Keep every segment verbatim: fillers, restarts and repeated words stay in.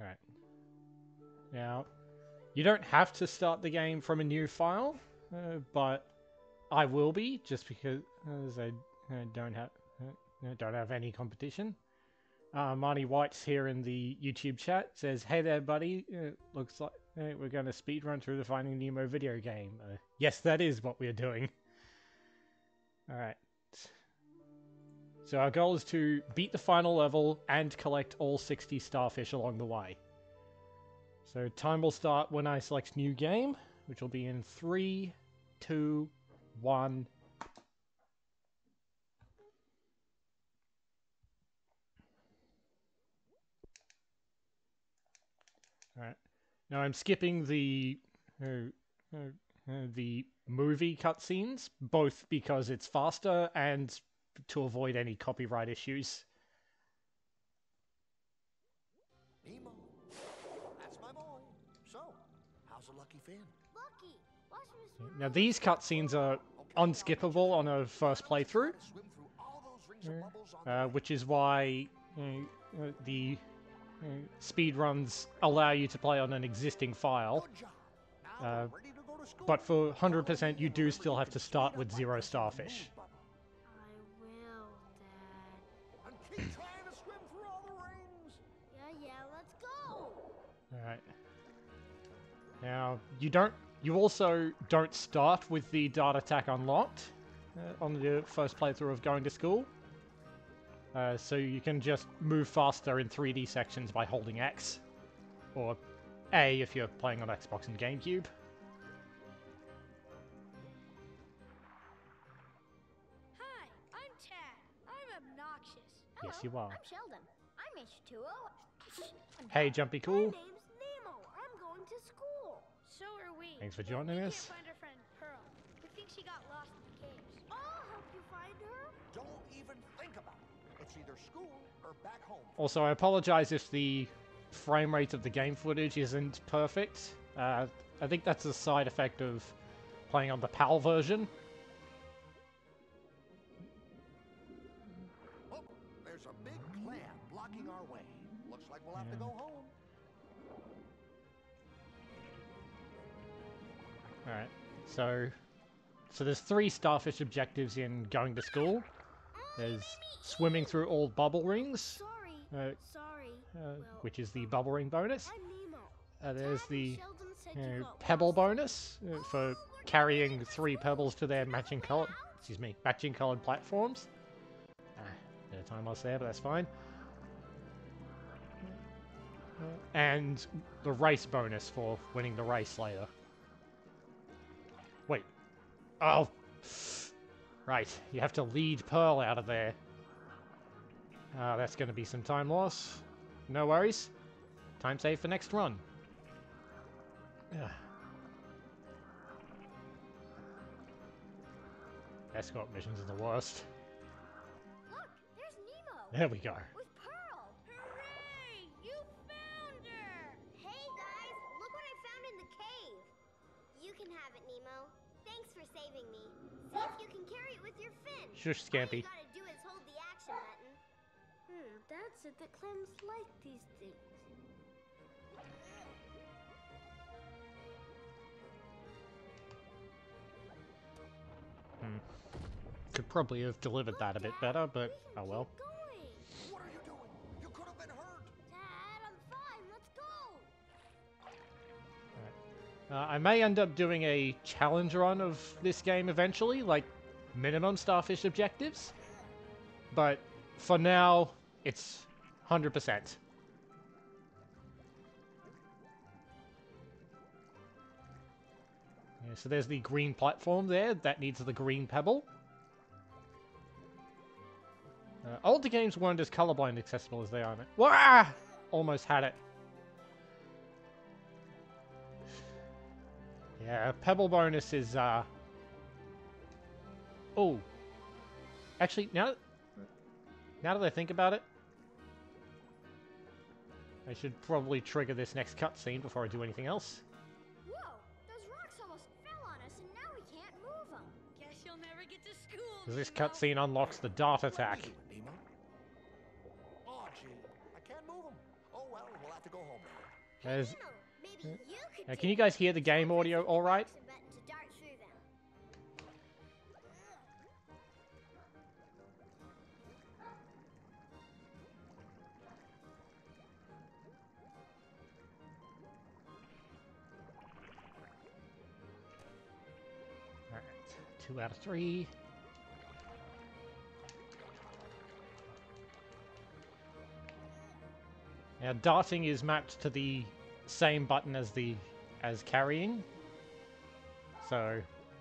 Alright. Now, you don't have to start the game from a new file, uh, but I will be, just because as I uh, don't have uh, don't have any competition. Uh, Marty White's here in the YouTube chat, says, "Hey there, buddy. Uh, looks like uh, we're going to speedrun through the Finding Nemo video game." Uh, yes, that is what we're doing. Alright. So our goal is to beat the final level and collect all sixty starfish along the way. So time will start when I select new game, which will be in three, two, one. Alright. Now I'm skipping the uh, uh, uh, the movie cutscenes, both because it's faster and to avoid any copyright issues. Nemo, that's my boy. So, how's the lucky fin? Lucky. Watch me swim. Now these cutscenes are unskippable on a first playthrough, uh, which is why uh, uh, the uh, speedruns allow you to play on an existing file. Uh, but for one hundred percent you do still have to start with zero starfish. I will, Dad. And keep trying to swim through all the rings. Yeah, yeah, let's go. Alright. Now, you don't. You also don't start with the dart attack unlocked uh, on the first playthrough of Going to School. Uh, so you can just move faster in three D sections by holding X. Or A if you're playing on Xbox and GameCube. Hi, I'm Tad. I'm obnoxious. Yes, you are. I'm Sheldon. I'm H two O. Hey, Jumpy My Cool. name's Nemo. I'm going to school. So are we. Thanks for But joining we us. can't find our friend Pearl. We think she got lost in the caves. I'll help you find her. Don't even think about it. It's either school or back home. Also, I apologize if the frame rate of the game footage isn't perfect. Uh, I think that's a side effect of playing on the PAL version. Oh, there's a big clam blocking our way. Looks like we'll have to go home. Alright, so... So there's three starfish objectives in Going to School. There's swimming through all bubble rings, Sorry. uh, Sorry. uh, Well, which is the bubble ring bonus. I'm Nemo. Uh, there's Dad the and Sheldon said uh, you got pebble lost. bonus uh, for carrying three pebbles to their matching color. Excuse me, matching colored platforms. Ah, bit of time loss there, but that's fine. And the race bonus for winning the race later. Wait. Oh. Right, you have to lead Pearl out of there. Ah, that's going to be some time loss. No worries. Time save for next run. Ugh. Escort missions are the worst. Look, there's Nemo. There we go. With Pearl. Hooray! You found her! Hey guys, look what I found in the cave. You can have it, Nemo. Thanks for saving me. See if you can carry it with your fin. Shush, All Scampy. you gotta do is hold the action button. Hmm, Dad said that clams like these things. Hmm. Could probably have delivered that a bit better, but oh well. Keep going. What are you doing? You could have been hurt. Dad, I'm fine. Let's go. Uh, I may end up doing a challenge run of this game eventually, like minimum starfish objectives. But for now, it's one hundred percent. Yeah, so there's the green platform there. That needs the green pebble. Uh, older games weren't as colorblind accessible as they are now. Wah! Almost had it. Yeah, pebble bonus is, uh... Oh. Actually, now... Now that I think about it... I should probably trigger this next cutscene before I do anything else. Whoa, those rocks almost fell on us and now we can't move them. Guess you'll never get to school. Because this Nemo. cutscene unlocks the dart attack. What are you doing, Nemo? Oh, gee, I can't move him. Oh, well, we'll have to go home now. There's, Nemo, maybe you could uh, can you guys hear the game audio all right? to dart through them. Alright, two out of three. Now, darting is mapped to the same button as the as carrying. So,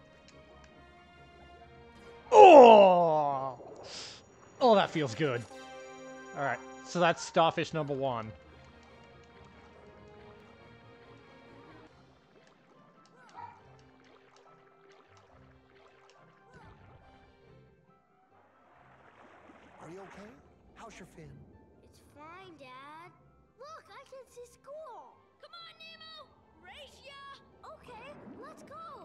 oh, oh, that feels good. All right, so that's starfish number one. Are you okay? How's your fin? It's fine, Dad. Look, I can see school. Come on, Nemo! Race ya! Okay, let's go.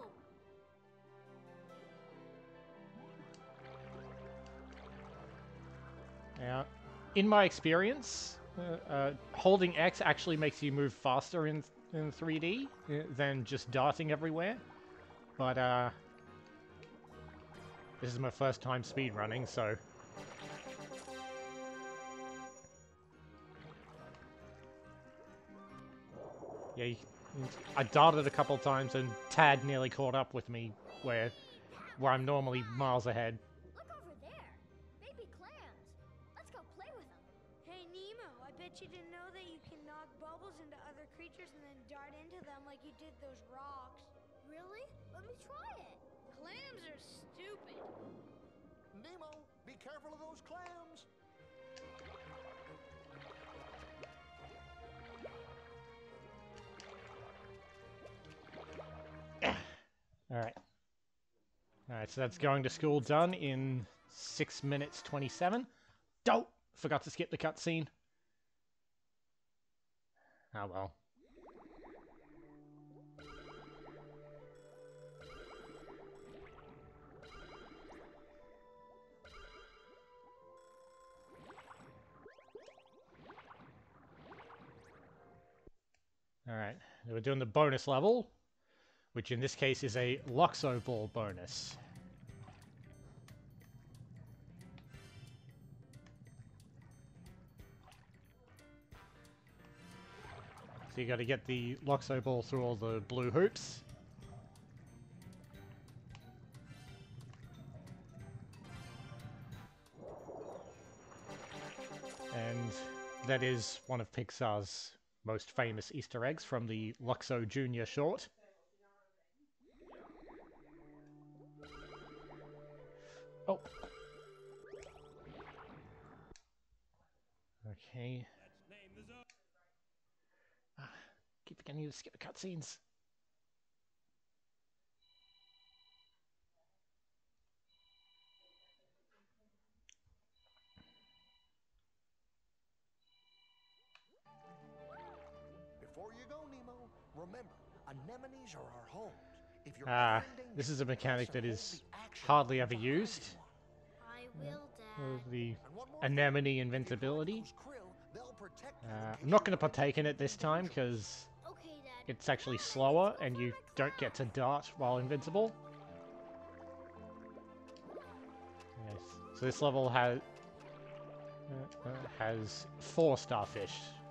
Yeah, in my experience, uh, uh, holding X actually makes you move faster in in three D uh, than just darting everywhere. But uh, this is my first time speedrunning, so. Yeah, you, I darted a couple times and Tad nearly caught up with me where where I'm normally miles ahead. Look over there. Baby clams. Let's go play with them. Hey, Nemo, I bet you didn't know that you can knock bubbles into other creatures and then dart into them like you did those rocks. Really? Let me try it. Clams are stupid. Nemo, be careful of those clams. Alright. Alright, so that's going to school done in six minutes twenty-seven. Dope! Forgot to skip the cutscene. Ah well. Alright, we're doing the bonus level, which in this case is a Luxo Ball bonus. So you got to get the Luxo Ball through all the blue hoops. And that is one of Pixar's most famous Easter eggs from the Luxo Junior short. Oh. Okay. Ah, keep forgetting to skip the cutscenes. Before you go, Nemo, remember, anemones are our homes. If you're Ah, ever in danger, this is a mechanic that hold is the action hardly button ever to used. I hide will, Uh, Dad. the And one more thing, anemone if you invincibility. find those krill, they'll protect you Uh, in I'm case not you going to run partake in into it this anything time dangerous. because Okay, Dad. it's actually Now then, slower let's go and for you my don't get to class. dart while invincible. Yes. So this level has uh, uh, has four starfish.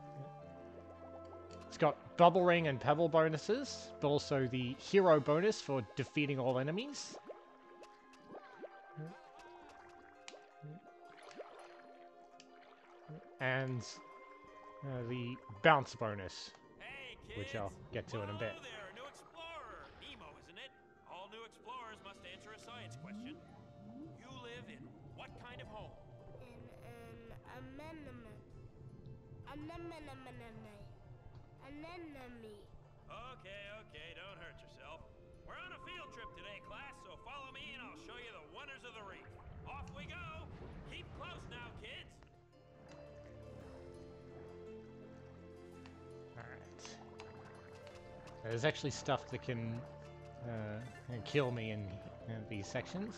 It's got Bubble Ring and Pebble bonuses, but also the Hero bonus for defeating all enemies. And uh, the Bounce bonus, Hey, kids. which I'll get to in a bit. Hello there, new explorer. Nemo, isn't it? All new explorers must answer a science question. You live in what kind of home? In an anemone. Anemone. Anemone. Okay, okay, don't hurt yourself. We're on a field trip today, class, so follow me and I'll show you the wonders of the reef. Off we go. Keep close now, kids. Alright. There's actually stuff that can uh, kill me in, in these sections.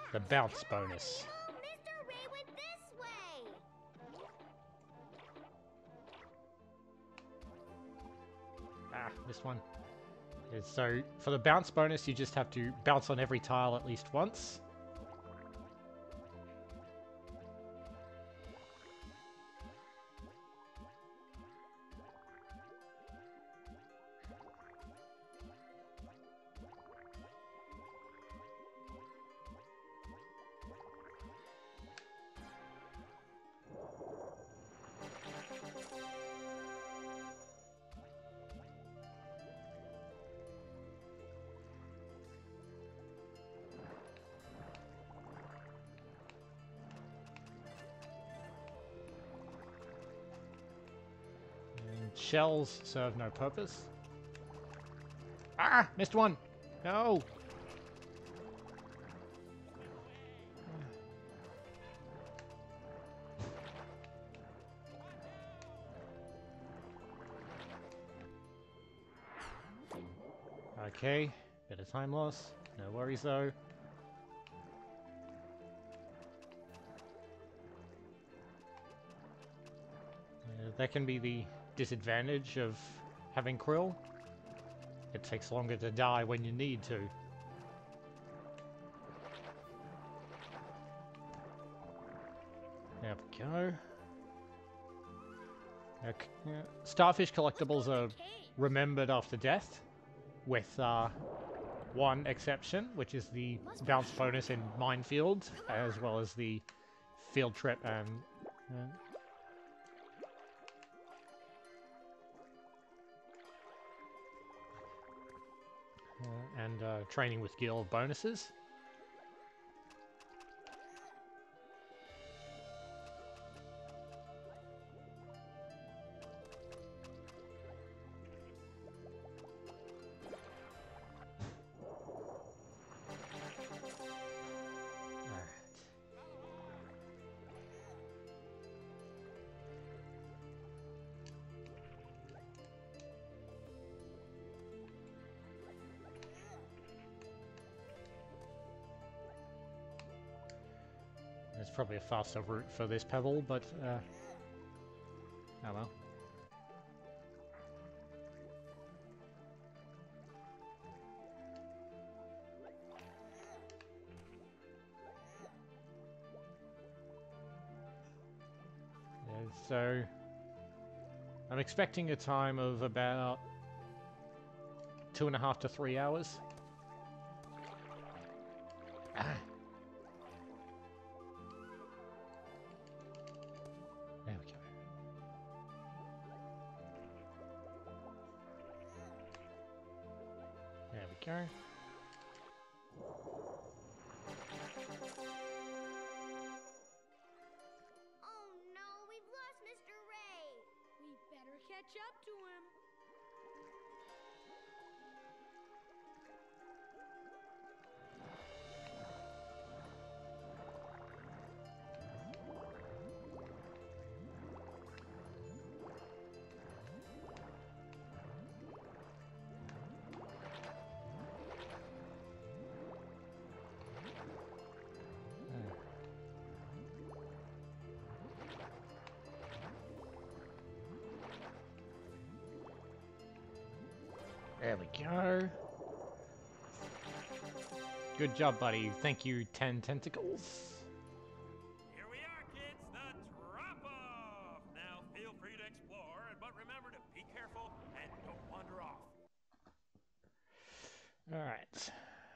The bounce bonus. Nemo, Mister Ray went this way. Ah, this one. Yeah, so, for the bounce bonus, you just have to bounce on every tile at least once. Shells serve no purpose. Ah! Missed one! No! Okay, bit of time loss. No worries though. Uh, that can be the disadvantage of having krill. It takes longer to die when you need to. There we go. Okay. Starfish collectibles are remembered after death, with uh, one exception, which is the bounce bonus in Minefield, as well as the field trip and... Uh, Uh, and uh, training with Gil bonuses. There's probably a faster route for this pebble, but uh, oh well. Yeah, so I'm expecting a time of about two and a half to three hours. Ah. There we go. There we go. Oh no, we've lost Mister Ray. We better catch up to him. There we go. Good job, buddy. Thank you, ten tentacles. Here we are, kids, the drop-off! Now feel free to explore, but remember to be careful and don't wander off. Alright.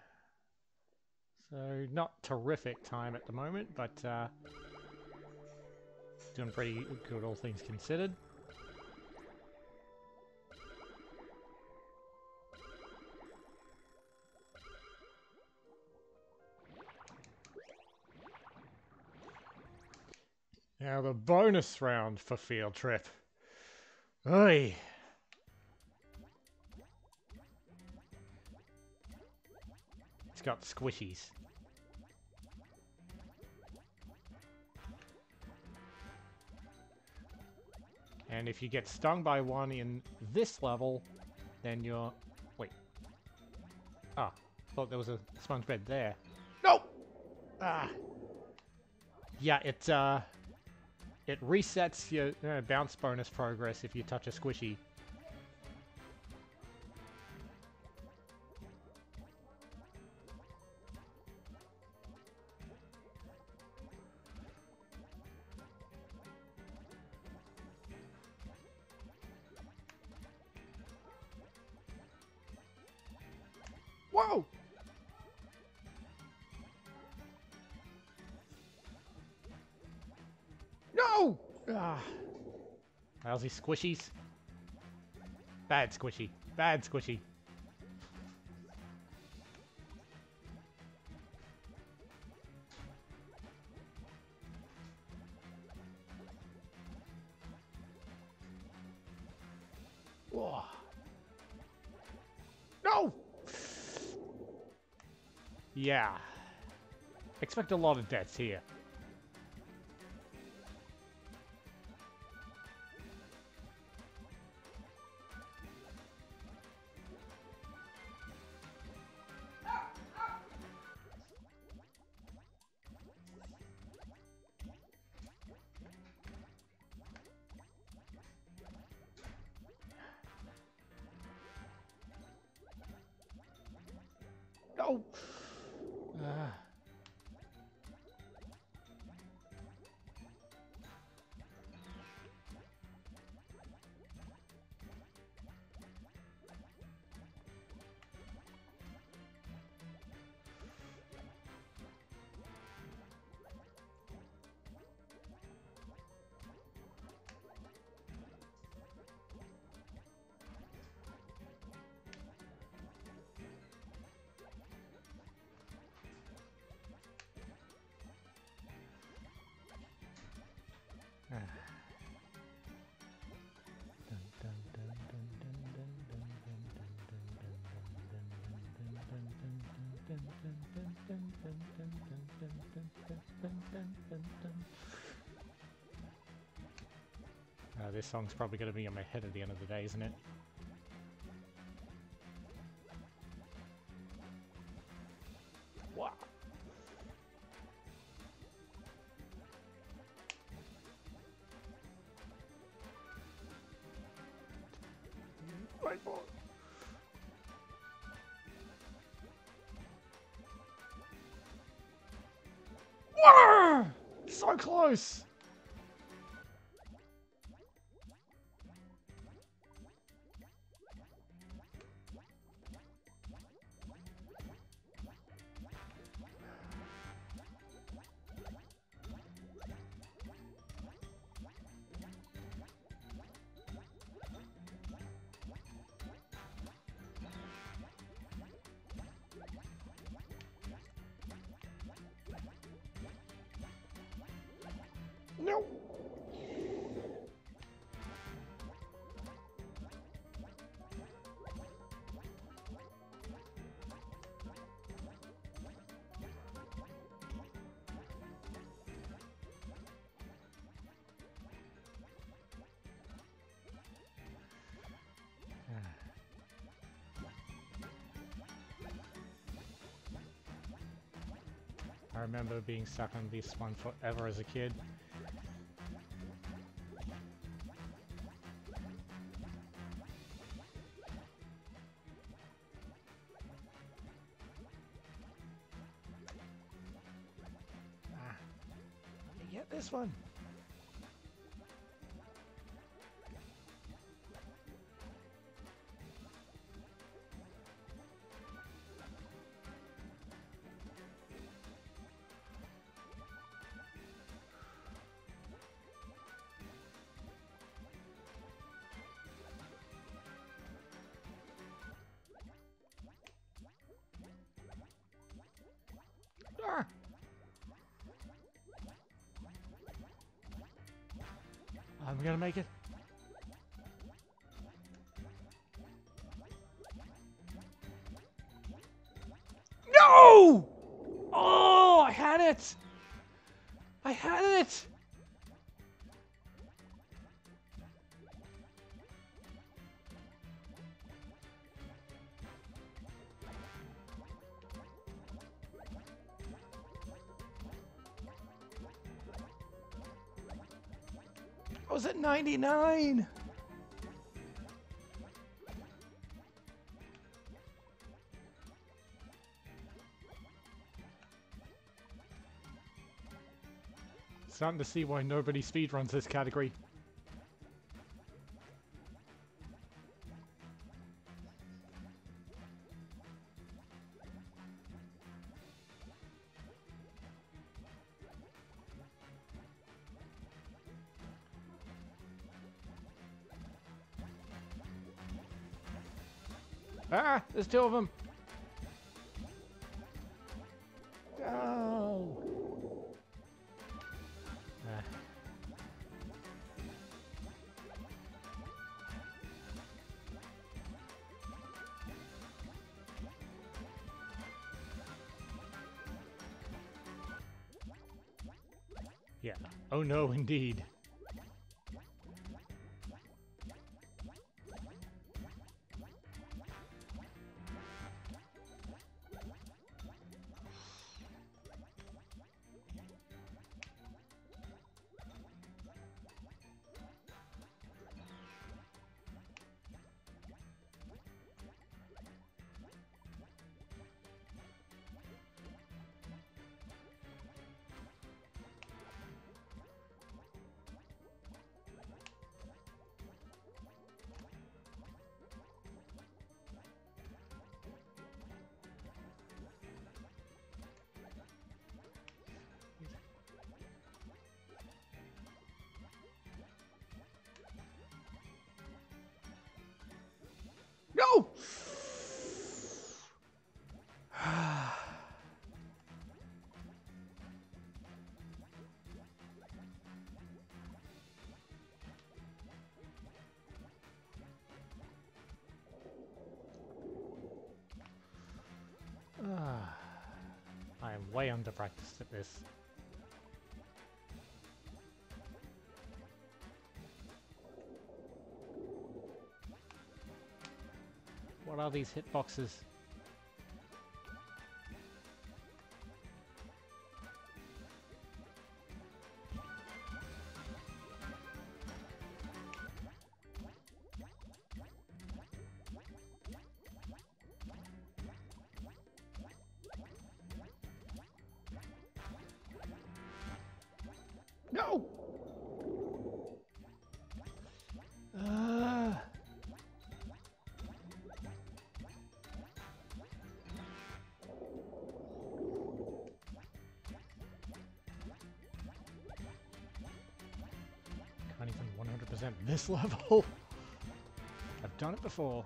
So, not terrific time at the moment, but uh, doing pretty good, all things considered. Now the bonus round for field trip. Oi! It's got squishies. And if you get stung by one in this level, then you're... Wait. Ah, thought there was a sponge bed there. No! Ah. Yeah, it, uh... It resets your uh, bounce bonus progress if you touch a squishy. Whoa! No! Ah. Lousy squishies. Bad squishy. Bad squishy. Whoa. No! Yeah. Expect a lot of deaths here. No! Ah. Uh, this song's probably going to be in my head at the end of the day, isn't it? Wow. Right, boy. Whoa! So close! No! I remember being stuck on this one forever as a kid. Ah, let me get this one. Ah. I'm gonna make it. No! Oh, I had it! I had it! was at ninety-nine! Starting to see why nobody speedruns this category. Ah, there's two of them. Go. Ah. Yeah. Oh no, indeed. No! Ah, I am way under practiced at this. What are these hitboxes? No! Uh. Can't even one hundred percent this level. I've done it before.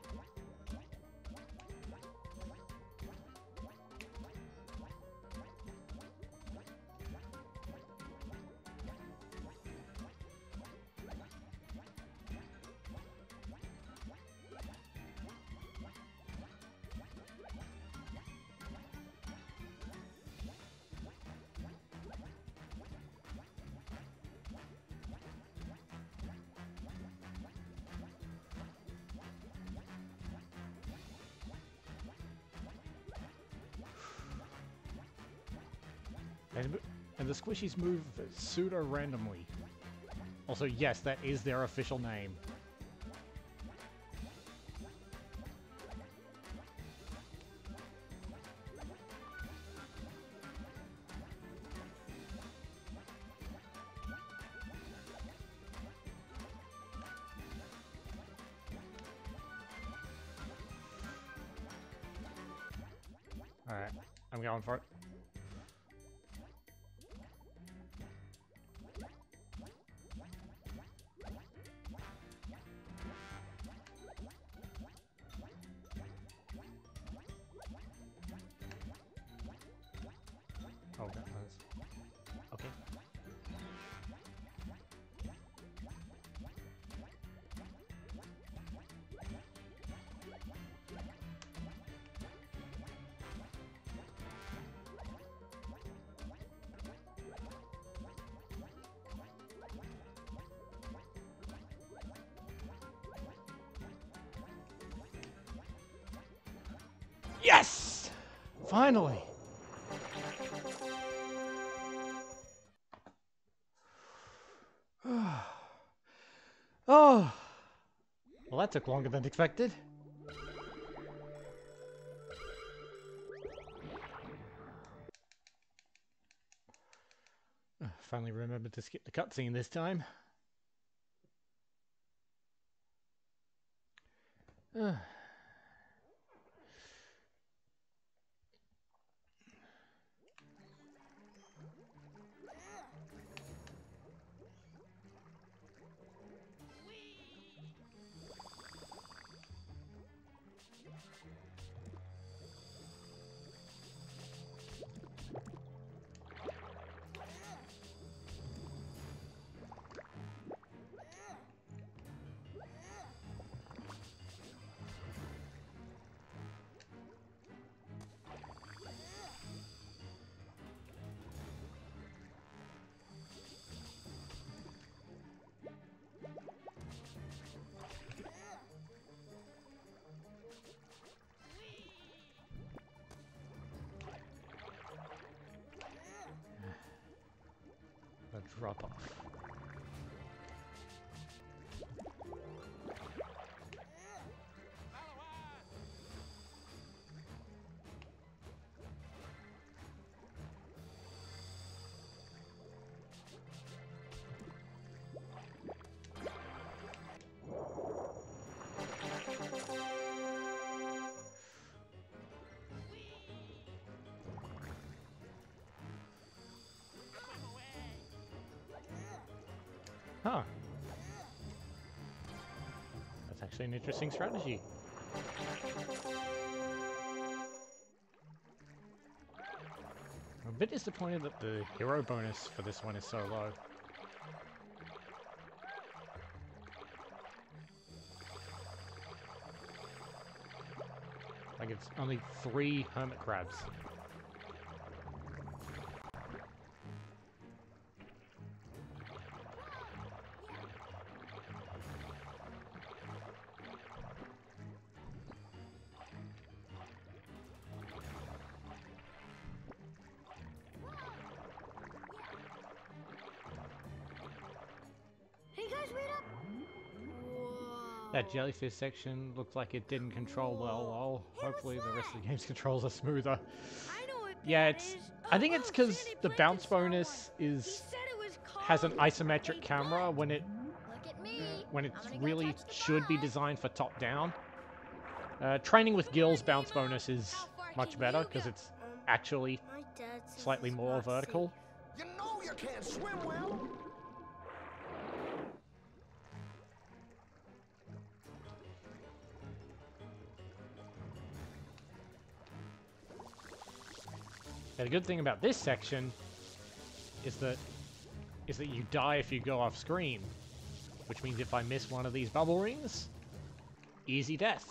And, and the squishies move pseudo-randomly. Also, yes, that is their official name. Alright, I'm going for it. Oh, that was... Okay. Yes! Finally! that took longer than expected. Uh, Finally remembered to skip the cutscene this time. Uh. A drop off. Huh. That's actually an interesting strategy. I'm a bit disappointed that the hero bonus for this one is so low. Like it's only three hermit crabs. Hey guys, wait up! That jellyfish section looked like it didn't control well. Well, Hey, hopefully what's the rest of that? the game's controls are smoother. I know what Yeah, that it's. is. I Oh, think it's oh, because Sandy the played bounce this someone. bonus He is said it was has an called isometric a camera gun. when it Look at me. when I'm it's gonna go really touch the should be ball. designed for top down. Uh, training with Come Gil's on, bounce Nemo. bonus is How far much can better you because go? it's Um, actually My dad says slightly it's more not vertical. You know you can't swim well. Now, the good thing about this section is that is that you die if you go off screen, which means if I miss one of these bubble rings, easy death.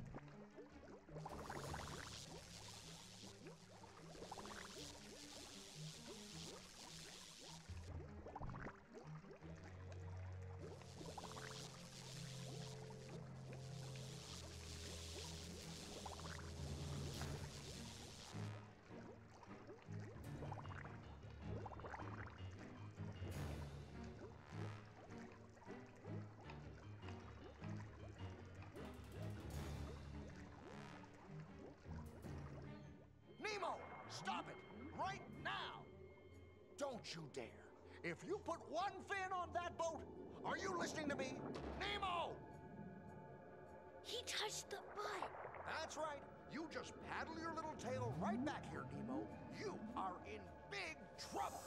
Nemo, stop it right now. Don't you dare. If you put one fin on that boat, are you listening to me? Nemo! He touched the butt. That's right. You just paddle your little tail right back here, Nemo. You are in big trouble.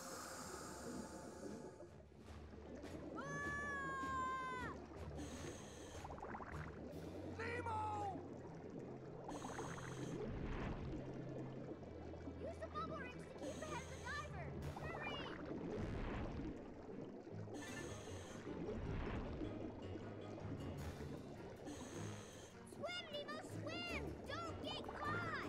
Nemo! Use the bubble rings to keep ahead of the diver. Hurry! Swim, Nemo, swim! Don't get caught!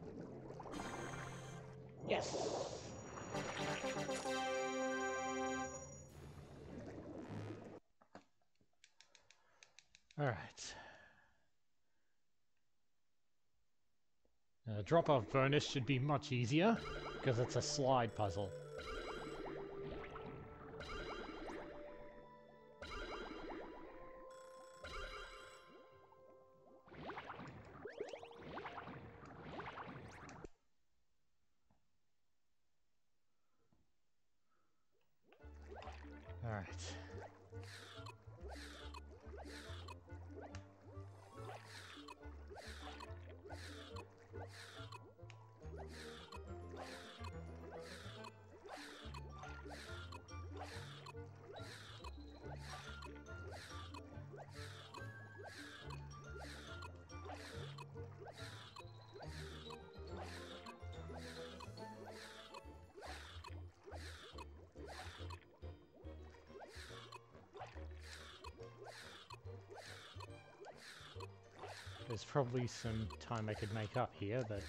Yes. Alright. Uh, drop-off bonus should be much easier, because it's a slide puzzle. Alright. There's probably some time I could make up here, but...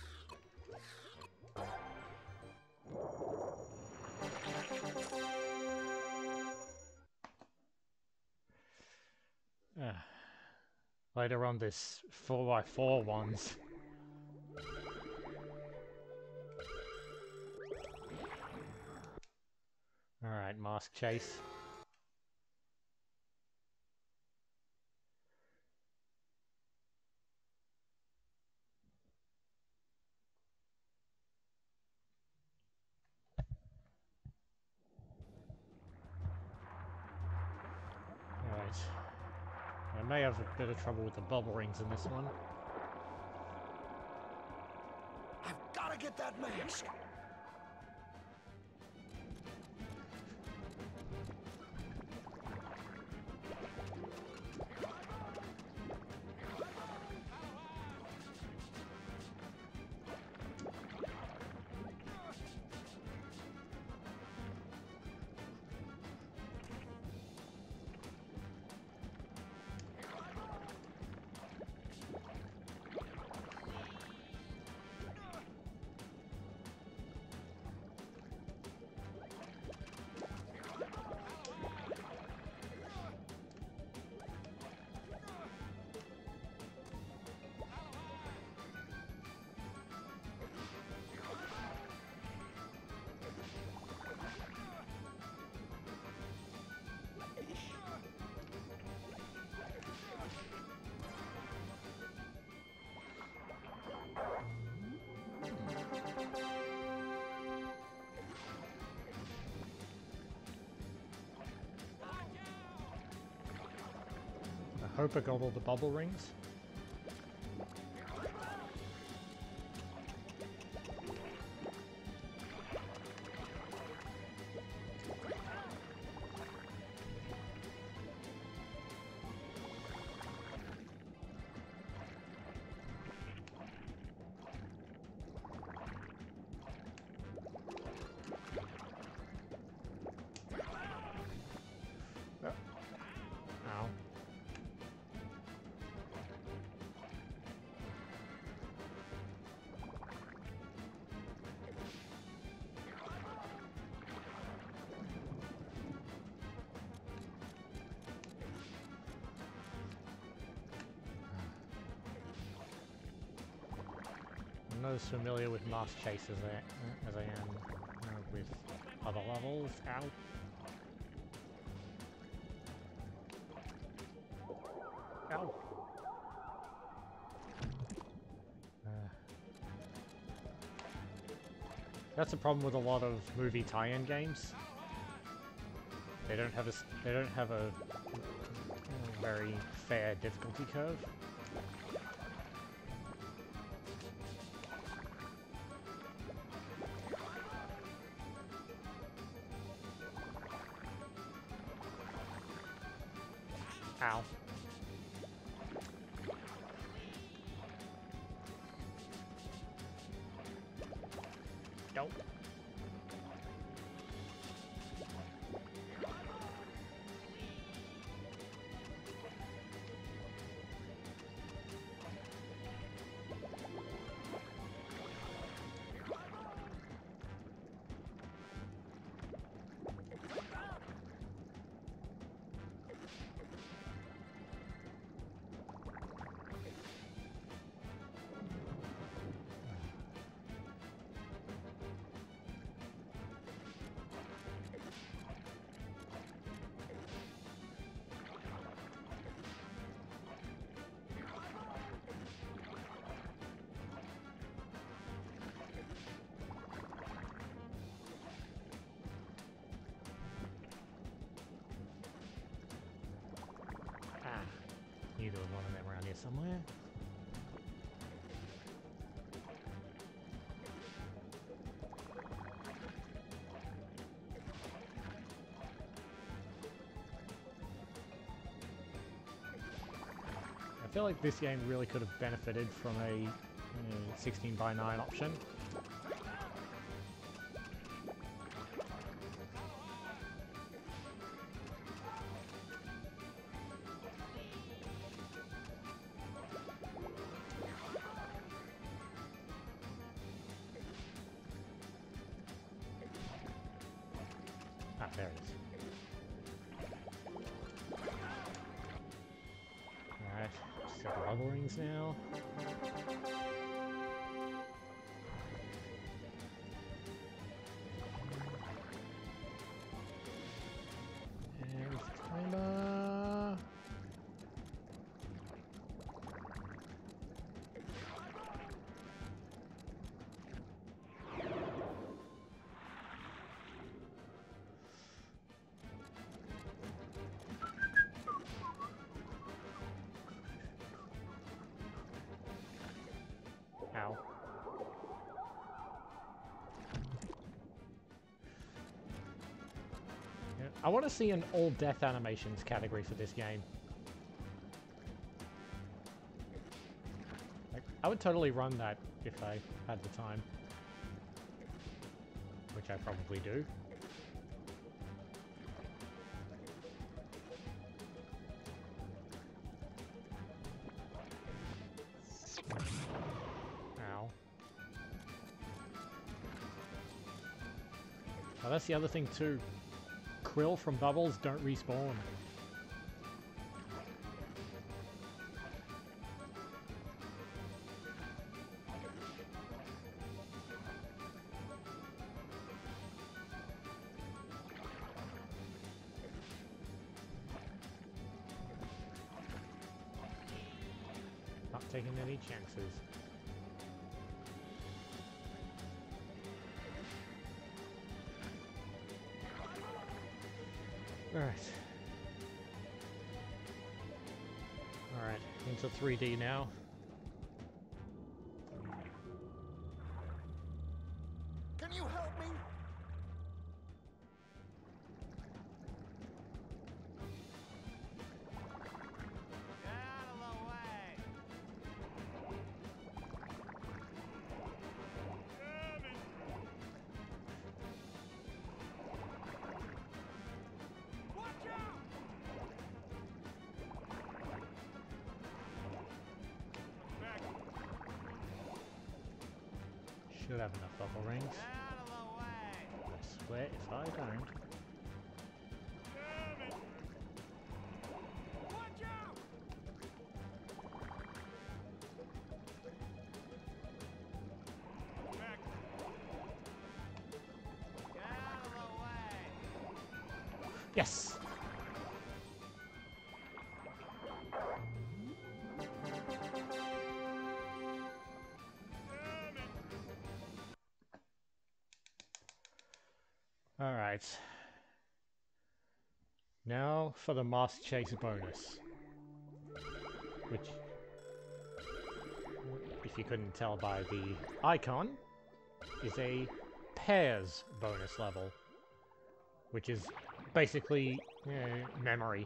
Uh, later on, this four by four ones. Alright, mask chase. I may have a bit of trouble with the bubble rings in this one. I've got to get that mask. I hope I got all the bubble rings. I'm not as familiar with mask chase as I, as I am uh, with other levels. Ow. Ow. Uh, that's a problem with a lot of movie tie-in games. They don't have a they don't have a very fair difficulty curve. Ow. Nope. somewhere. I feel like this game really could have benefited from a uh, sixteen by nine option. Ah, there it is. Alright, several level rings now. And timer. Ow. Yeah, I want to see an all death animations category for this game. Like, I would totally run that if I had the time. Which I probably do. Ow. Oh, that's the other thing too. Krill from bubbles don't respawn. Not taking any chances. Alright. Alright, into three D now. Can you help me? Get out of the way! Watch out! Back. Should have enough bubble rings. Get out of the way! I swear if I don't. Damn it! Watch out! Back. Get out of the way! Yes! Damn it! Alright. Now for the Mask Chase bonus. Which, if you couldn't tell by the icon, is a pairs bonus level. Which is basically uh, memory.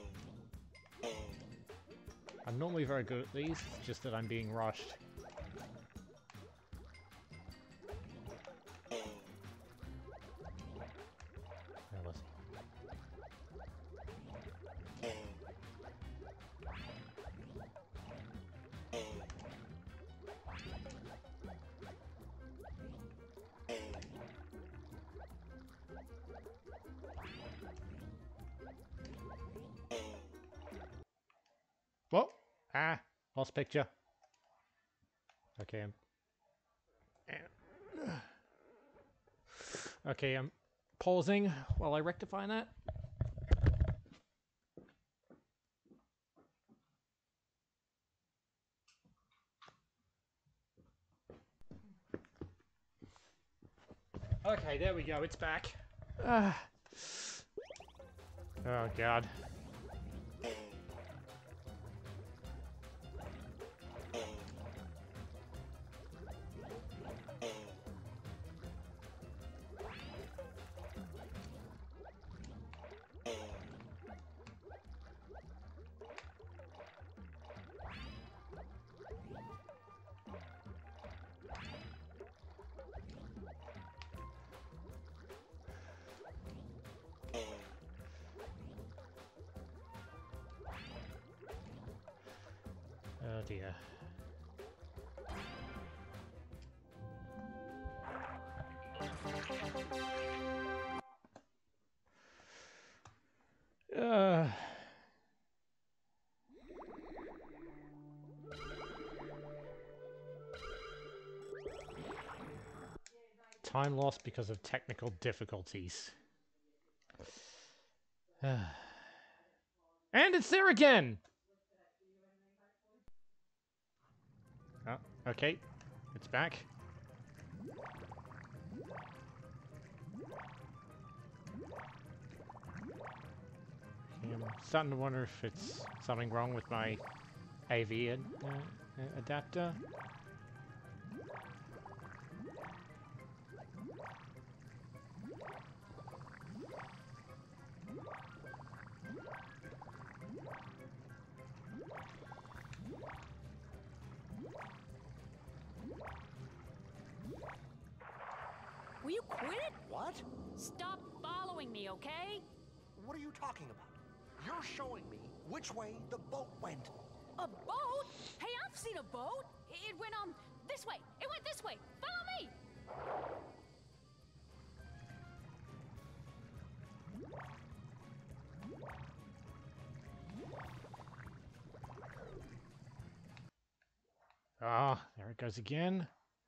I'm normally very good at these, it's just that I'm being rushed. Ah, lost picture. Okay, I'm... Okay, I'm pausing while I rectify that. Okay, there we go, it's back. Ah. Oh god. Oh dear. Uh. Time lost because of technical difficulties. And it's there again! Oh, okay. It's back. I'm starting to wonder if it's something wrong with my A V ad uh, adapter. Will you quit it? What? Stop following me, okay? What are you talking about? You're showing me which way the boat went. A boat? Hey, I've seen a boat. It went, um, this way. It went this way. Follow me. Ah, there it goes again.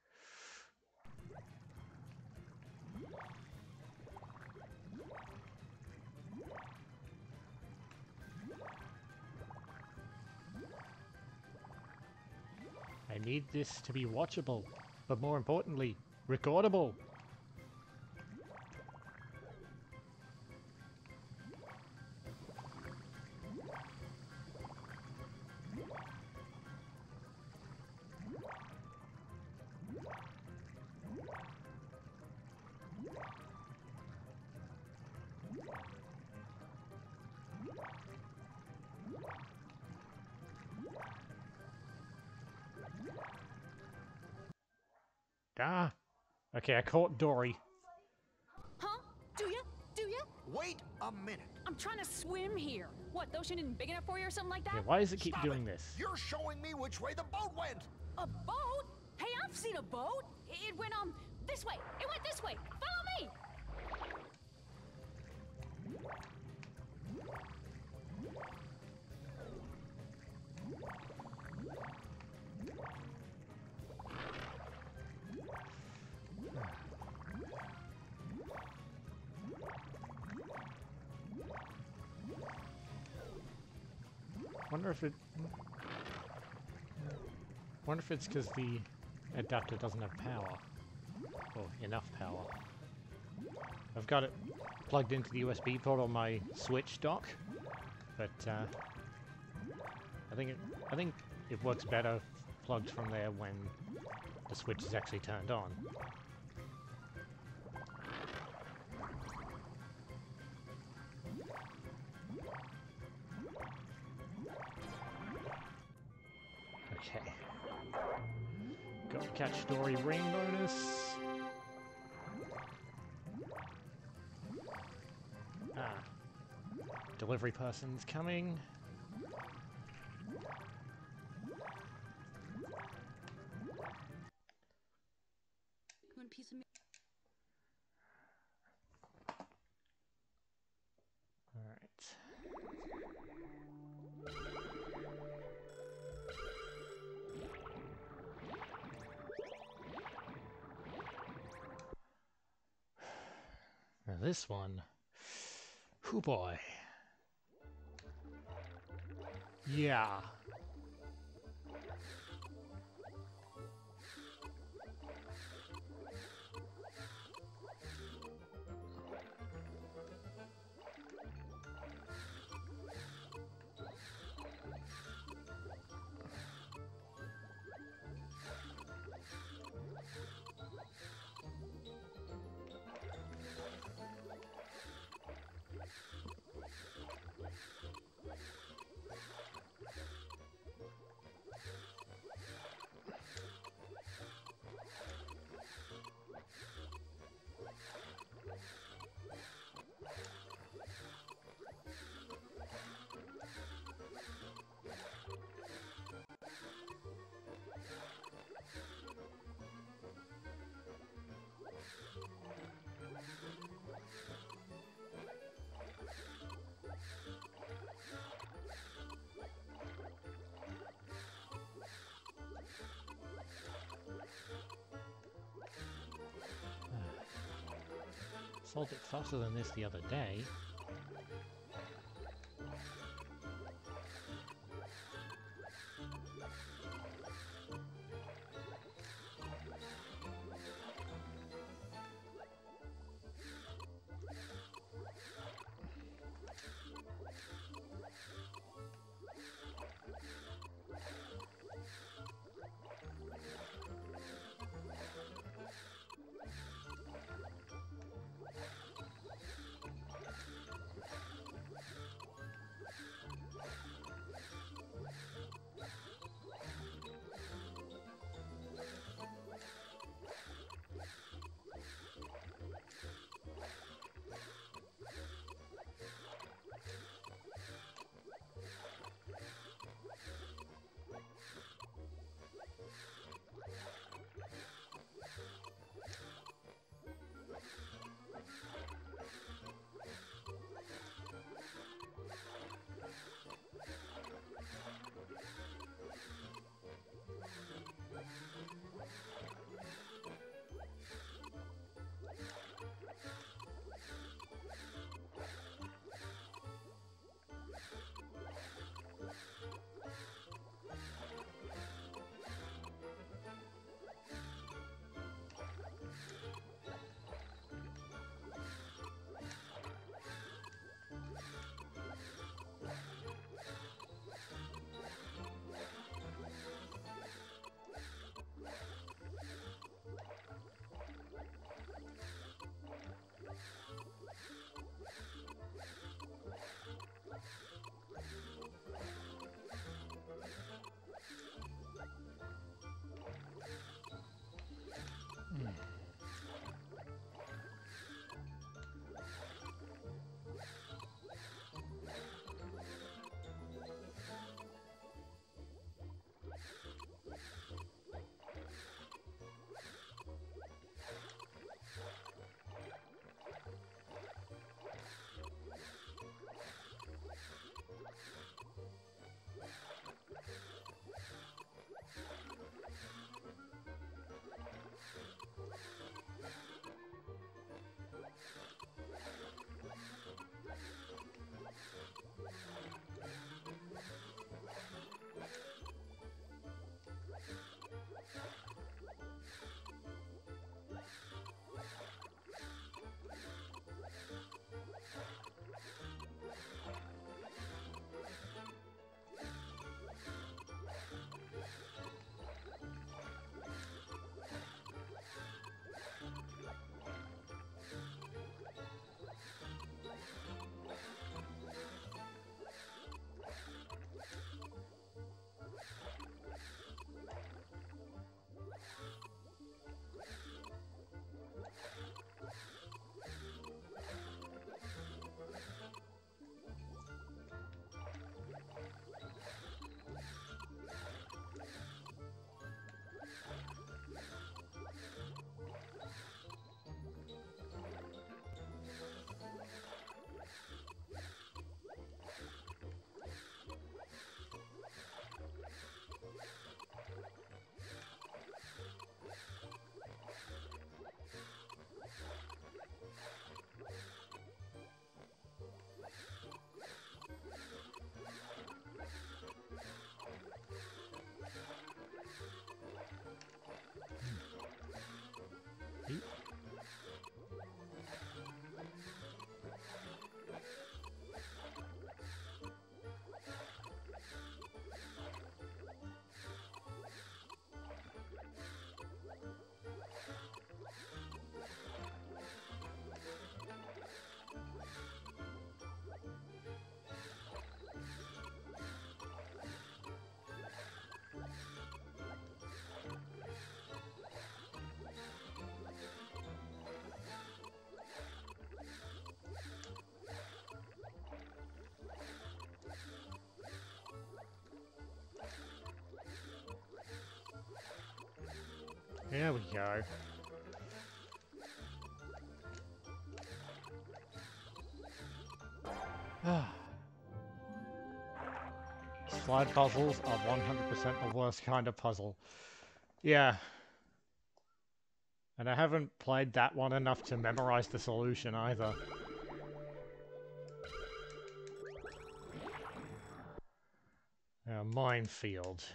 I need this to be watchable, but more importantly, recordable. Ah, okay, I caught Dory. Huh? Do you? Do you? Wait a minute. I'm trying to swim here. What, the ocean isn't big enough for you or something like that? Yeah, why does it keep Stop doing it. this? You're showing me which way the boat went. A boat? Hey, I've seen a boat. It went, um, this way. It went this way. Follow me. Wonder if it. Wonder if it's because the adapter doesn't have power, or enough power. I've got it plugged into the U S B port on my Switch dock, but uh, I think it. I think it works better plugged from there when the Switch is actually turned on. Okay. Got catch Dory ring bonus. Ah. Delivery person's coming. One piece of me. Alright. this one. Hoo boy. Yeah. Solved it faster than this the other day. There we go. Slide puzzles are one hundred percent the worst kind of puzzle. Yeah. And I haven't played that one enough to memorize the solution either. A minefield.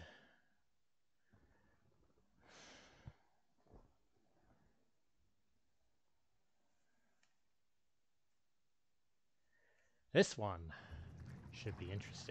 This one should be interesting.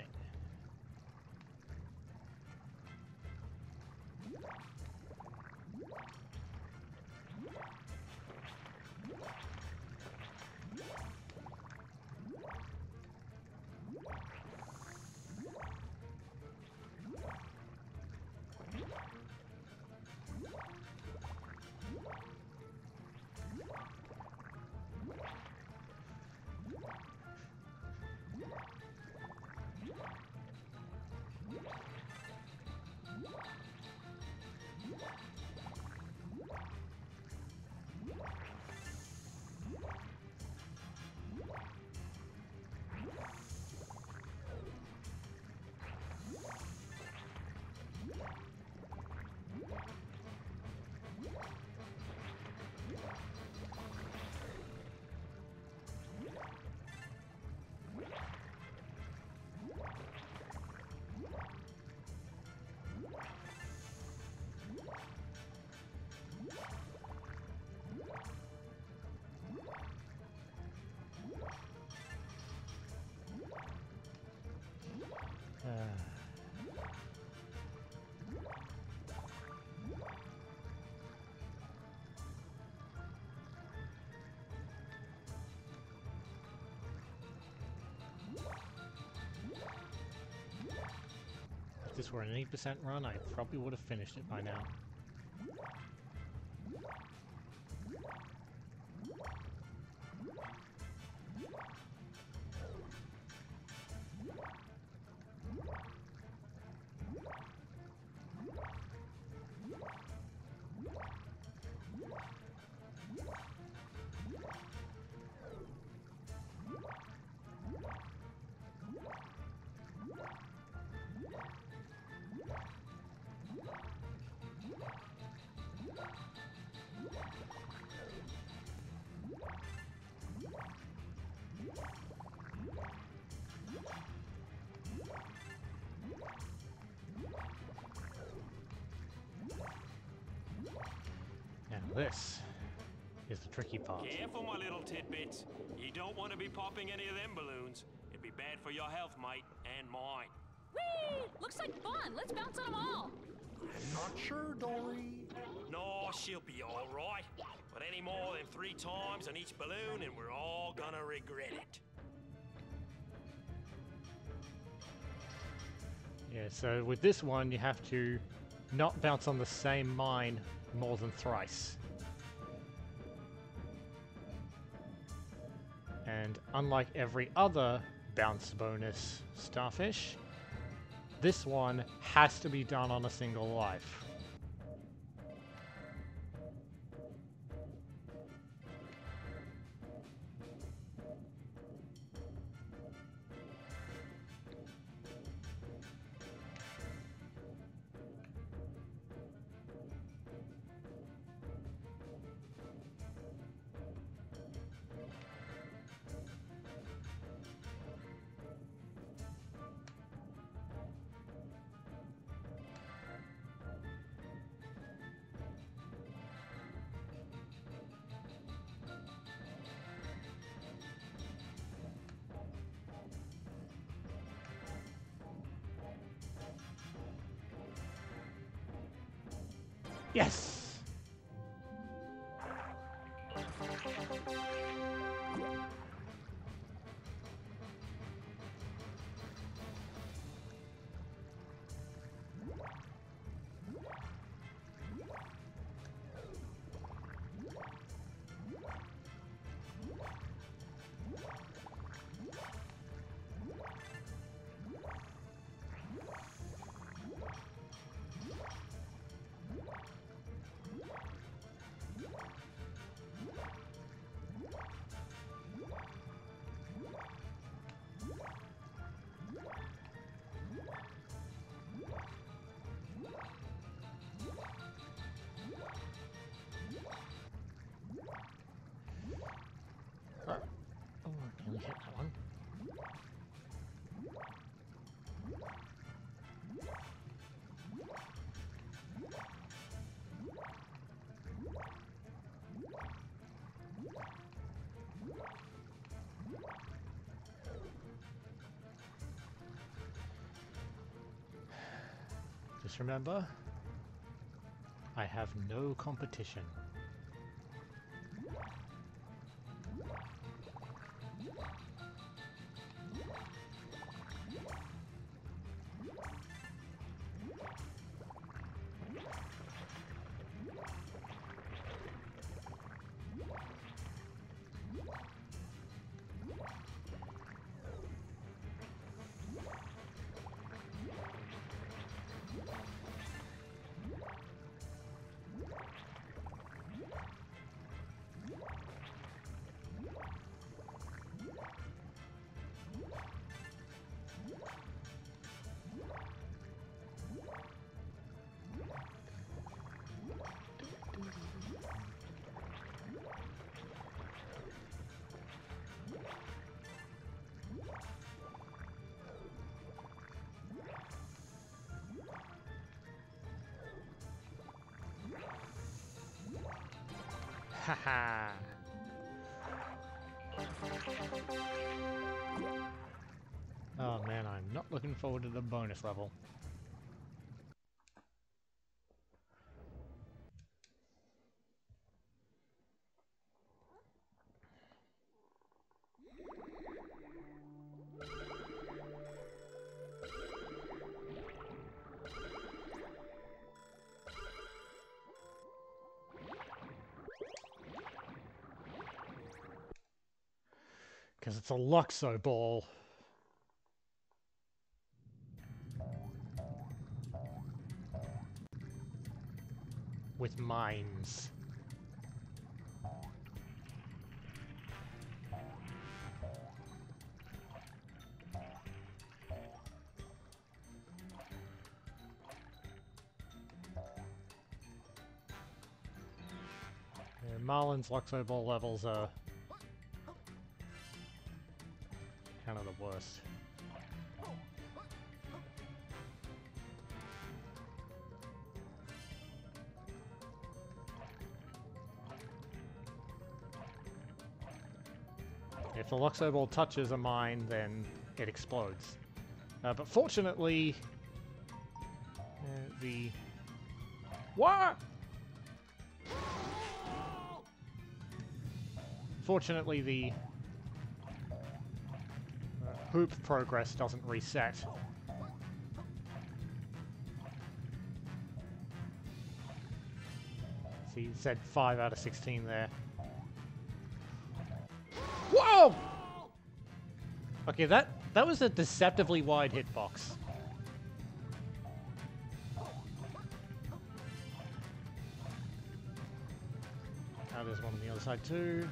If this were an eighty percent run, I probably would have finished it by now. This is the tricky part. Careful, my little tidbits. You don't want to be popping any of them balloons. It'd be bad for your health, mate, and mine. Whee! Looks like fun. Let's bounce on them all. I'm not sure, Dory. No, she'll be all right. But any more than three times on each balloon, and we're all gonna regret it. Yeah, so with this one, you have to not bounce on the same mine more than thrice. And unlike every other bounce bonus starfish, this one has to be done on a single life. Yes! Just remember, I have no competition. Haha. Oh man, I'm not looking forward to the bonus level. Because it's a Luxo ball. With mines. Yeah, Marlin's Luxo ball levels are kind of the worst. If the Luxo ball touches a mine, then it explodes. Uh, but fortunately, uh, the... What? Fortunately, the uh, hoop progress doesn't reset. See, it said five out of sixteen there. Whoa! Okay, that that was a deceptively wide hitbox. Now there's one on the other side too.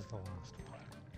Where's the last one?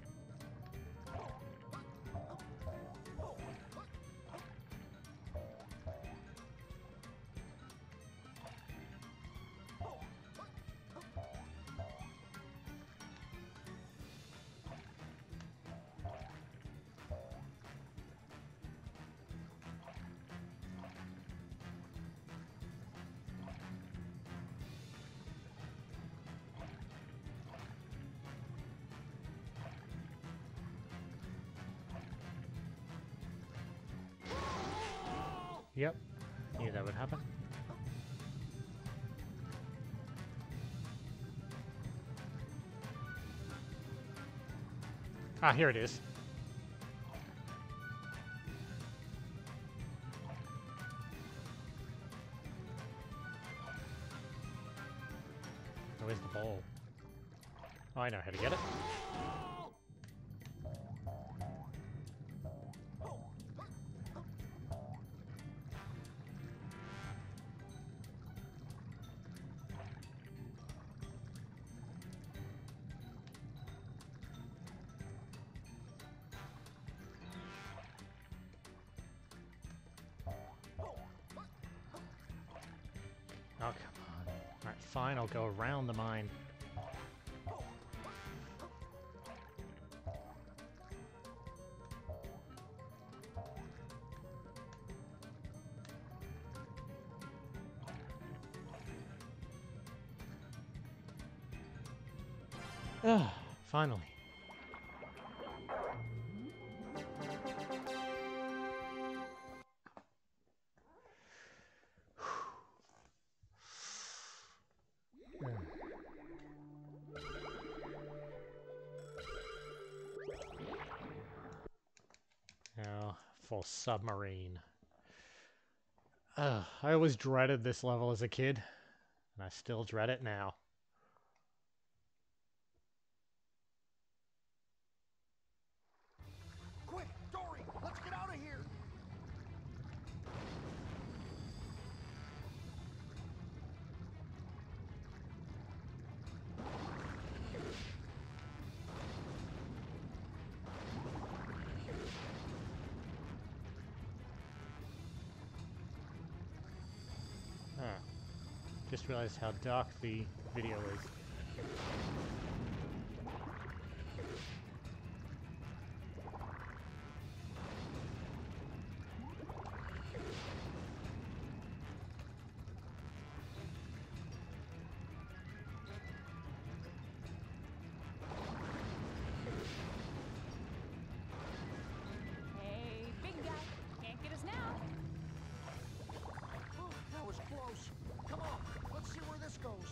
Yep, knew that would happen. Ah, here it is. Where's the ball? Oh, I know how to get it. Oh, come on. Alright, fine, I'll go around the mine. Ah, finally. Now, for submarine. Ugh, I always dreaded this level as a kid, and I still dread it now. Quick, Dory, let's get out of here. Ah, just realized how dark the video is. Hey, big guy. Can't get us now. Oh, that was close. Come on, let's see where this goes.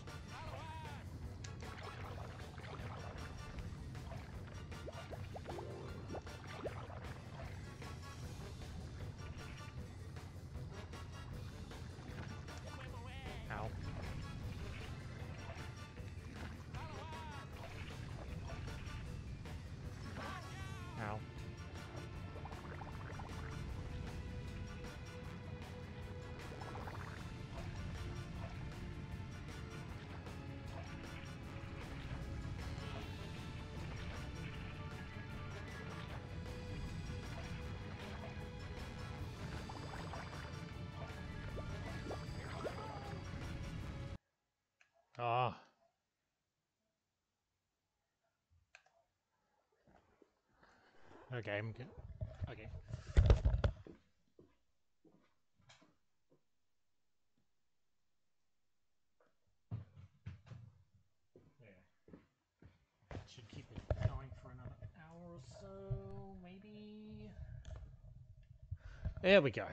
Ow. Ow. Ah. Okay, I'm good. Okay. Yeah. Should keep it going for another hour or so, maybe. There we go.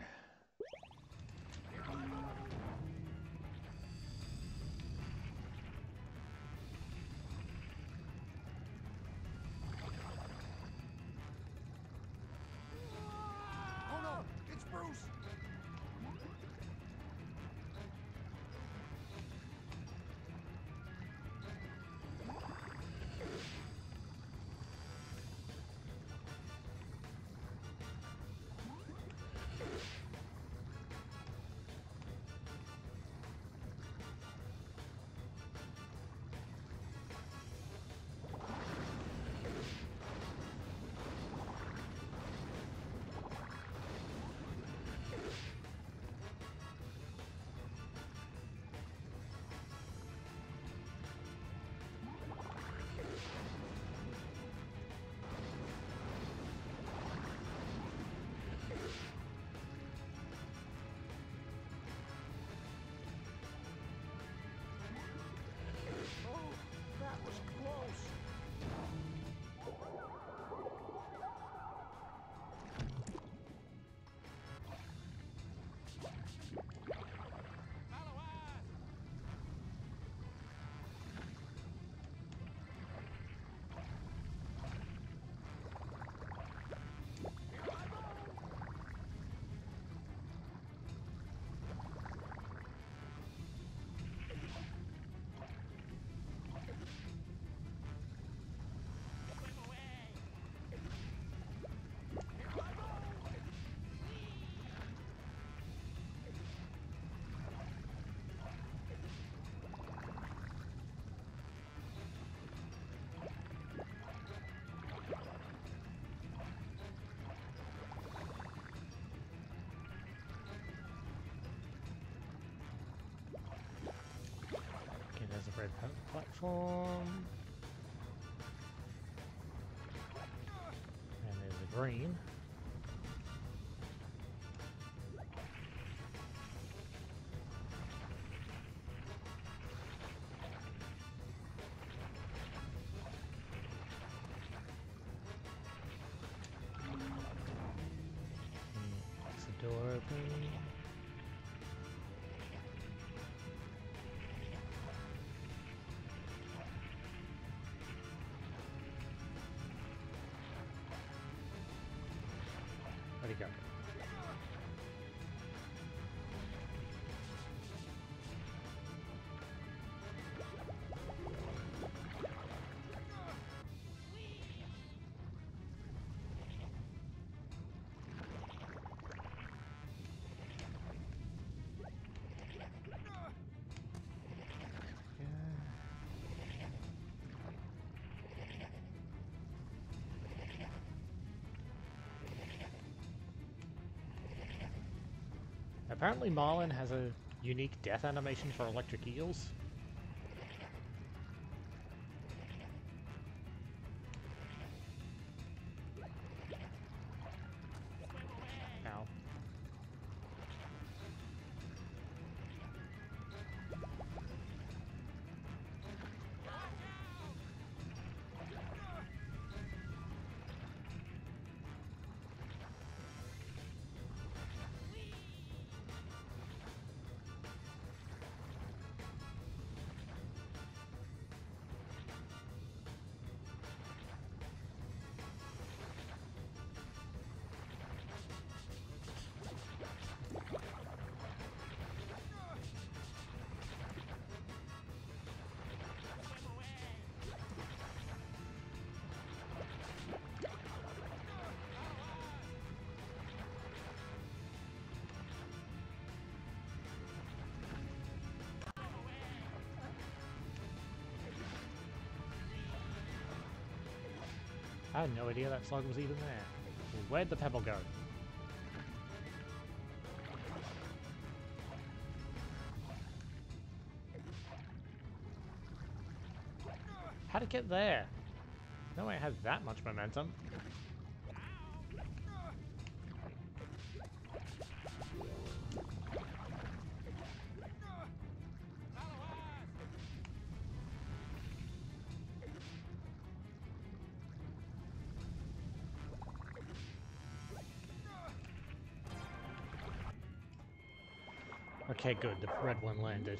Oh no, it's Bruce. platform. And there's a green. That's the door open. Where'd he go? Apparently Marlin has a unique death animation for electric eels. Ow. I had no idea that slug was even there. Where'd the pebble go? How'd it get there? No way it has that much momentum. Okay, good. The red one landed.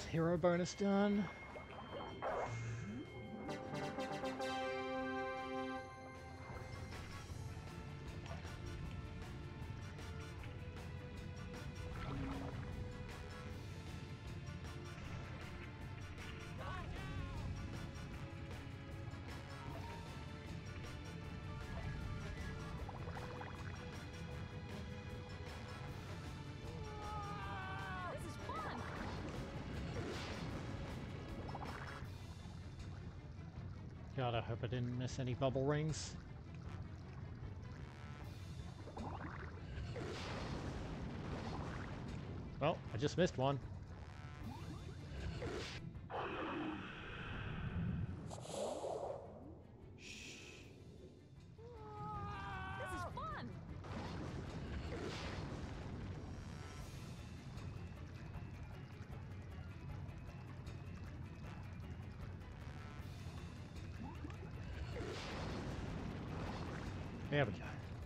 Hero bonus done. This is fun. God, I hope I didn't miss any bubble rings. Well, I just missed one. This is fun. There we go.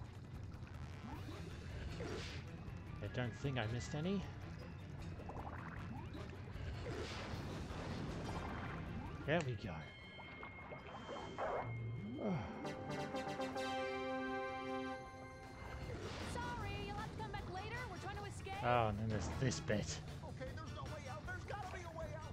I don't think I missed any. There we go. Sorry, you'll have to come back later. We're trying to escape. Oh, and then there's this bit. Okay, there's no way out. There's gotta be a way out.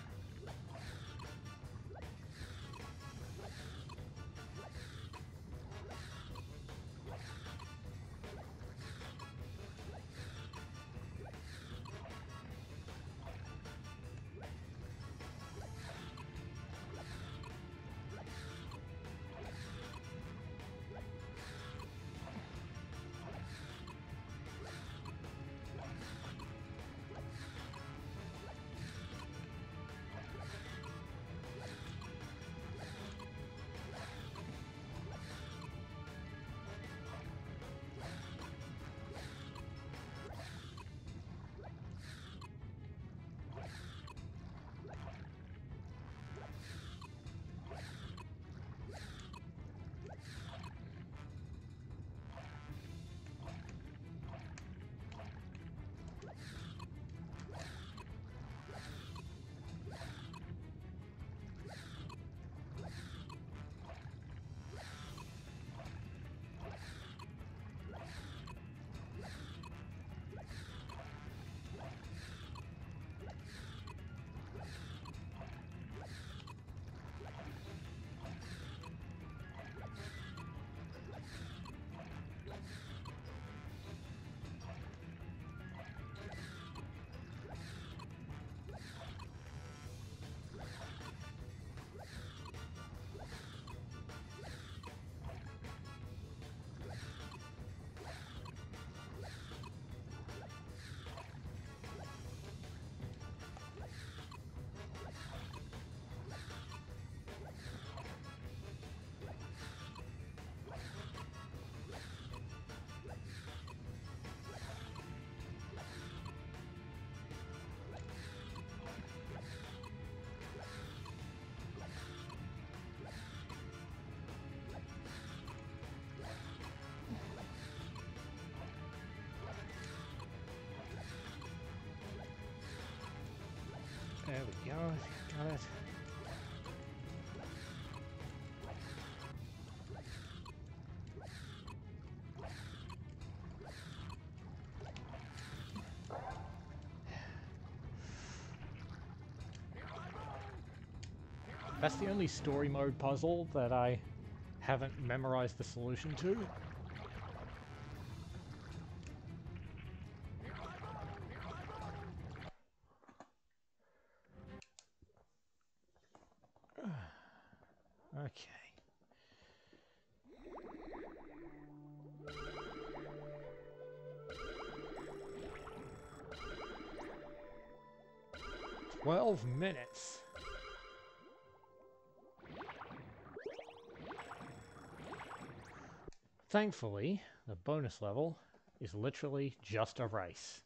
There we go. Got it. That's the only story mode puzzle that I haven't memorized the solution to. Okay. Twelve minutes. Thankfully, the bonus level is literally just a race.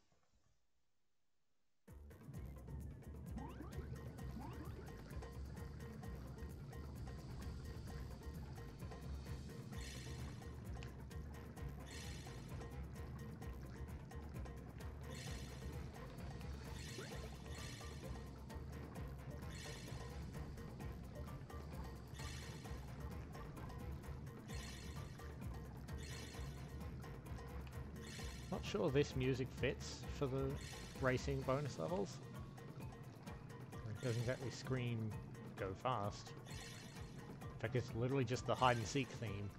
sure this music fits for the racing bonus levels. It doesn't exactly scream go fast. In fact, it's literally just the hide and seek theme.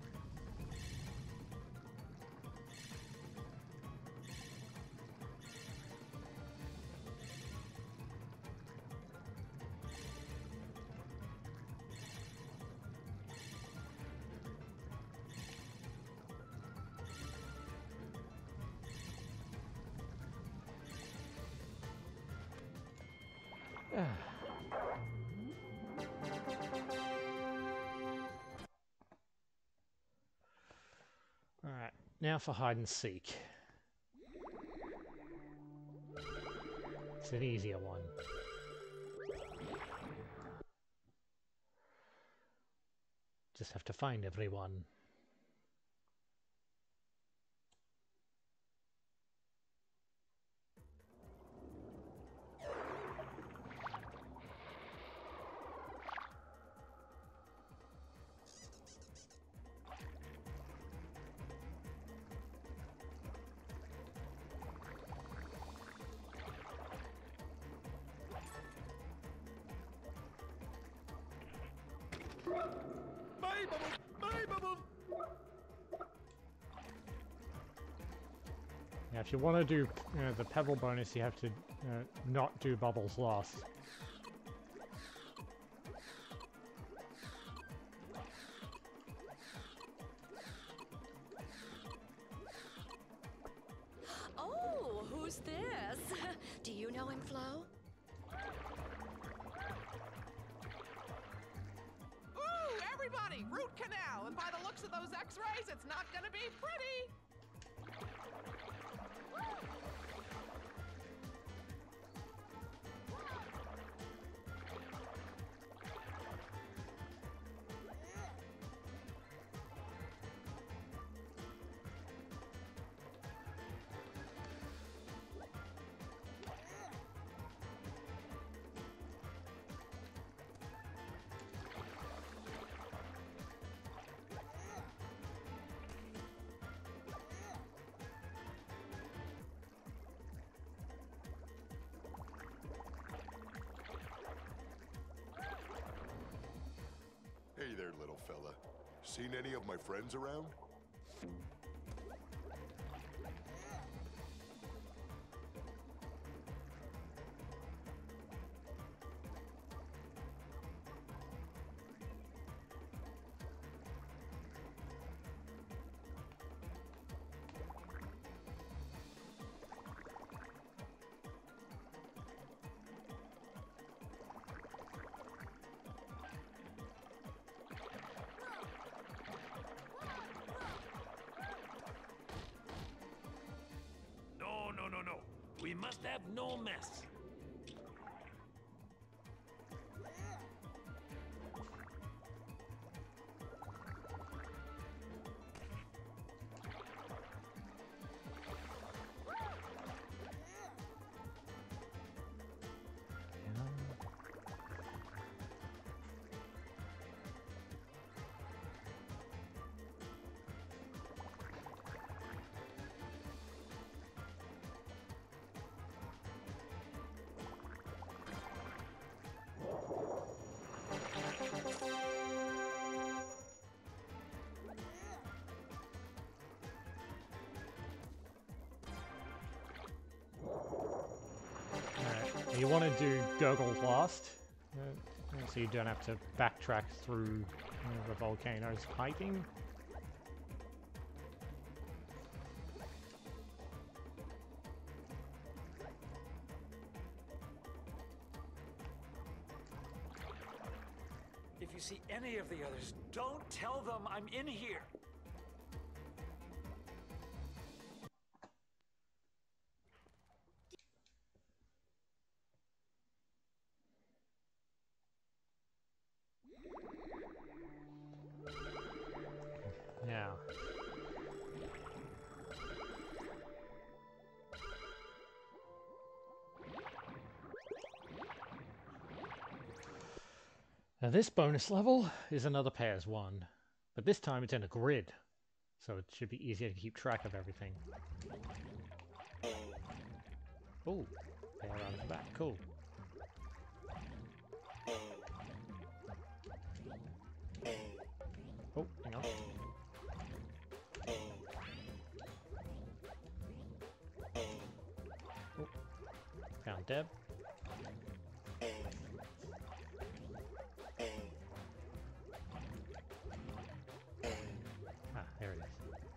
Alright, now for hide and seek. It's an easier one. Just have to find everyone. Now, if you want to do uh, the pebble bonus, you have to uh, not do bubbles lost. Oh, who's this? Do you know him, Flo? Ooh, everybody! Root canal! And by the looks of those x-rays, it's not gonna be pretty! Hey there, little fella. Seen any of my friends around? No, no, no. We must have no mess. You want to do gurgle last, uh, so you don't have to backtrack through uh, the volcano's piping. If you see any of the others, don't tell them I'm in here. Now, now this bonus level is another pairs one, but this time it's in a grid, so it should be easier to keep track of everything. Oh, they're on the back. Cool. Oh, hang on. Oh, found Deb. Ah, there it is.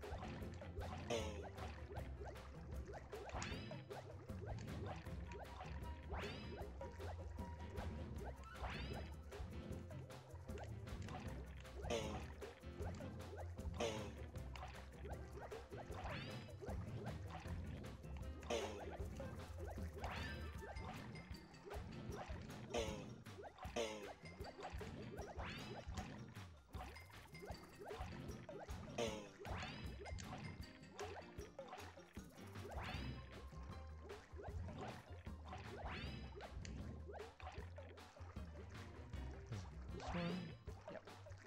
This one. Yep.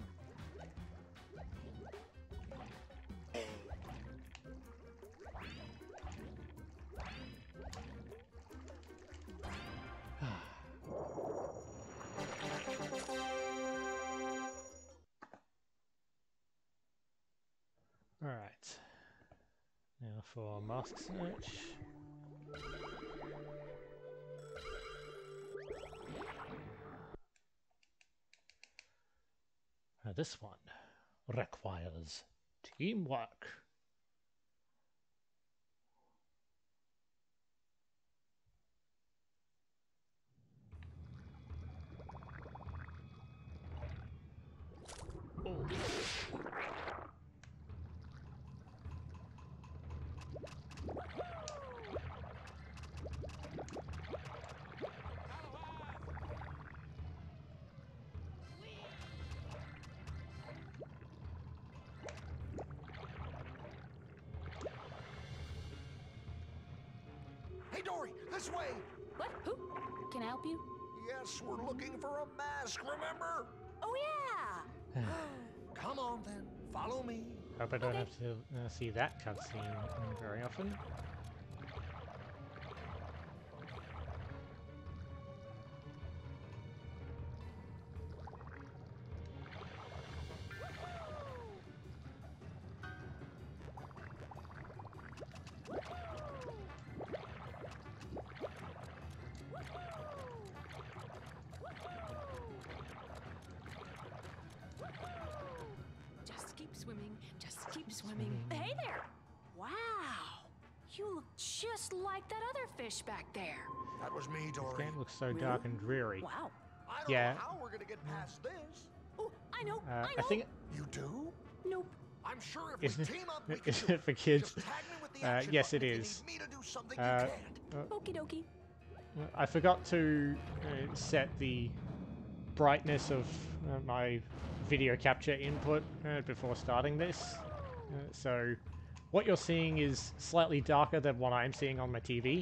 All right. Now for mask search. Uh, this one requires teamwork. Oh. Hey, Dory, this way! What? Who? Can I help you? Yes, we're looking for a mask, remember? Oh, yeah! Come on, then. Follow me. Hope I don't have to uh, see that cutscene very often. Just keep swimming. Just keep swimming. Hey there! Wow! You look just like that other fish back there. That was me, Dory. This game looks so dark and dreary. Wow. I don't Yeah. know how we're gonna get past this. Oh, I know. Uh, I know. I think You do? Nope. I'm sure if Isn't we it- team up, we can is do it for kids? Just tag me with the Uh, action yes, button it if is. you need me to do something Uh, you can't. Okie dokie. I forgot to uh, set the brightness of uh, my video capture input uh, before starting this. Uh, so what you're seeing is slightly darker than what I'm seeing on my T V.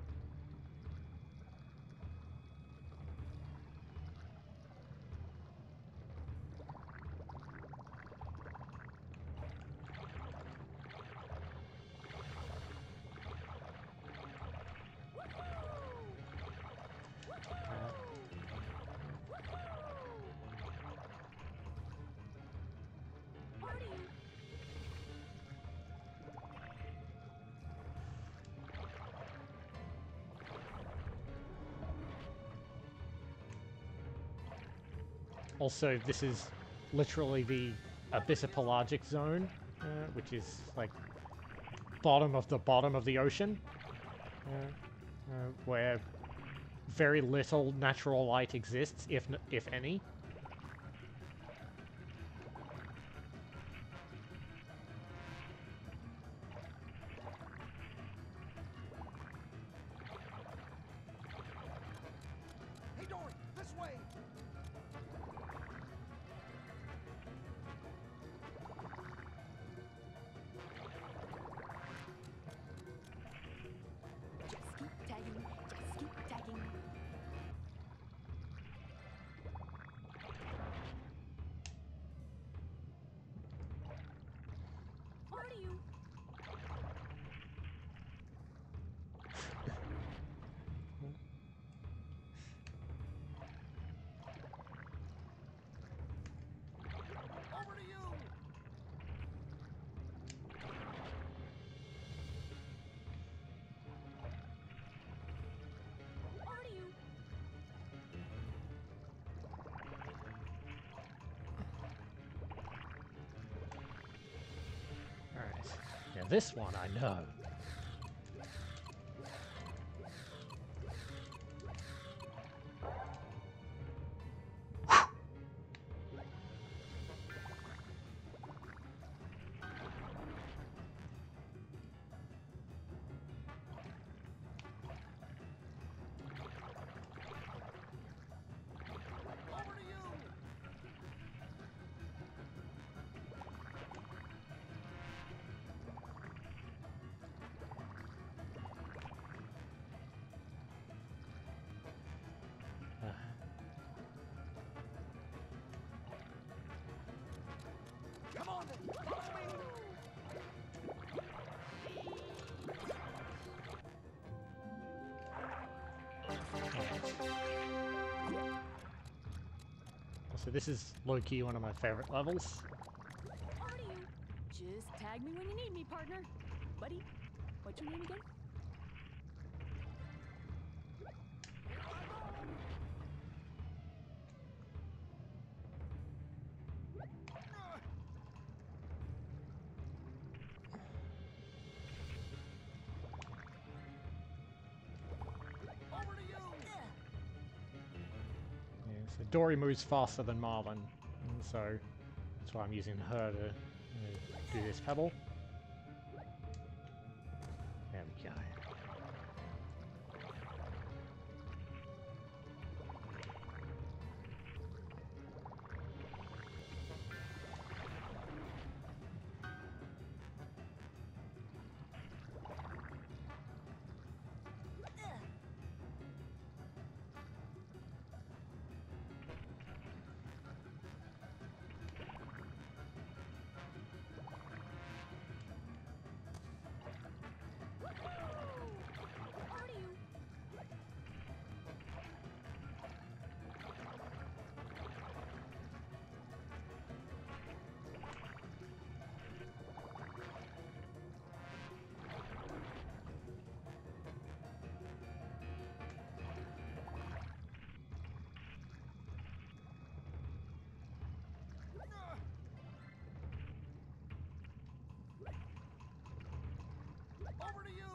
Also, this is literally the abyssopelagic zone, uh, which is like bottom of the bottom of the ocean, uh, uh, where very little natural light exists, if n if any. Hey, Dory, this way! Just keep tagging. Just keep tagging. Now this one I know. Come on, then. Follow me. So this is low-key one of my favorite levels. Over to you. Just tag me when you need me, partner. Buddy, what's your name again? Over to you. Yeah, so Dory moves faster than Marvin, and so that's why I'm using her to you know, do this pedal. There we go. Over to you. Over to you.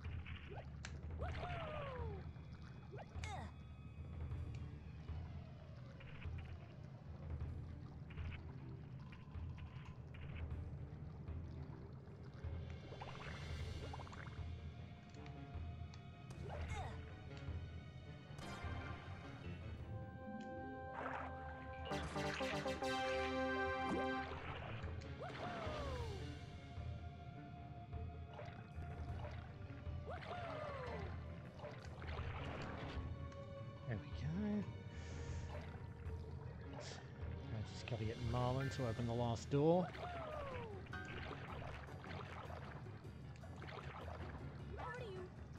There we go. I just gotta get Marlin to open the last door. Over to you.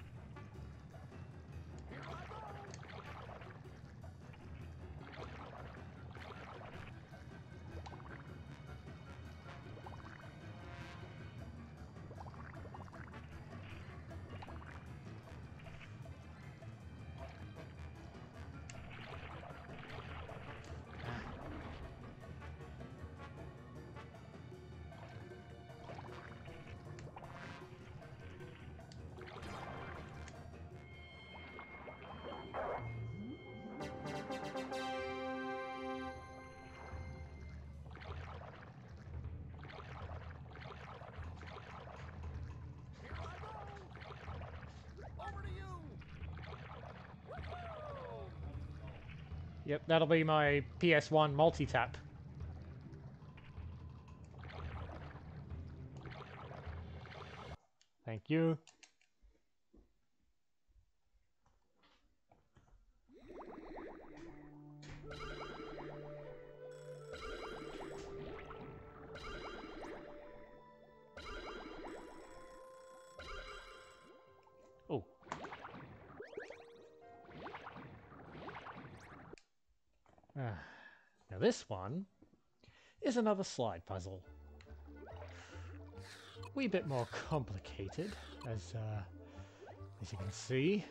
Over to you. Yep, that'll be my P S one multi-tap. Thank you. Oh. Ah. Now this one is another slide puzzle. Wee bit more complicated, as uh, as you can see.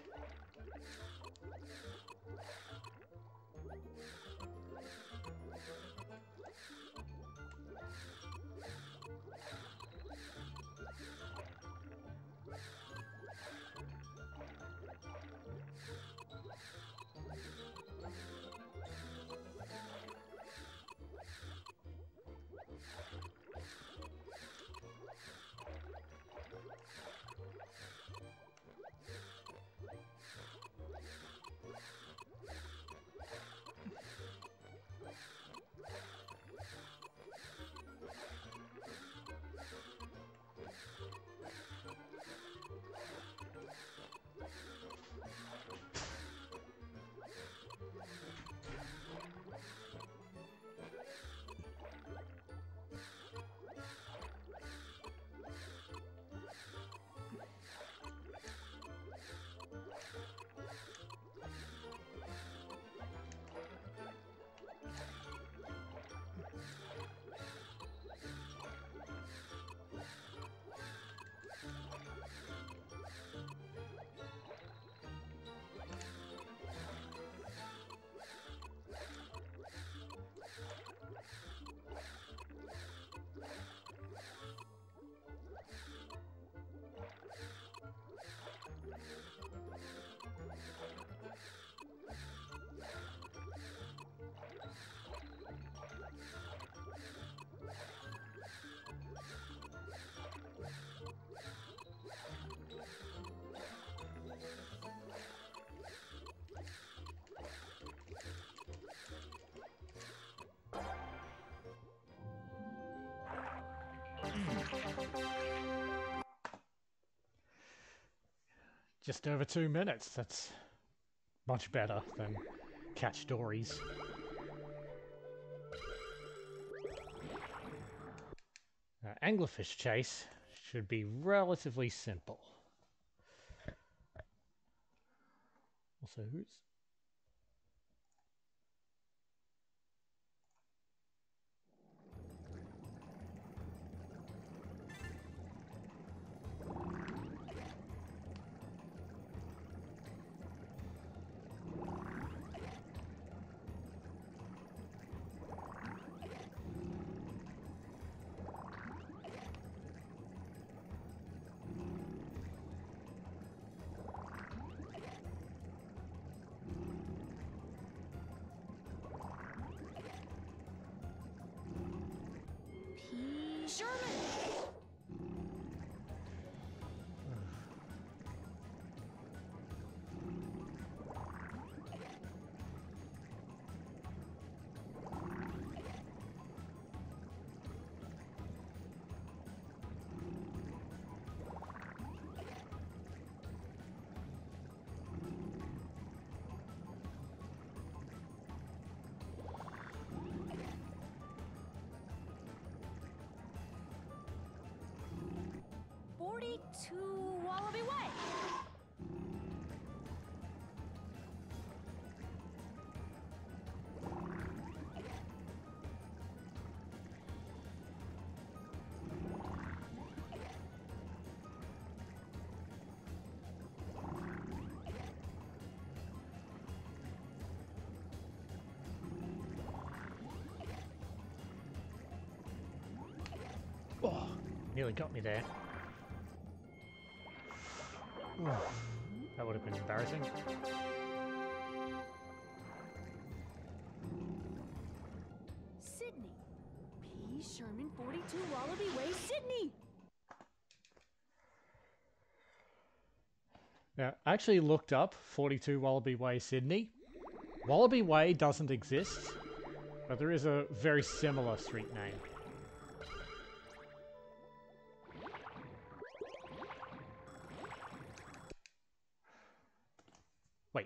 Just over two minutes. That's much better than Catch Dories. Uh, anglerfish chase should be relatively simple. Also, who's... P. Sherman! forty-two Wallaby Way. Oh, nearly got me there. Ooh, that would have been embarrassing. Sydney. P. Sherman, forty-two Wallaby Way, Sydney. Now, I actually looked up forty-two Wallaby Way, Sydney. Wallaby Way doesn't exist, but there is a very similar street name. Wait.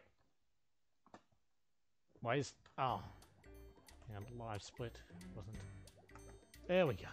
Why is... Oh. Yeah, live split wasn't... There we go.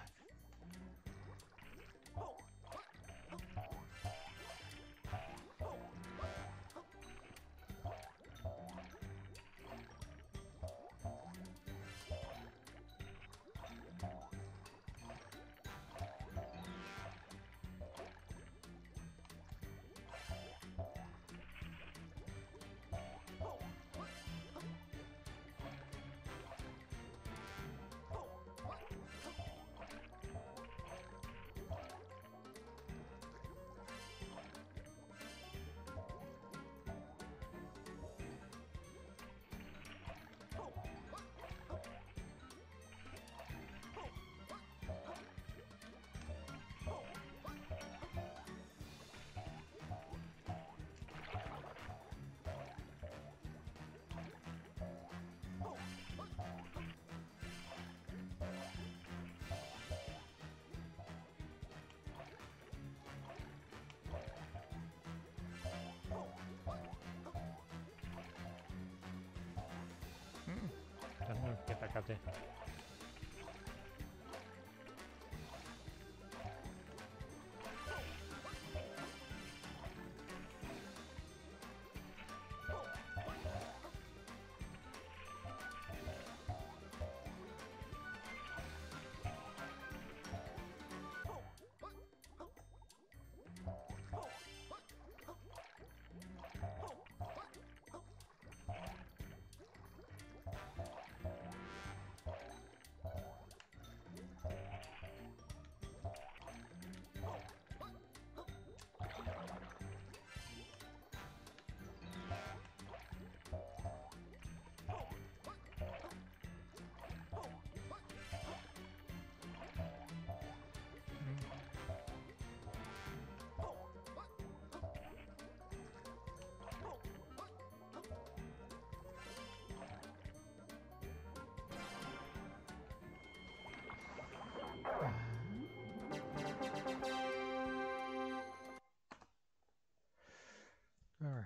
I'm gonna get back up there.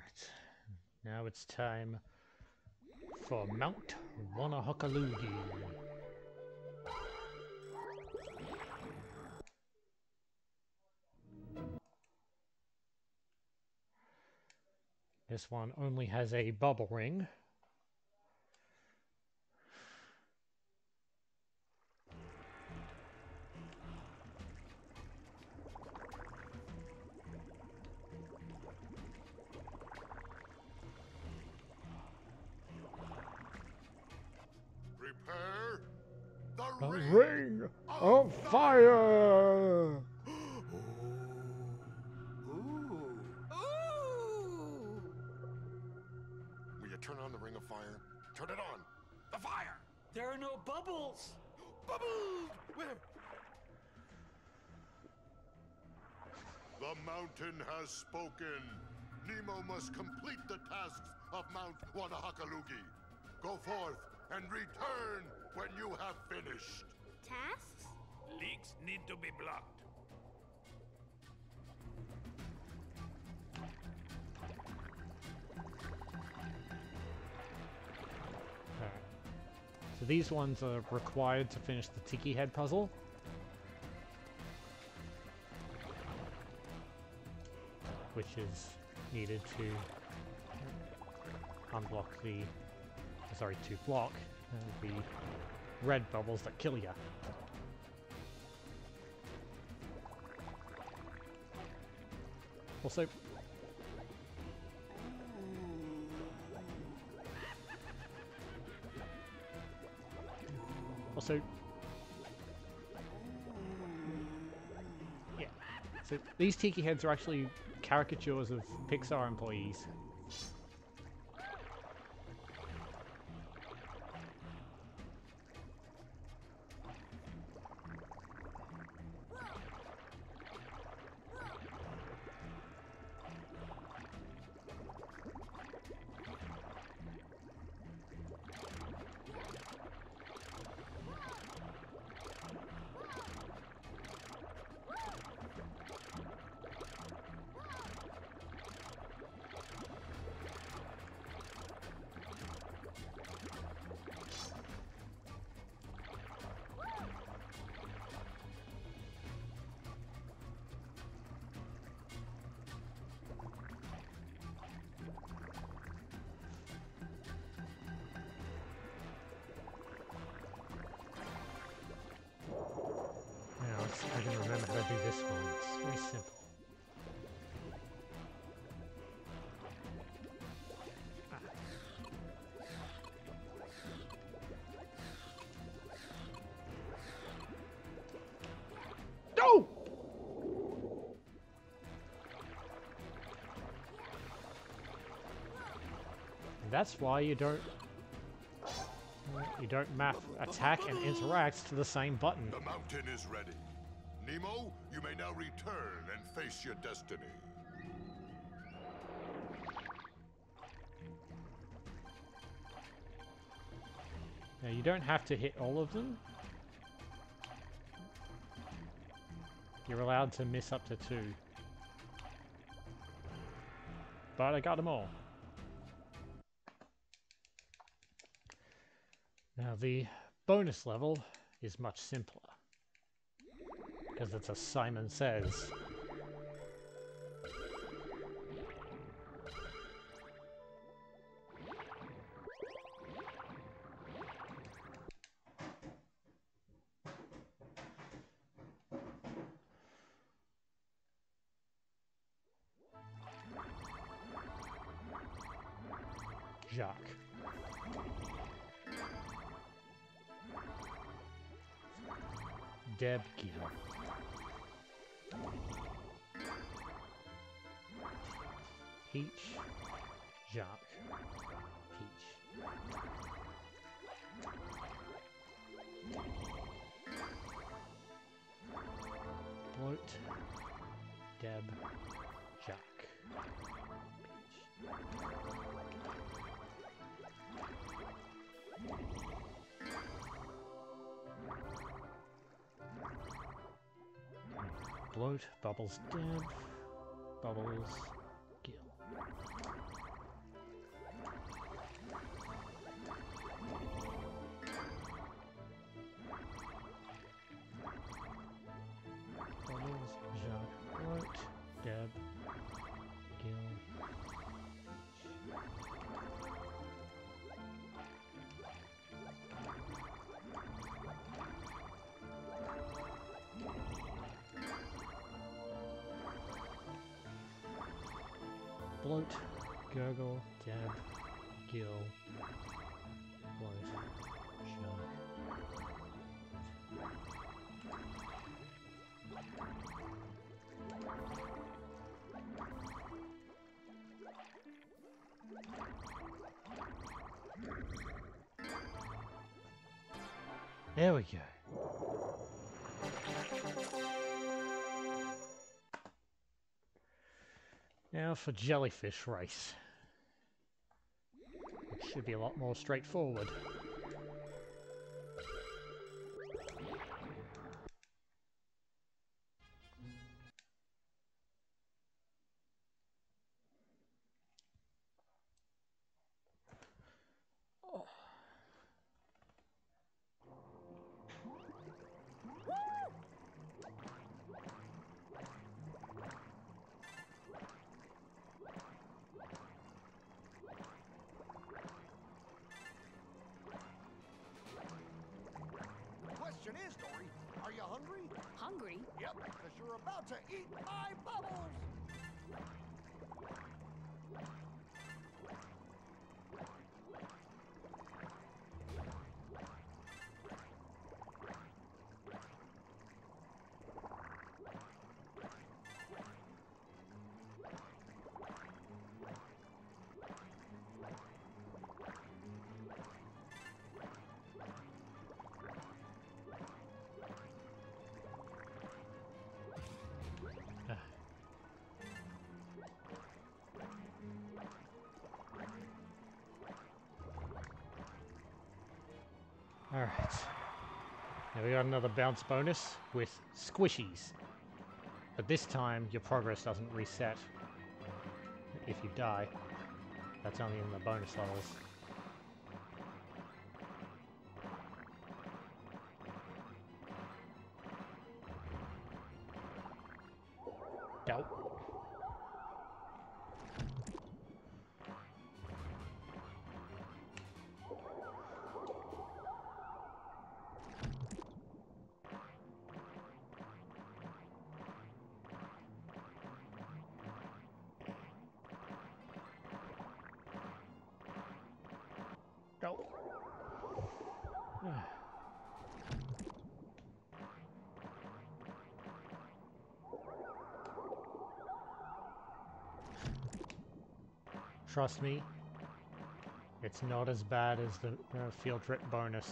Alright. Now it's time for Mount Wanahakalugi. This one only has a bubble ring. Prepare the A ring, ring of fire! Ooh. Will you turn on the ring of fire? Turn it on! The fire! There are no bubbles! Bubbles! Where? The mountain has spoken. Nemo must complete the tasks of Mount Wanahakalugi. Go forth and return when you have finished. Tasks? Leaks need to be blocked. Alright. So these ones are required to finish the Tiki Head puzzle. Which is needed to unblock the, sorry, to block uh, the red bubbles that kill ya. Also, also, yeah. So these Tiki Heads are actually caricatures of Pixar employees. I can remember how to do this one. It's very simple. Ah. No! And that's why you don't you don't map attack and interact to the same button. The mountain is ready. Nemo, you may now return and face your destiny. Now you don't have to hit all of them. You're allowed to miss up to two. But I got them all. Now the bonus level is much simpler. Because it's as Simon Says. Jacques. Deb Gill. Peach. Jacques. Peach. Bloat. Deb. Jacques. Peach. Bloat, Bubbles, Deb, Bubbles, Gill. Bloat, gurgle, dab, gill, bloat, shark. There we go. Now for jellyfish race. It should be a lot more straightforward. Question is, Dory, are you hungry? Hungry? Yep, because you're about to eat my bubbles! Alright. Now we got another bounce bonus with squishies. But this time your progress doesn't reset if you die. That's only in the bonus levels. Dope. Go. Trust me, it's not as bad as the uh, field trip bonus.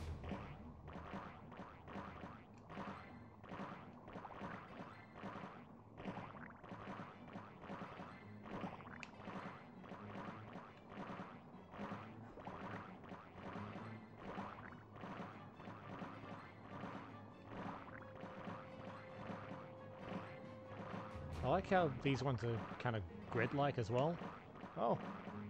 I like how these ones are kind of grid-like as well. Oh.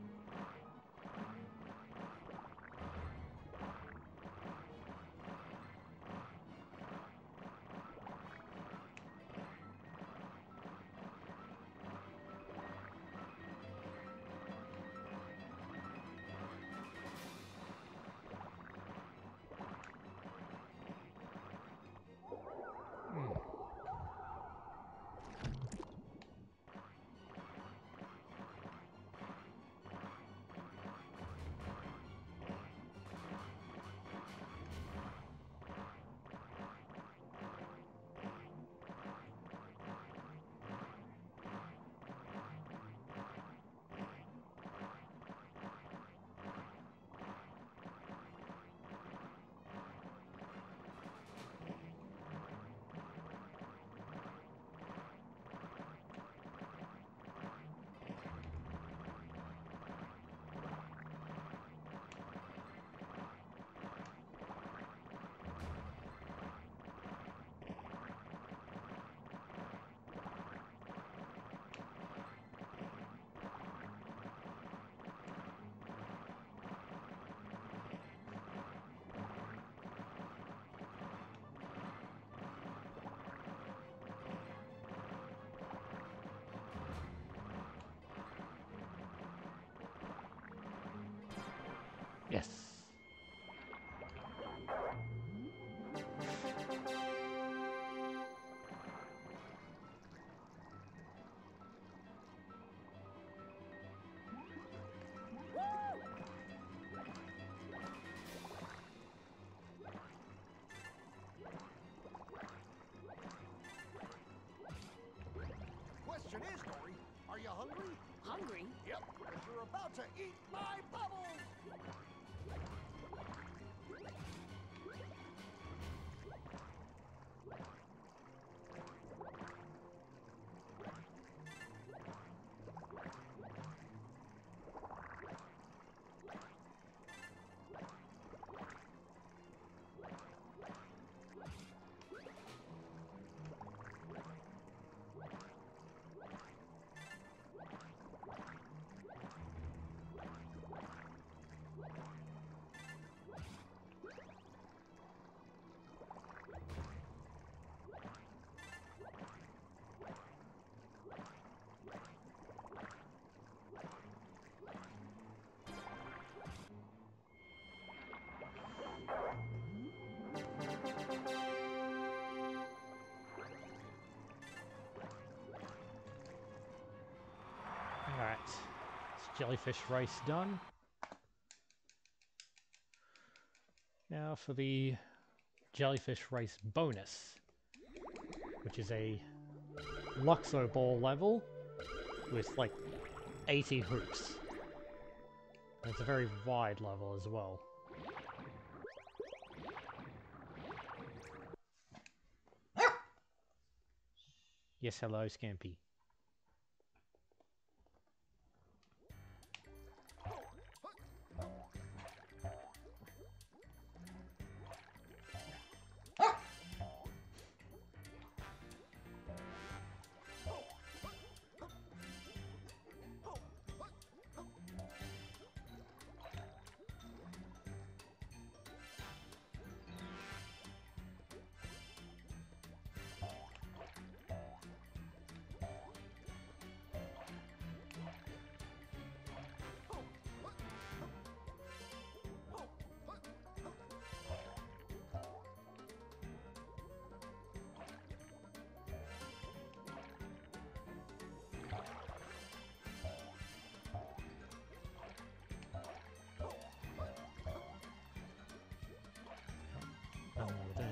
Yes. to eat my bubbles! Alright, it's jellyfish race done. Now for the jellyfish race bonus, which is a Luxo ball level with like eighty hoops. And it's a very wide level as well. Yes, hello, Scampy. One more there.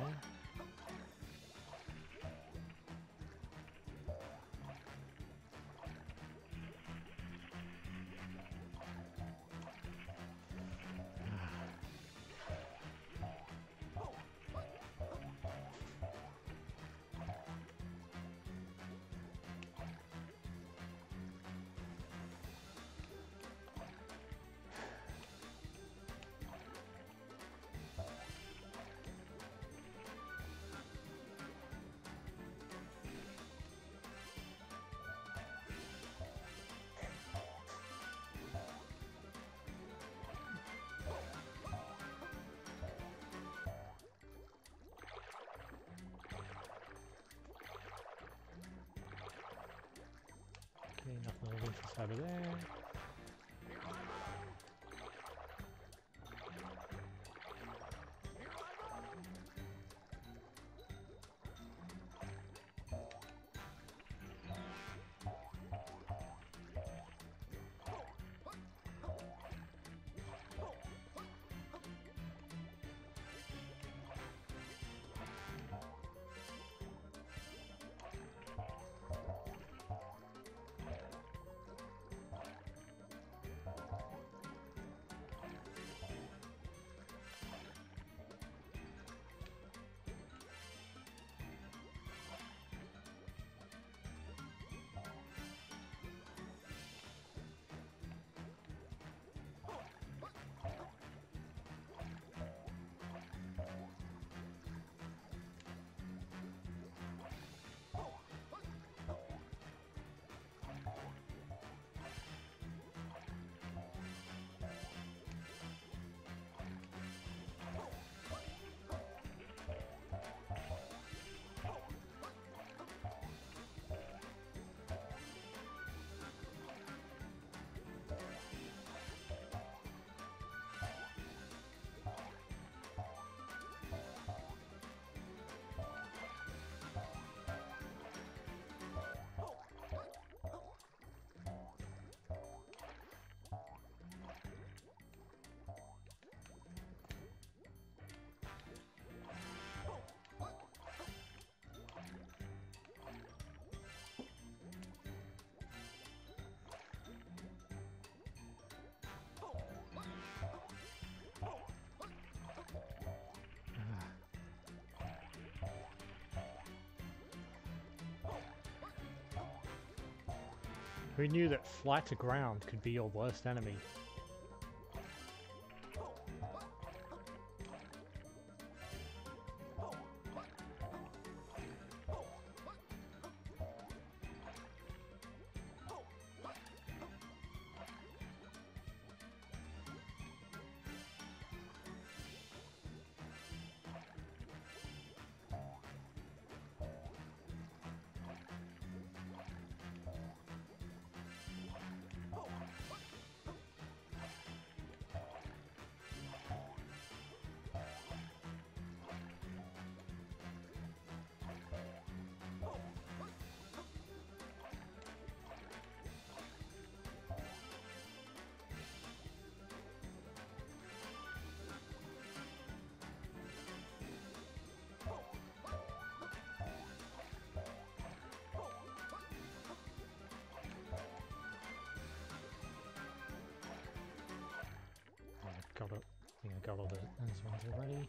Okay, nothing of interest over there. Who knew that flight to ground could be your worst enemy? Got it. I think I got all the, those ones already.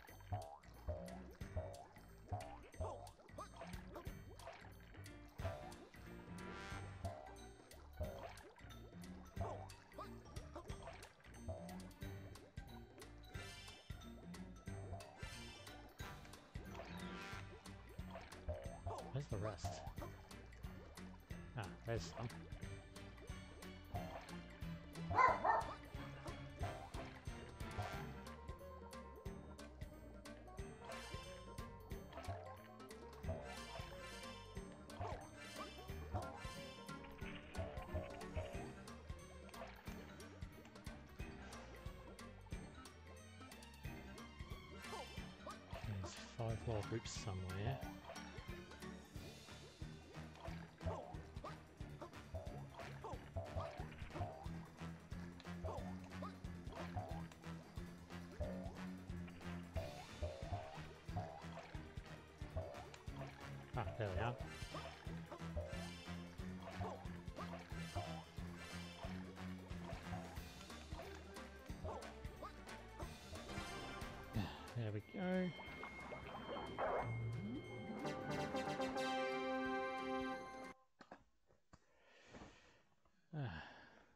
Where's the rest? Ah, there's some. There's five more groups somewhere. Ah, there we are. There we go. Ah.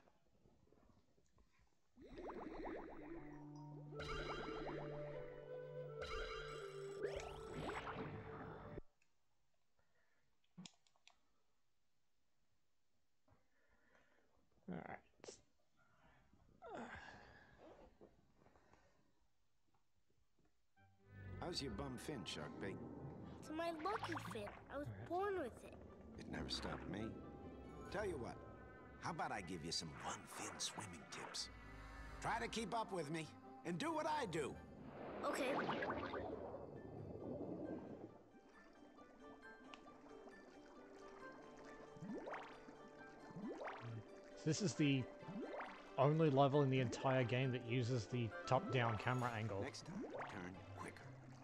Alright. How's your bum fin, Sharkbait? It's my lucky fin. I was born with it. It never stopped me. Tell you what, how about I give you some one-fin swimming tips? Try to keep up with me, and do what I do. Okay. This is the only level in the entire game that uses the top-down camera angle. Next time, turn quicker.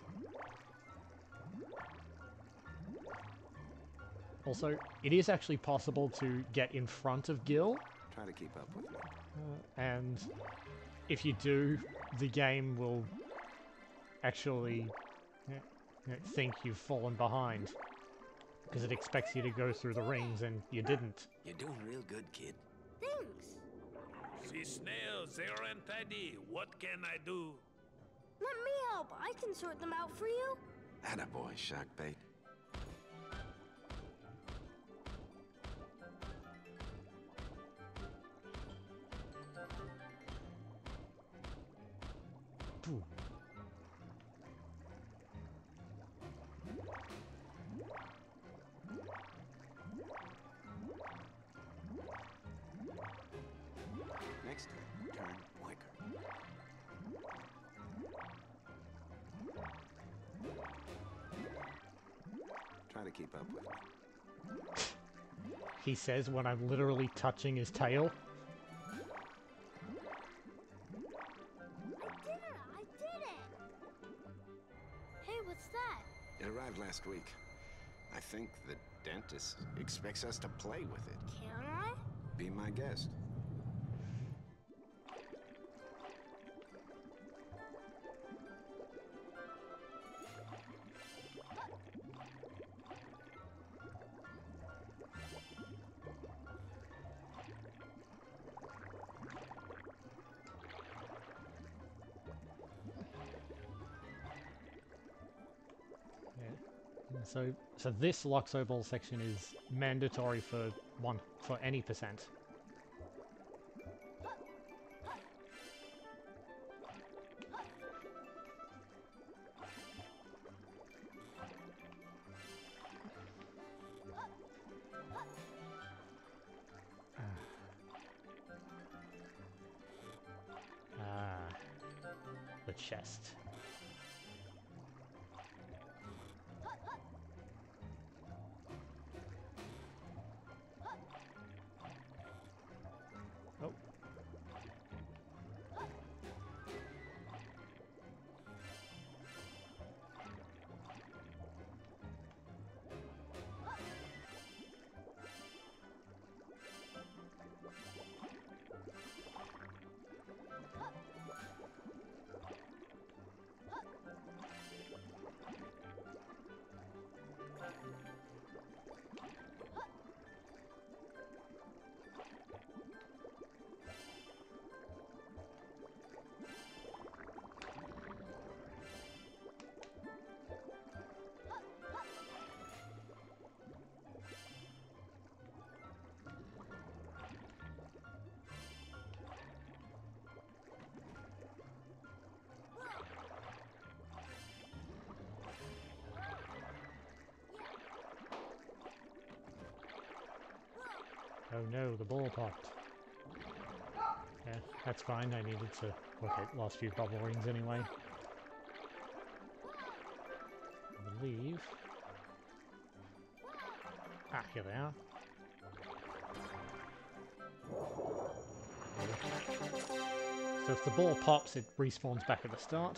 Also, it is actually possible to get in front of Gil, Try to keep up with me. uh, and if you do, the game will actually uh, uh, think you've fallen behind, because it expects you to go through the rings and you didn't. You're doing real good, kid. Thanks. See snails, they are untidy. What can I do? Let me help. I can sort them out for you. Attaboy, Sharkbait. Pooh. Next time, turn quicker. Try to keep up with me. He says when I'm literally touching his tail. I did it. I did it. Hey, what's that? It arrived last week. I think the dentist expects us to play with it. Can I? Be my guest. So, so this Luxo Ball section is mandatory for one for any percent. Ah, the chest. Oh. Oh no, the ball popped. Yeah, that's fine. I needed to look at last few bubble rings anyway. I believe. Ah, here they are. So if the ball pops, it respawns back at the start.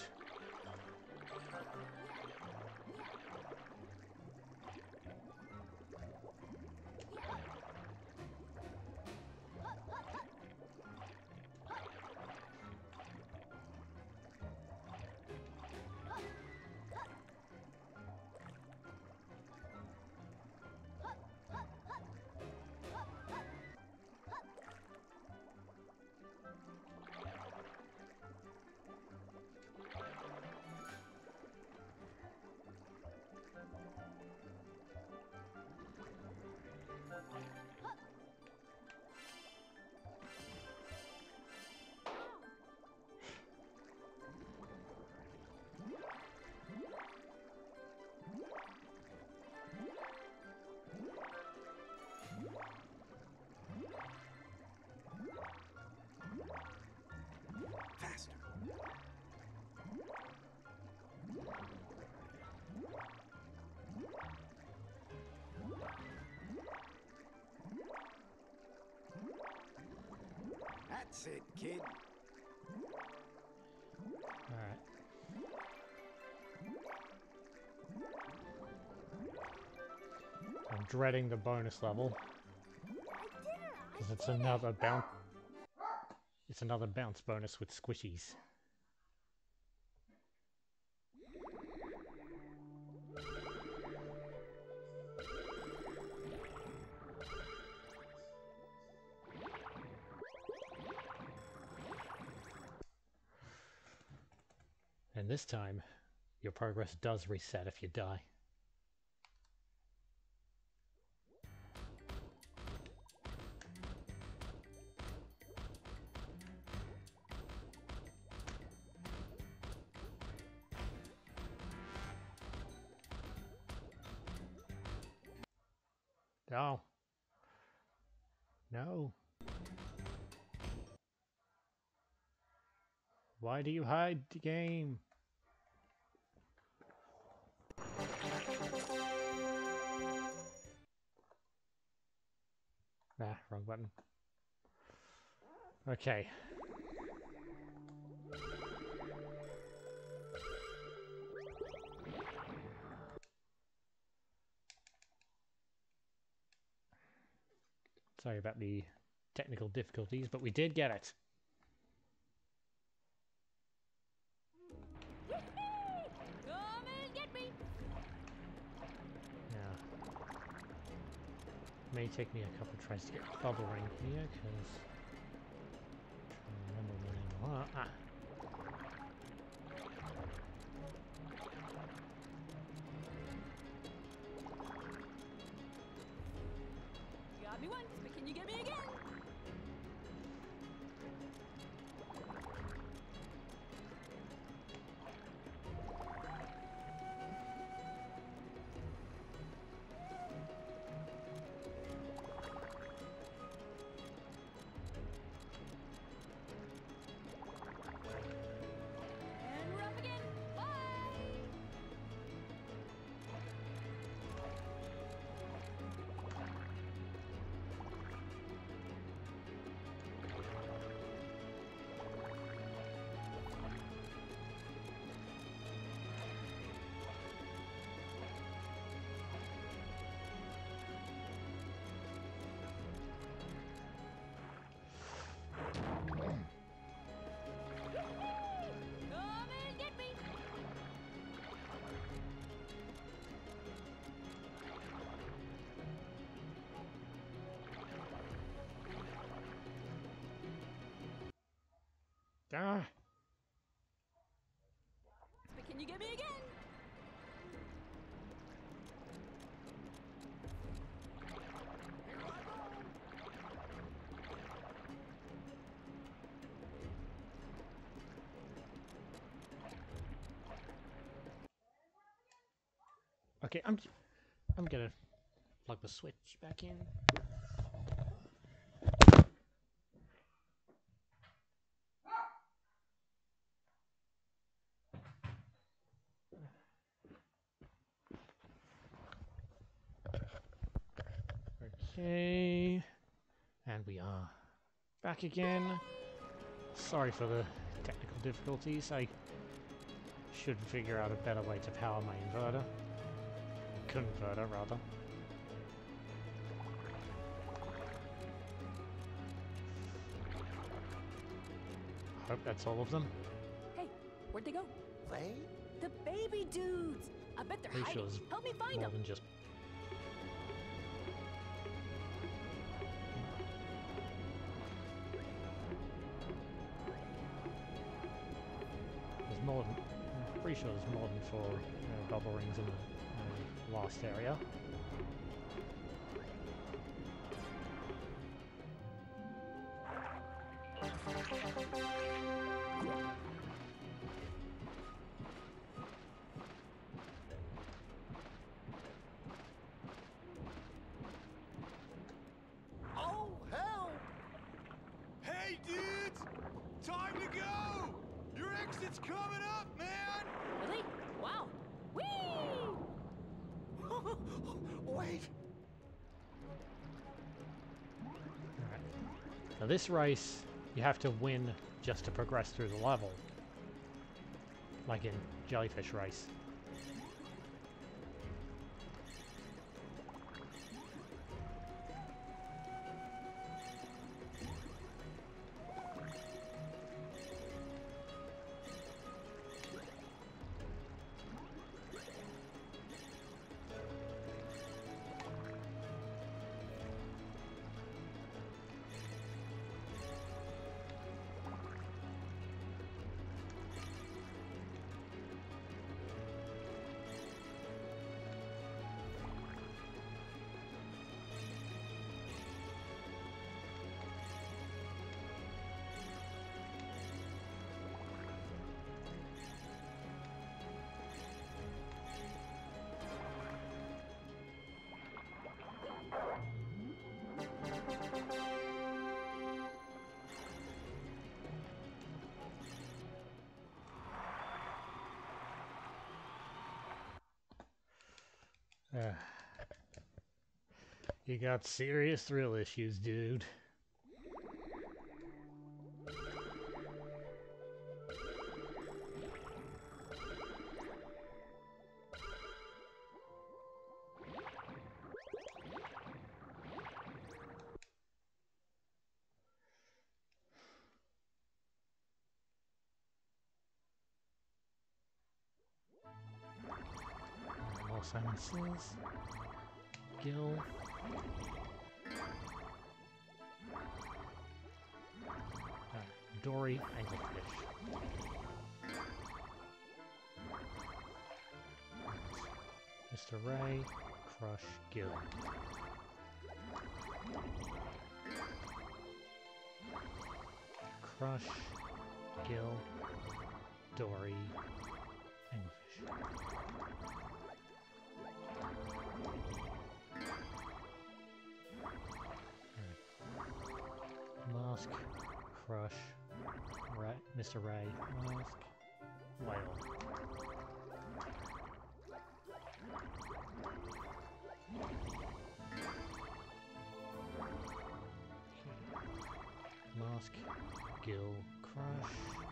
Faster. That's it, kid. Alright. I'm dreading the bonus level. Because it's another bounce. It's another bounce bonus with squishies. And this time, your progress does reset if you die. Oh. No. Why do you hide the game? Nah, wrong button. Okay. Sorry about the technical difficulties, but we did get it. Come and get me. Yeah. May take me a couple tries to get bubble ring here, because I remember the name of that. Ah. me once, but can you get me again? And we're up again. Bye. Come and get me. Ah, But can you get me again? okay, I'm I'm gonna plug the switch back in. Okay, and we are back again. Sorry for the technical difficulties. I should figure out a better way to power my inverter. Converter, rather. I hope that's all of them. Hey, where'd they go? They? The baby dudes. I bet they're Pretty hiding. sure it's Help me find more them. than just... There's more than... I'm pretty sure there's more than four uh, bubble rings in the uh, last area. Oh, hell! Hey, dudes! Time to go! Your exit's coming up, man! Really? Wow. Whee! Wait! Alright. Now this race, you have to win just to progress through the level. Like in Jellyfish Race. Uh, you got serious thrill issues, dude. More Simon Says. Gil. Uh, Dory, Anglefish. Mister Ray, Crush, Gil. Crush, Gill, Dory, Anglerfish. Mask, Crush, Ray, Mister Ray, Mask, Whale. Mask, Gill, Crush,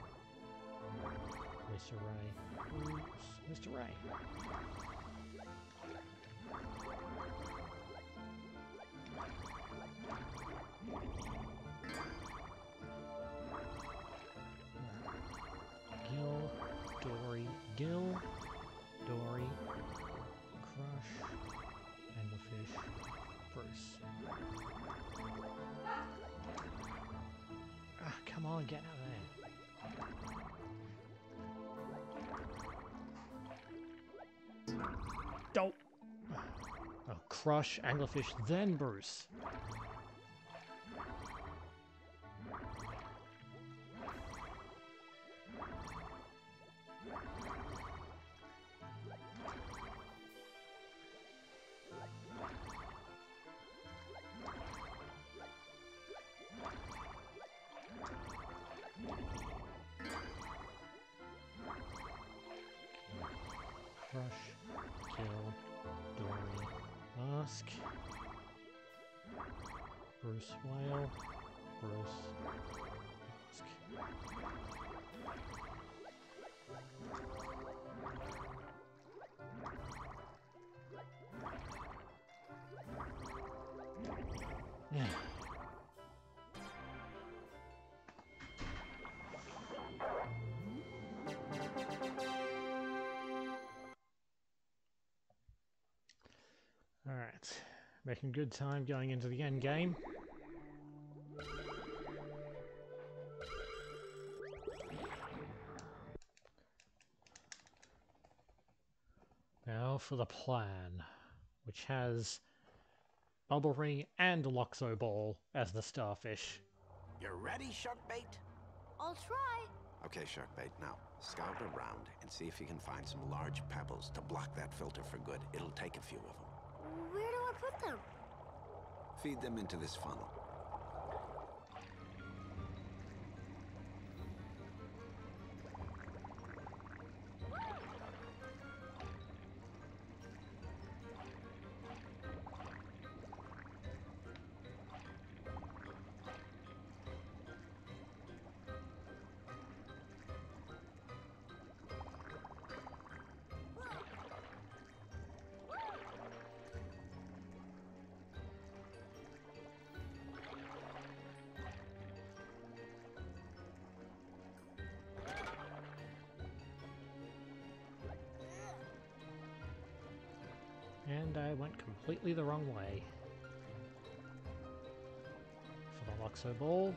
Mister Ray, Oops, Mister Ray. Gill, Dory, Gill, Dory, Crush, Anglerfish, Bruce. Ah, come on, get out of there. Don't. Oh, Crush, Anglerfish, then Bruce. Crush, Kill, Dory, Mask, Bruce Whale, Bruce, Mask. Yeah. Alright, making good time going into the end game. Now for the plan, which has Bubble Ring and Loxo Ball as the starfish. You ready, Sharkbait? I'll try. Okay, Sharkbait, now scout around and see if you can find some large pebbles to block that filter for good. It'll take a few of them. Where do I put them? Feed them into this funnel. And I went completely the wrong way. For the Loxo Ball.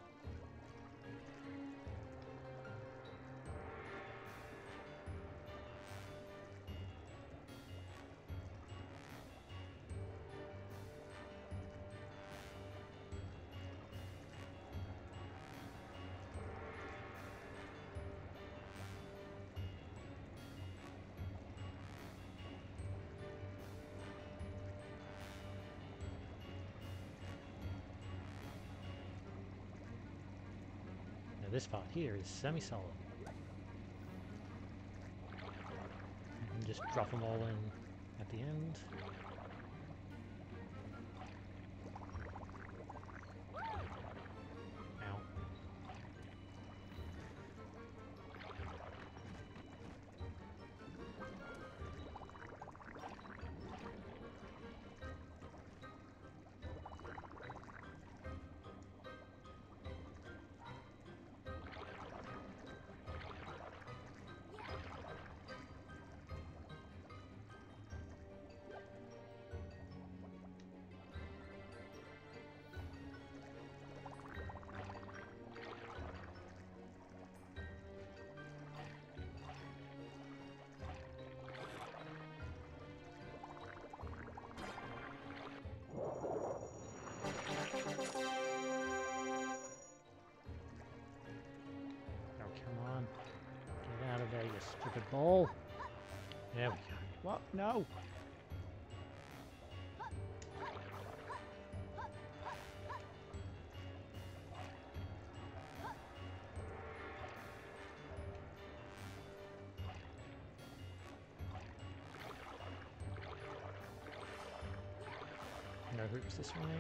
This part here is semi-solid. You can just drop them all in at the end. Ow. Stupid ball. There we go. What? No. No hoops this way.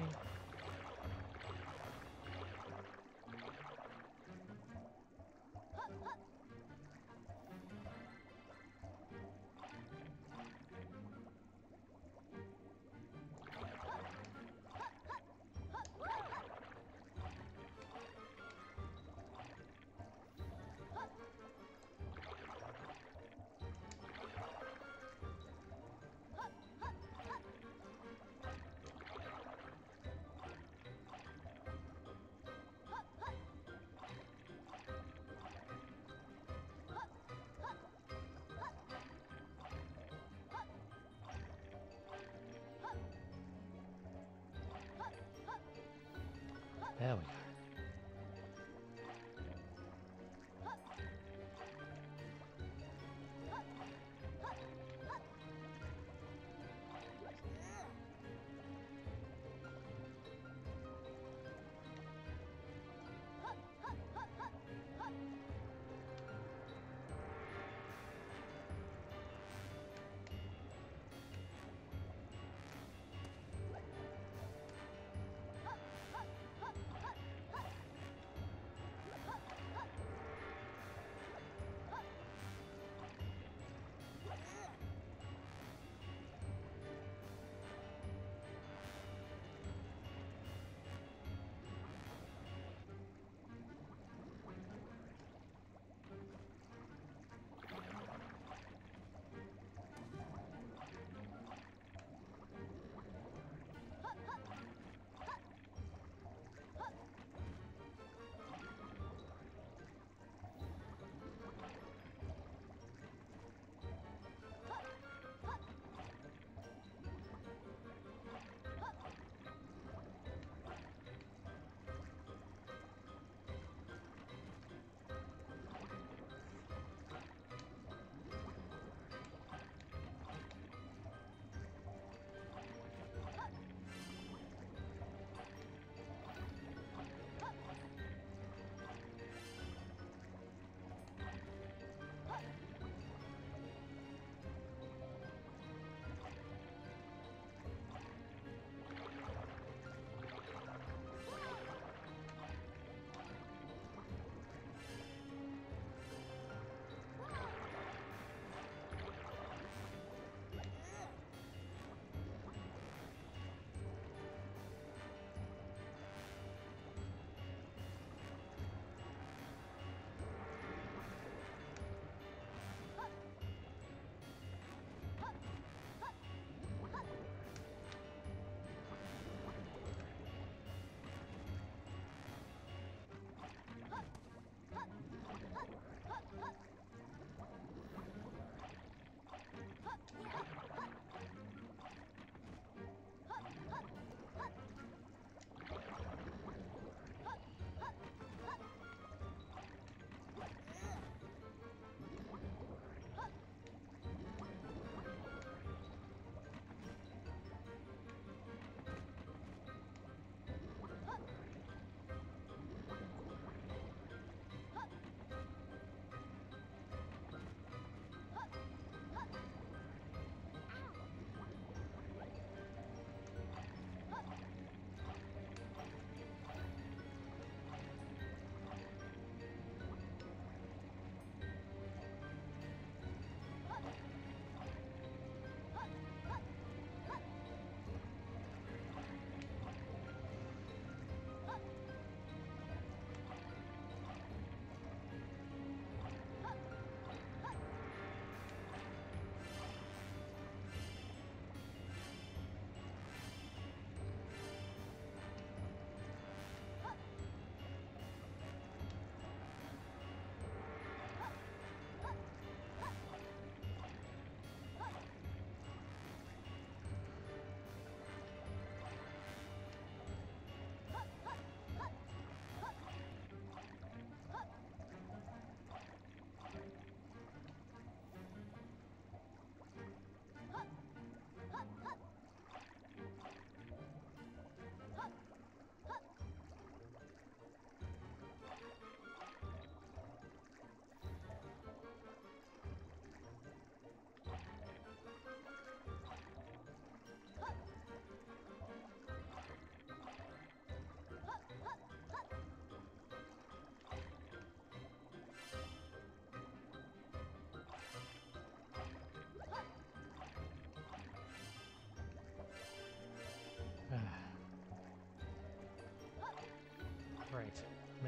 There we go.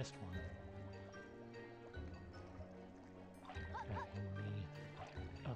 missed one. Okay, let me up.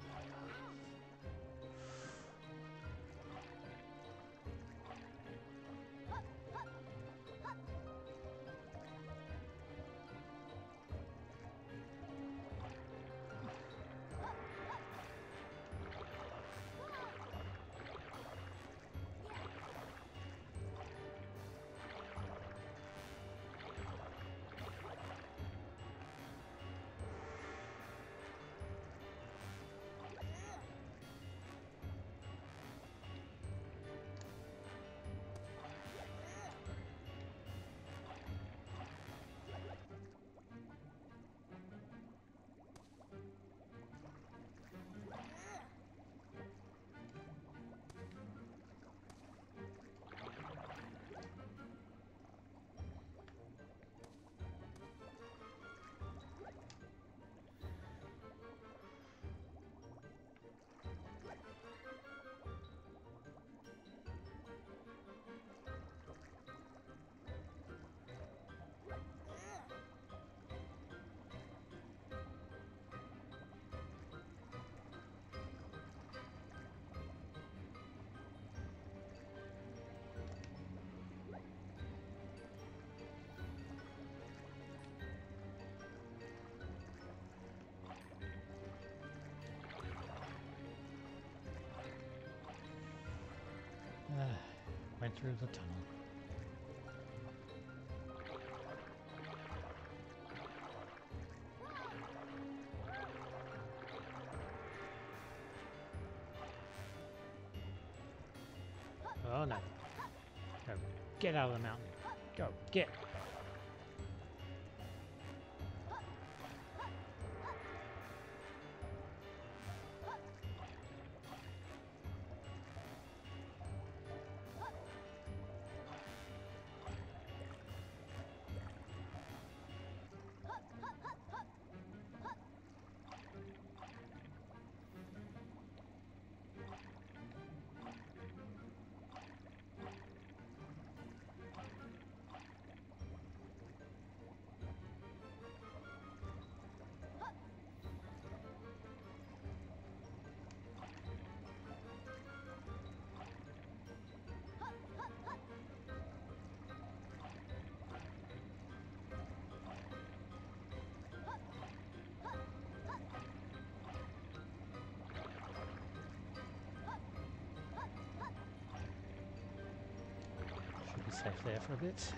Uh, went through the tunnel. Oh no. Go. Get out of the mountain. Go. Get. Should be safe there for a bit.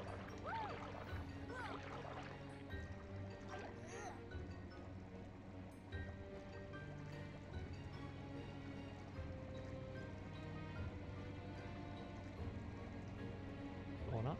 Or not.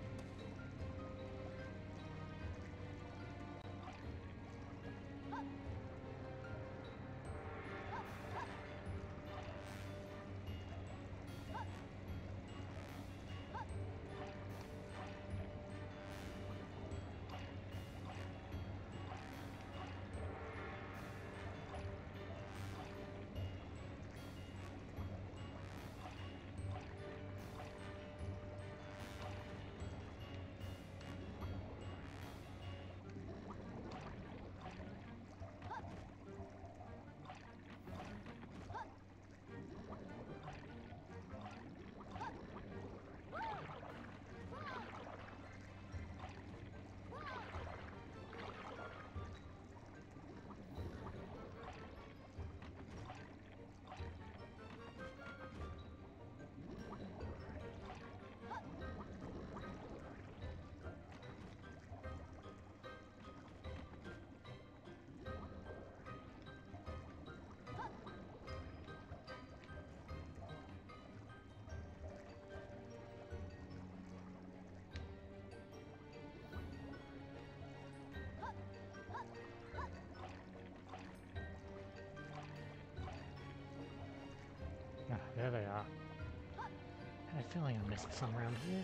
Ah, there they are. I had a feeling I missed some around here.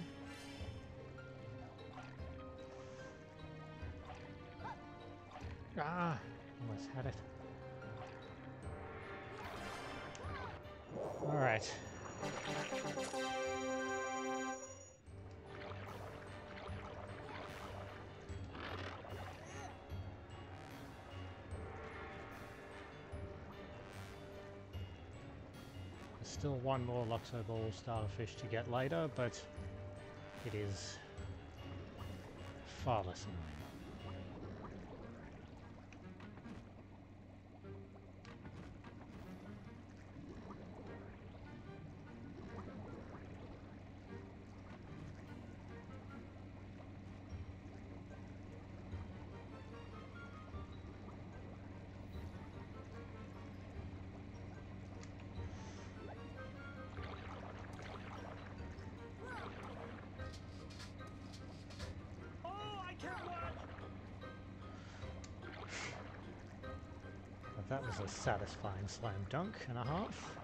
Ah, almost had it. All right. Still one more Luxo Ball starfish to get later, but it is far less annoying. But that was a satisfying slam dunk and a half.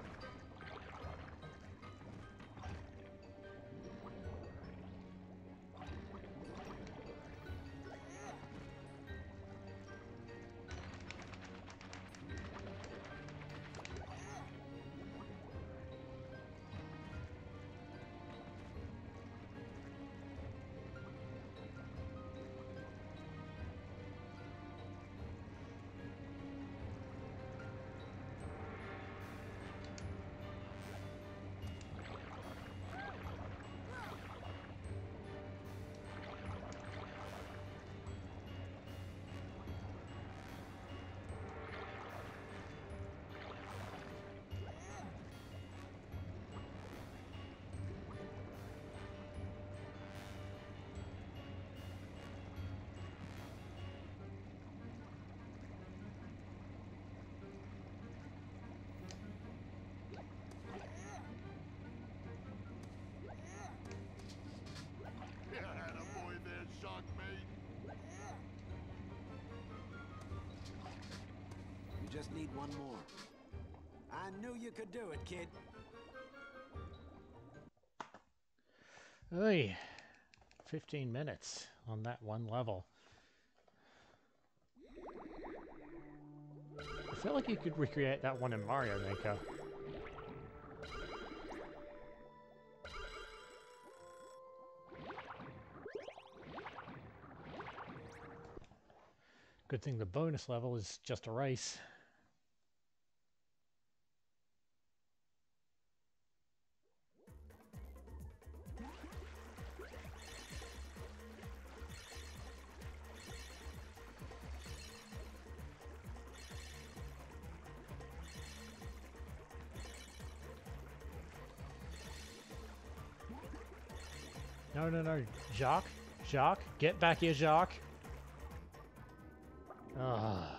You just need one more. I knew you could do it, kid. Oy, fifteen minutes on that one level. I feel like you could recreate that one in Mario Maker. Good thing the bonus level is just a race. No, no, no. Jacques? Jacques? Get back here, Jacques. Ah.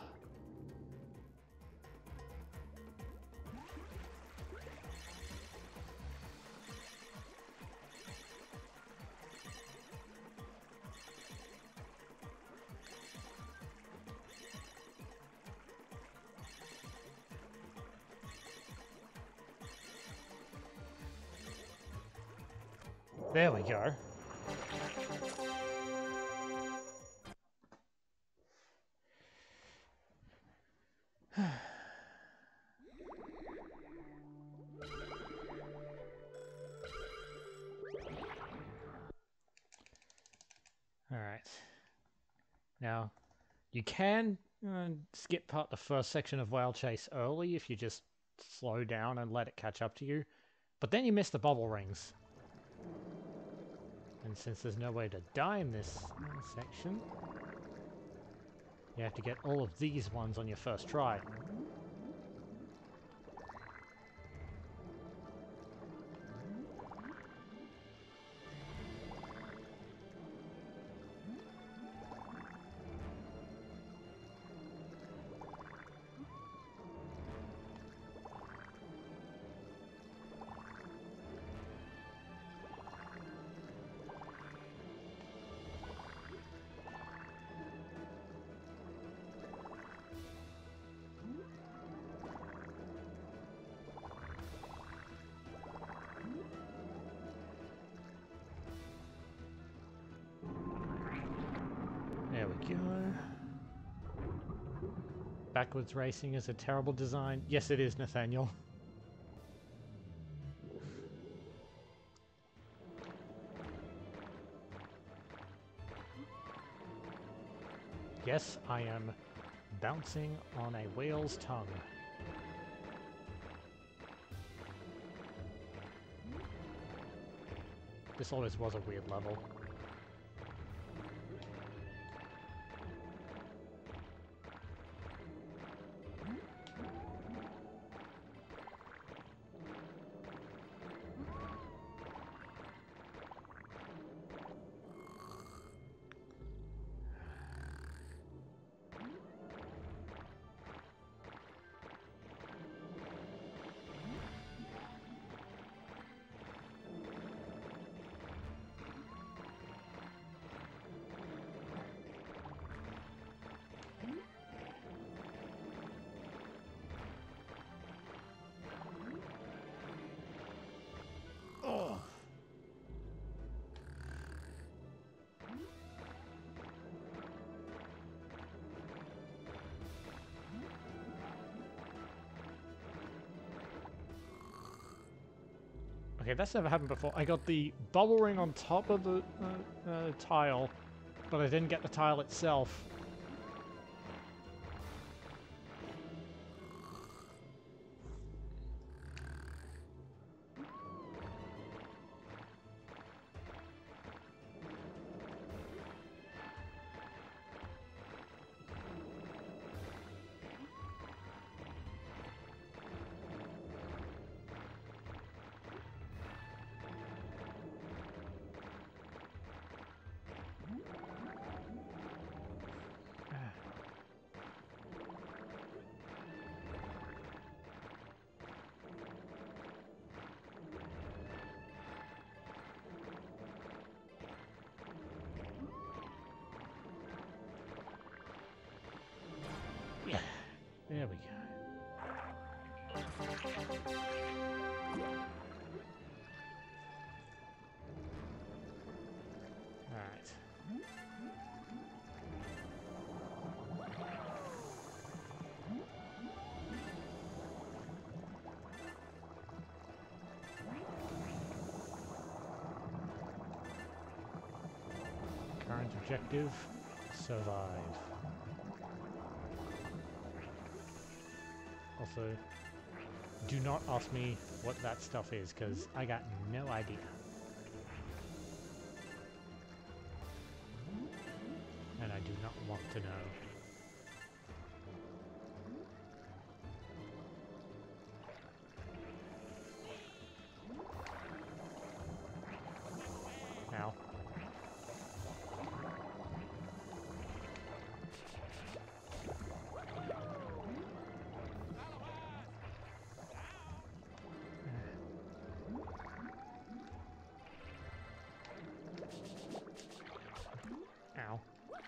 There we go. Alright. Now, you can uh, skip part the first section of Whale Chase early if you just slow down and let it catch up to you. But then you miss the bubble rings. And since there's no way to die in this uh, section, you have to get all of these ones on your first try. There we go. Backwards racing is a terrible design. Yes, it is, Nathaniel. Yes, I am bouncing on a whale's tongue. This always was a weird level. Okay, that's never happened before. I got the bubble ring on top of the uh, uh, tile, but I didn't get the tile itself. There we go. Alright. Current objective, survive. Also, do not ask me what that stuff is, because I got no idea. And I do not want to know. Ow. Ow.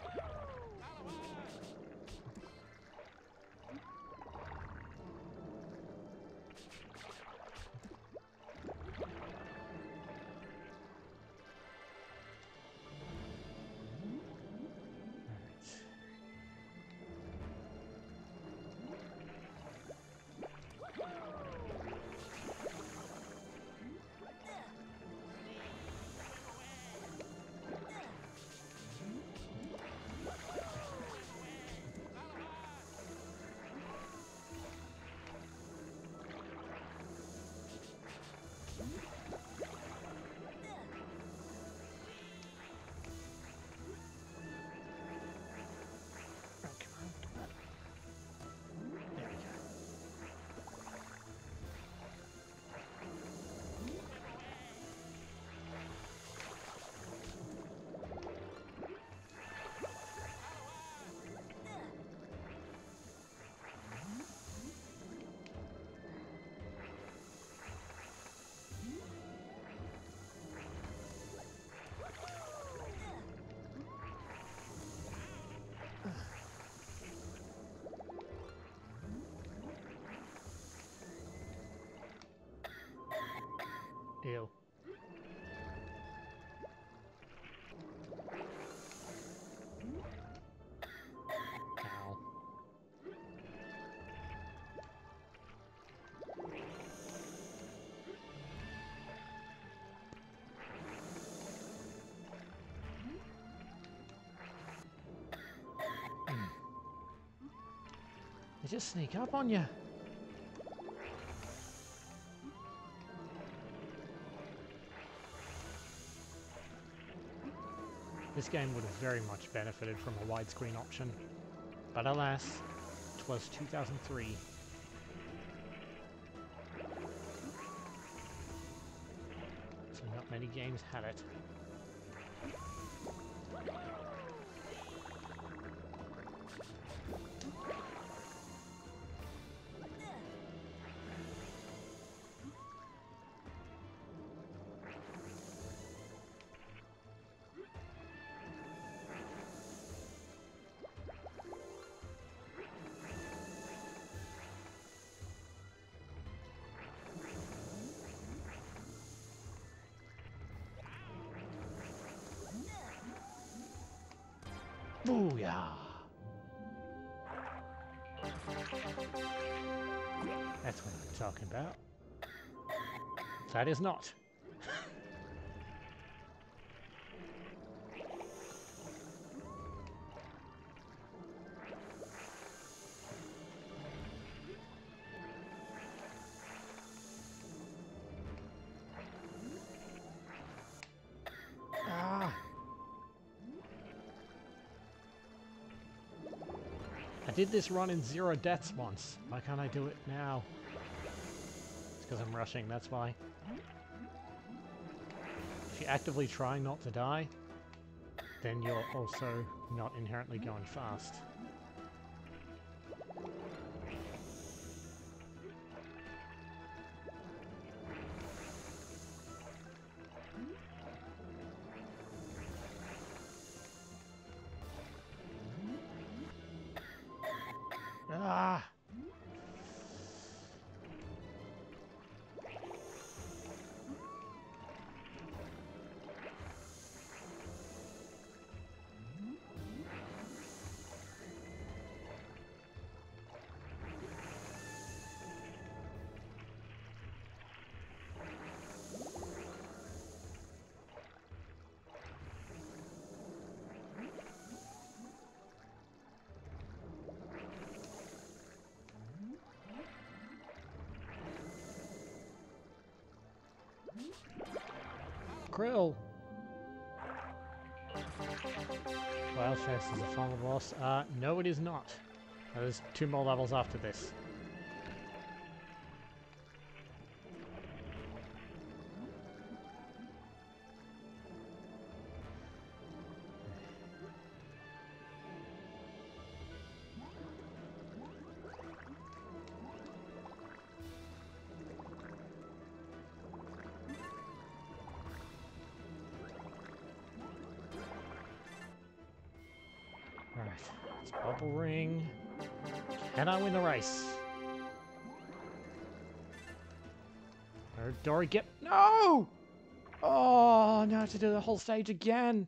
Ew. Ow. They just sneak up on you. This game would have very much benefited from a widescreen option, but alas, it was two thousand three. So not many games had it. Booyah! That's what I'm talking about. That is not. I did this run in zero deaths once. Why can't I do it now? It's because I'm rushing, that's why. If you're actively trying not to die, then you're also not inherently going fast. Ah! Krill! Wild Chest is a final boss. Uh, no it is not. There's two more levels after this. Alright, it's bubble ring. Can I win the race? Or Dory get no! Oh, now I have to do the whole stage again.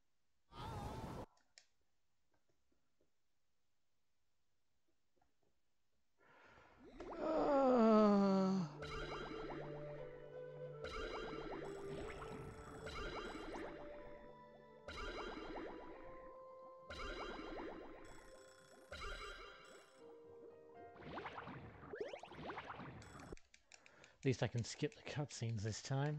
Uh... At least I can skip the cutscenes this time.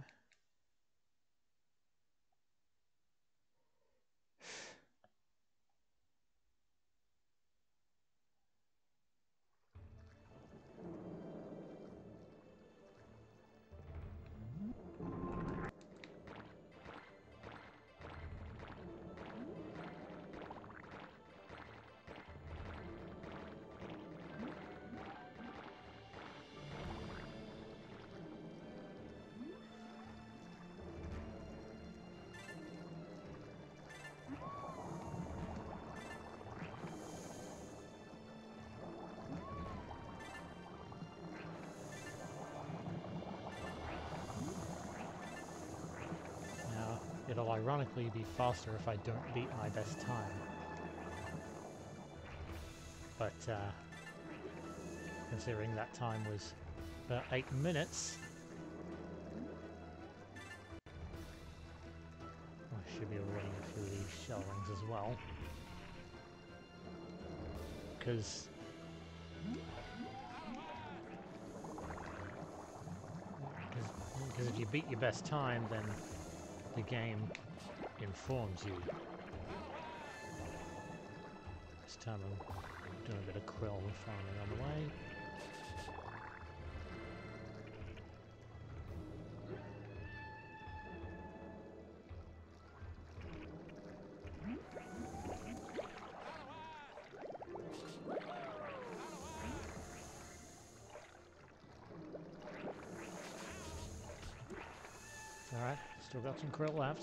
It'll ironically be faster if I don't beat my best time. But, uh, considering that time was about eight minutes, I should be avoiding a few of these shell rings as well. Because because if you beat your best time, then the game informs you meantime, I'm doing a bit of krill farming on the way. Alright, still got some krill left.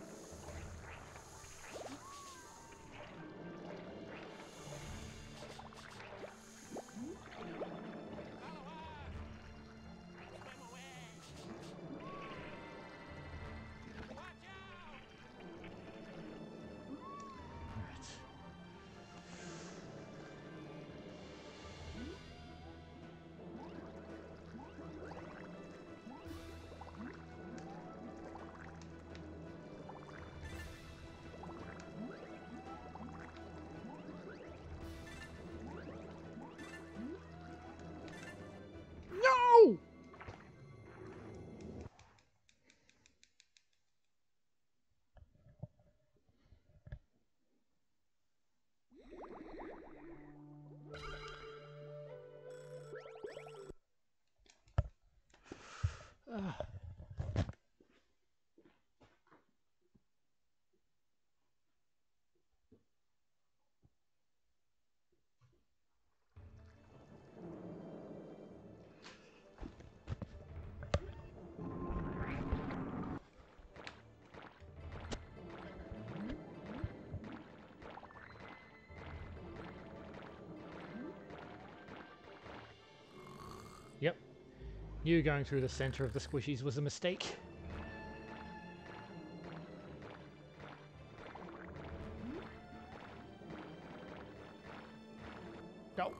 No! Ugh. Yep. You going through the center of the squishies was a mistake. Go.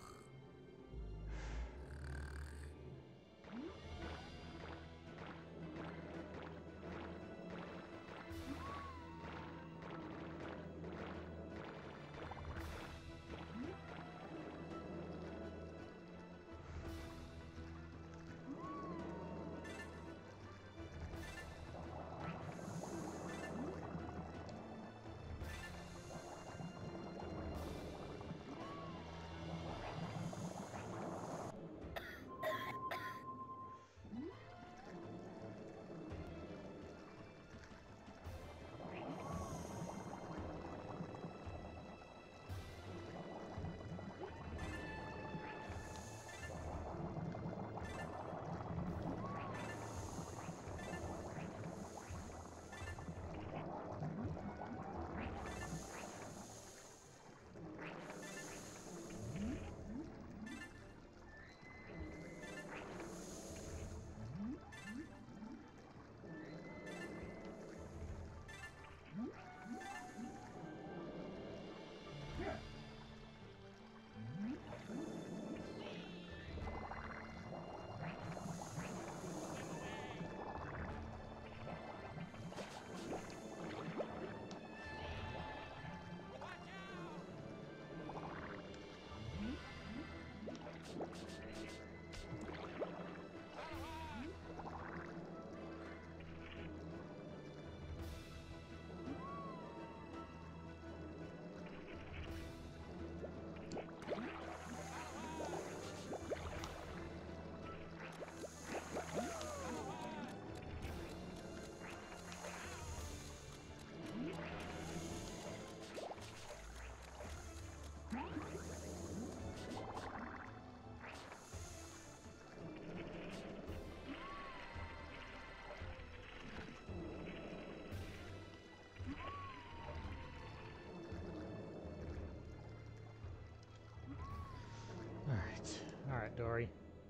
Alright. Alright, Dory.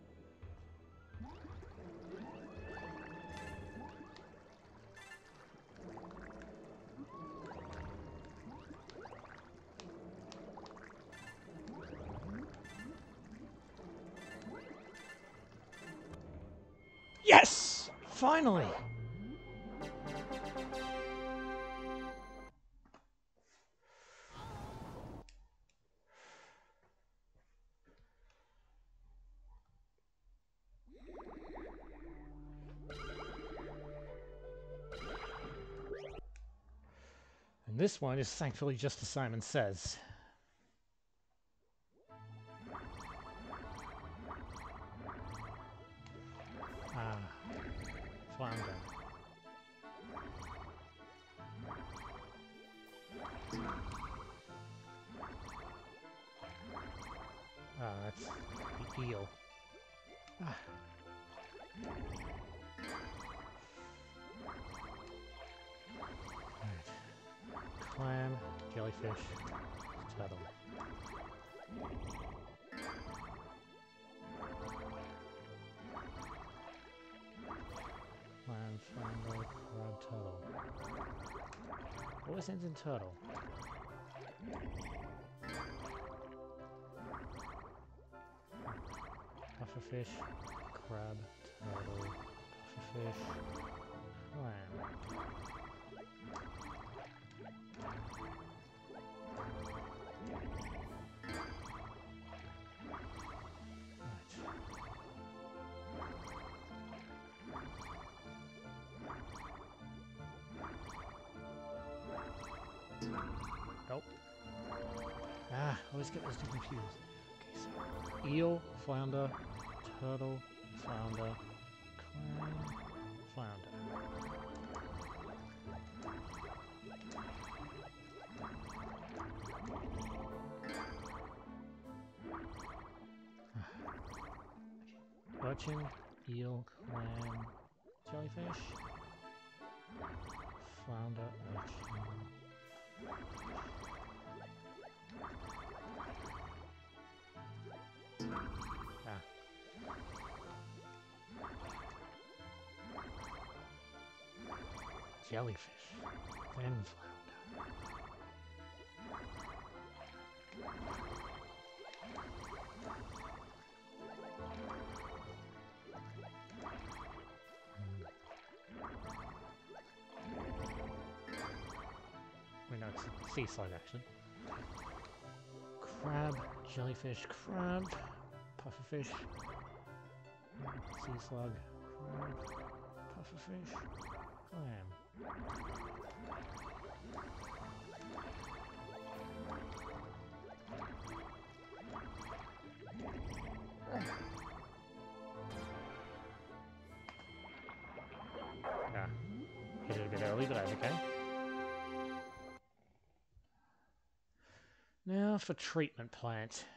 Yes! Finally! And this one is thankfully just as Simon says. Flounder. Ah, that's the eel. Ah. Right. Clam, jellyfish, turtle. Clam, flounder, crab, turtle. Always ends in turtle. Pufferfish, crab, turtle, pufferfish, clam. Nope. Ah, I always get those two confused. Okay, so eel, flounder, turtle, flounder, clam, flounder. Okay. Urchin, eel, clam, jellyfish, flounder, urchin. Ah. Jellyfish, then flounder. Wait, no, it's sea slug actually. Crab, jellyfish, crab, pufferfish, sea slug, crab, pufferfish, clam. Ah, hit it a bit early, but that's okay. Now for treatment plant.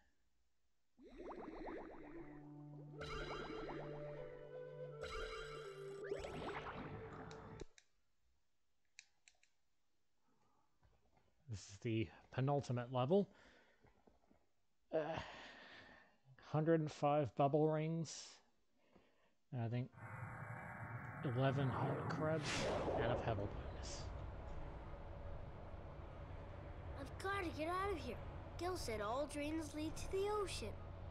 This is the penultimate level. Uh, one hundred five bubble rings. I think eleven heart crabs and a pebble bonus. I've got to get out of here. Gil said all drains lead to the ocean.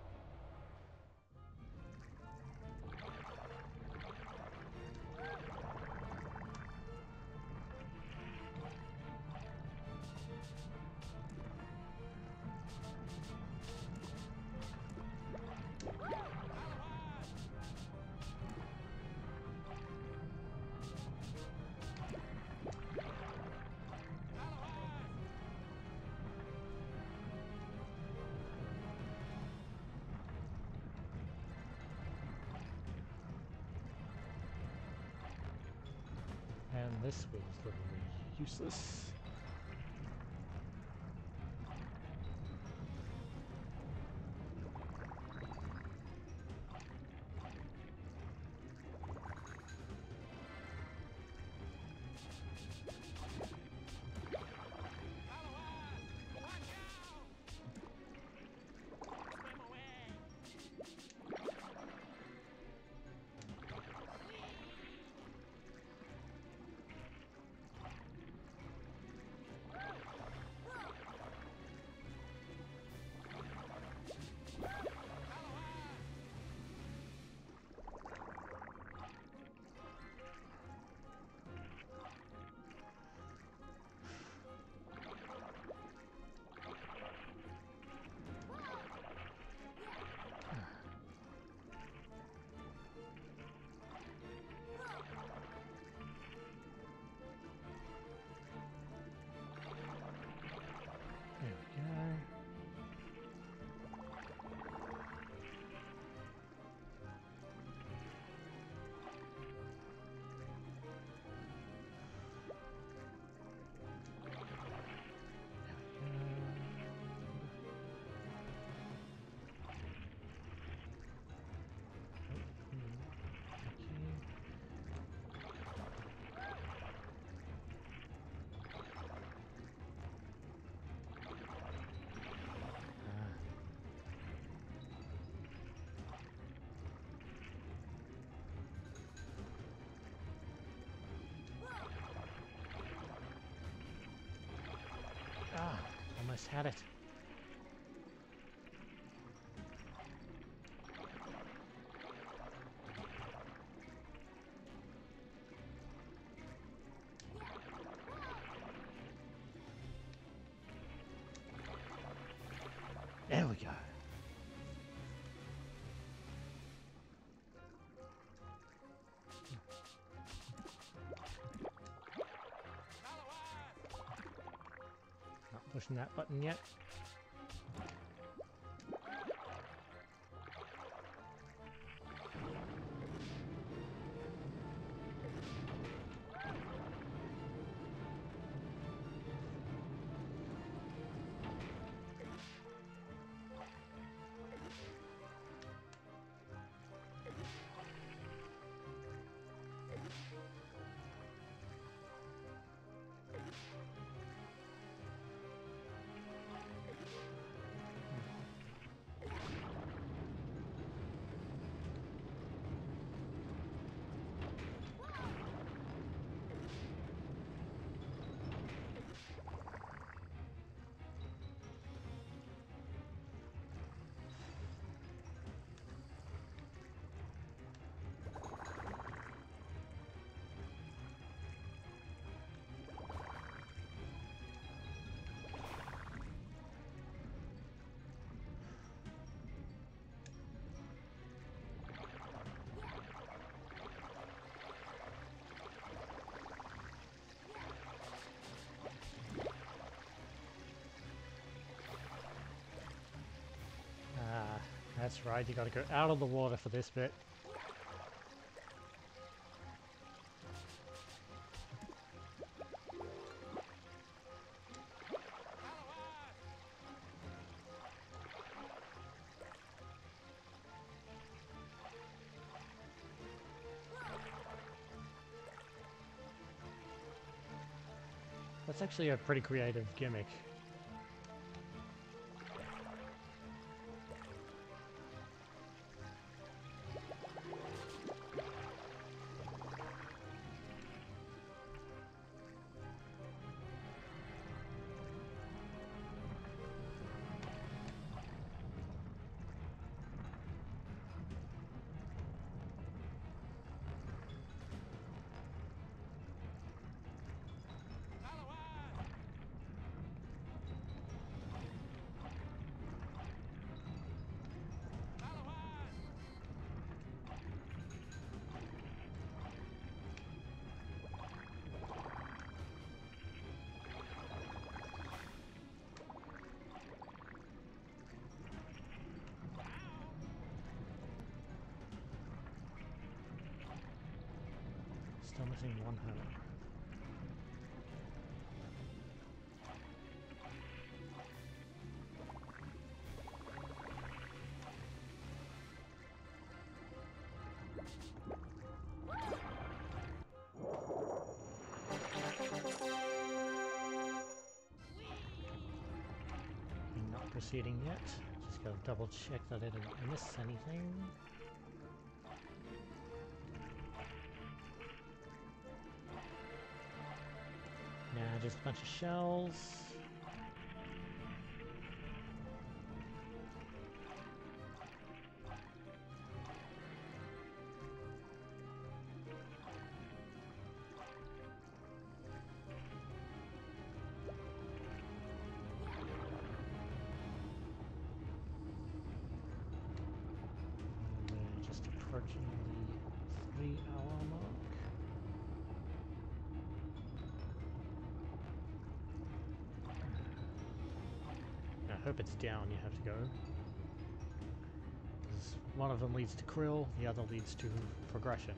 And this was literally useless. almost had it. There we go. Not pushing that button yet. That's right, you gotta go out of the water for this bit. That's actually a pretty creative gimmick. Still missing one heart. Not proceeding yet. Just gotta double check that I didn't miss anything. Nah, just a bunch of shells. We're just approaching the three hour mark. I hope it's down you have to go. 'Cause one of them leads to Krill, the other leads to progression.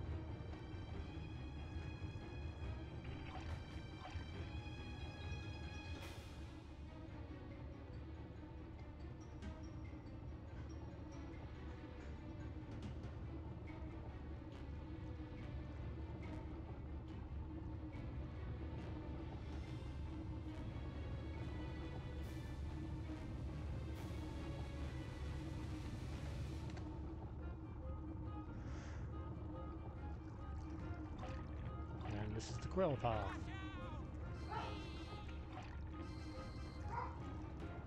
This is the Krill path.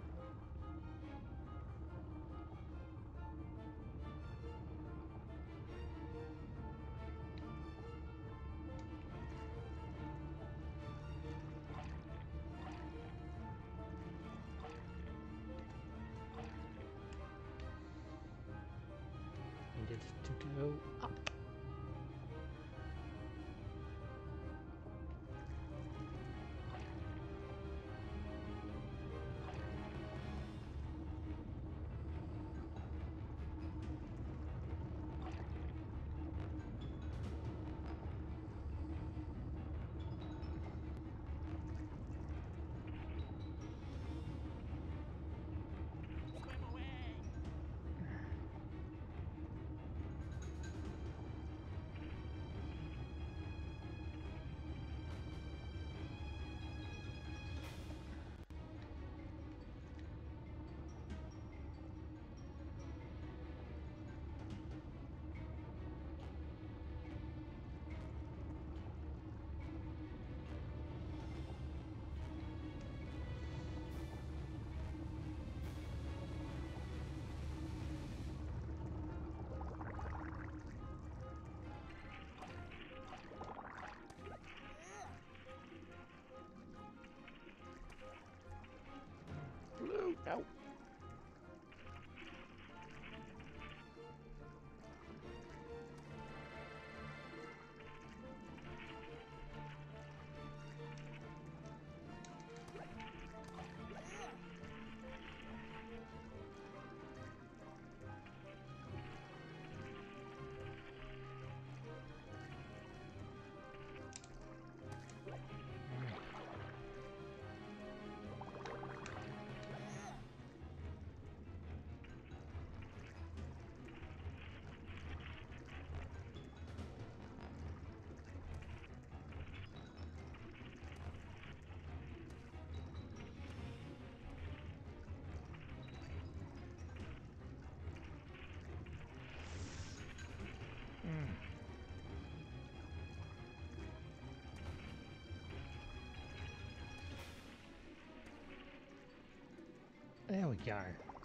go up. Blue, no. There we go.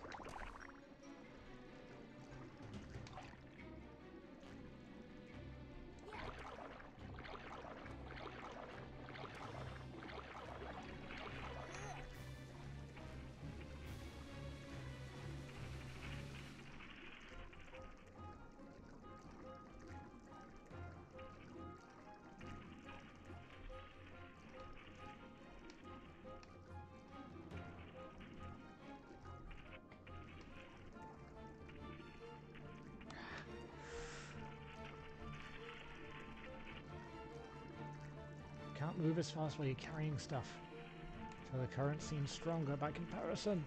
Can't move as fast while you're carrying stuff. So the current seems stronger by comparison.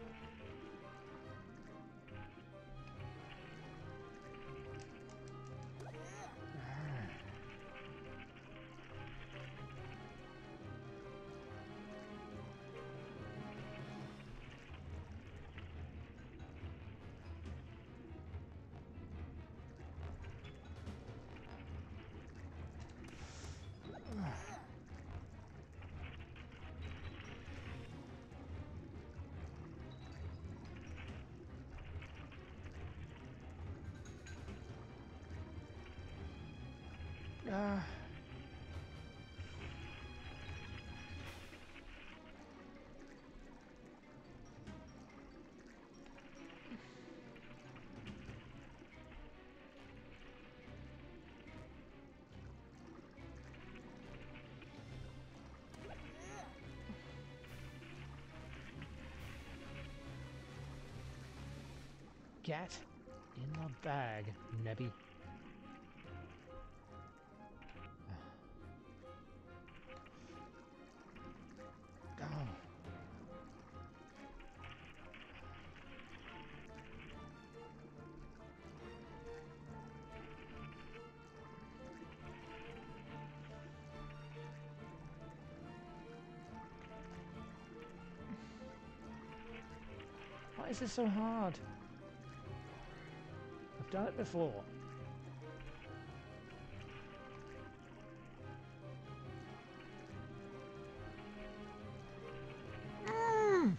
Ah. Get in the bag, Nebby. Go. Why is this so hard? I've done it before. Mm.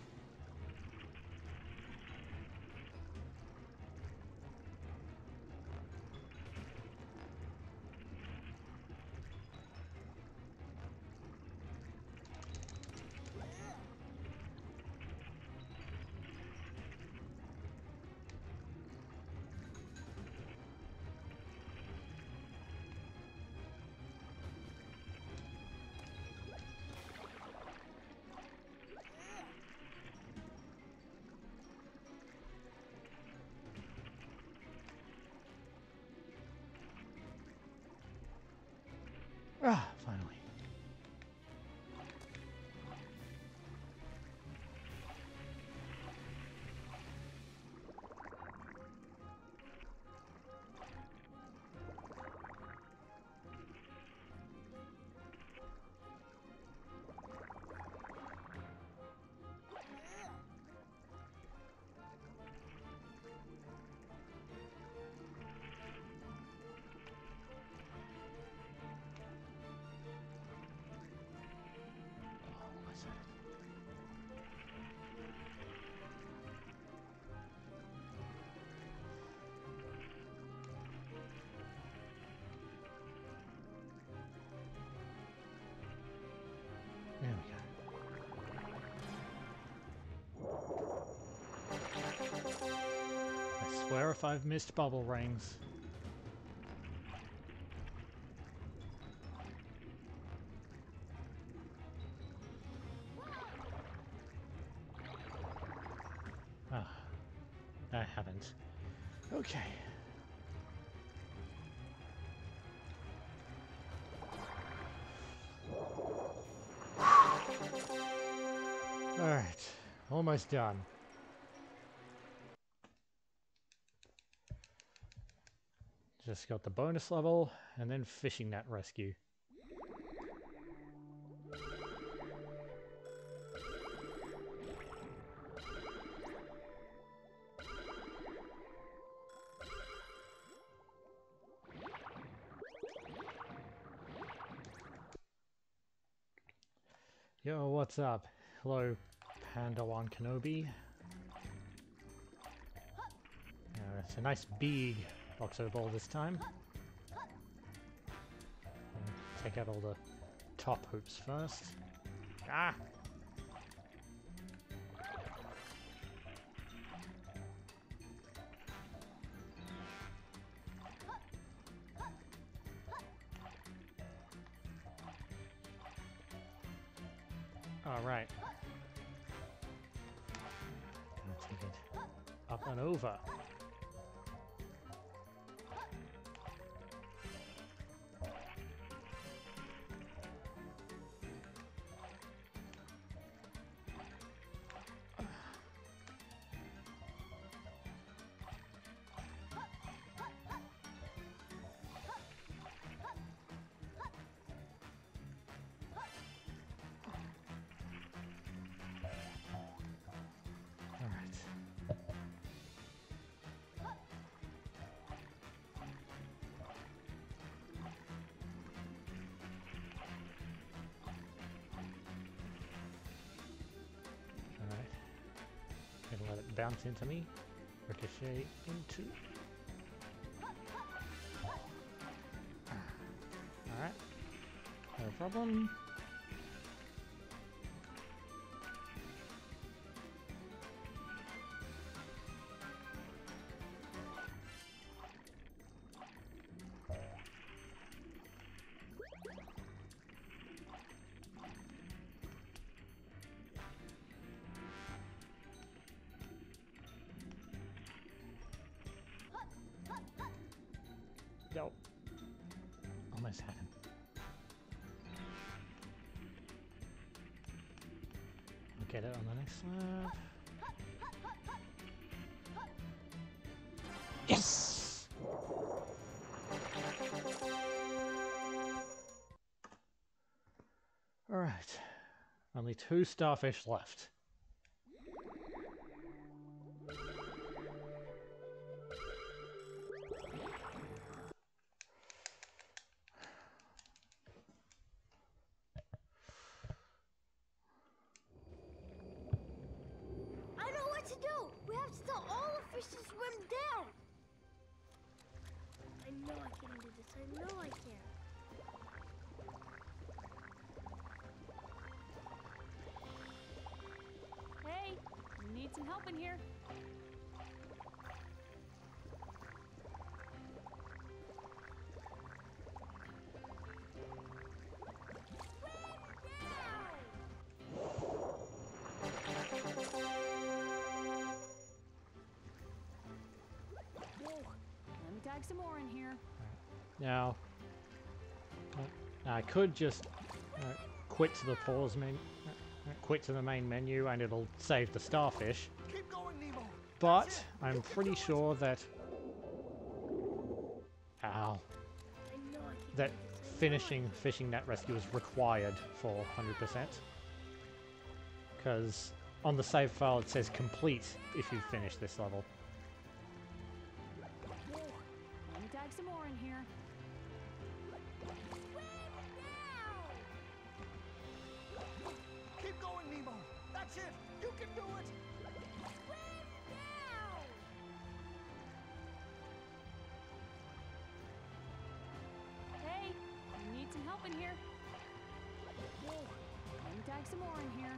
care if I've missed bubble rings. Ah, I haven't. Okay. Alright, almost done. Just got the bonus level, and then fishing net rescue. Yo, what's up? Hello, Panda One Kenobi. Uh, it's a nice big Boxer ball this time. And take out all the top hoops first. Ah! Alright. Take it up and over. Let it bounce into me, ricochet into. Alright, no problem. Nope. Almost had him. We'll get it on the next lap. Yes! Alright. Only two starfish left. To do. We have to tell all the fish to swim down. I know I can do this. I know I can. Hey, you need some help in here. Tag some more in here. Now, I could just uh, quit to the pause menu, uh, quit to the main menu, and it'll save the starfish. Keep going, Nemo. But I'm pretty sure that, ow, that finishing fishing net rescue is required for one hundred percent. Because on the save file it says complete if you finish this level. Tag some more in here. Keep going, Nemo. That's it. You can do it. Hey, you need some help in here. Let me tag some more in here.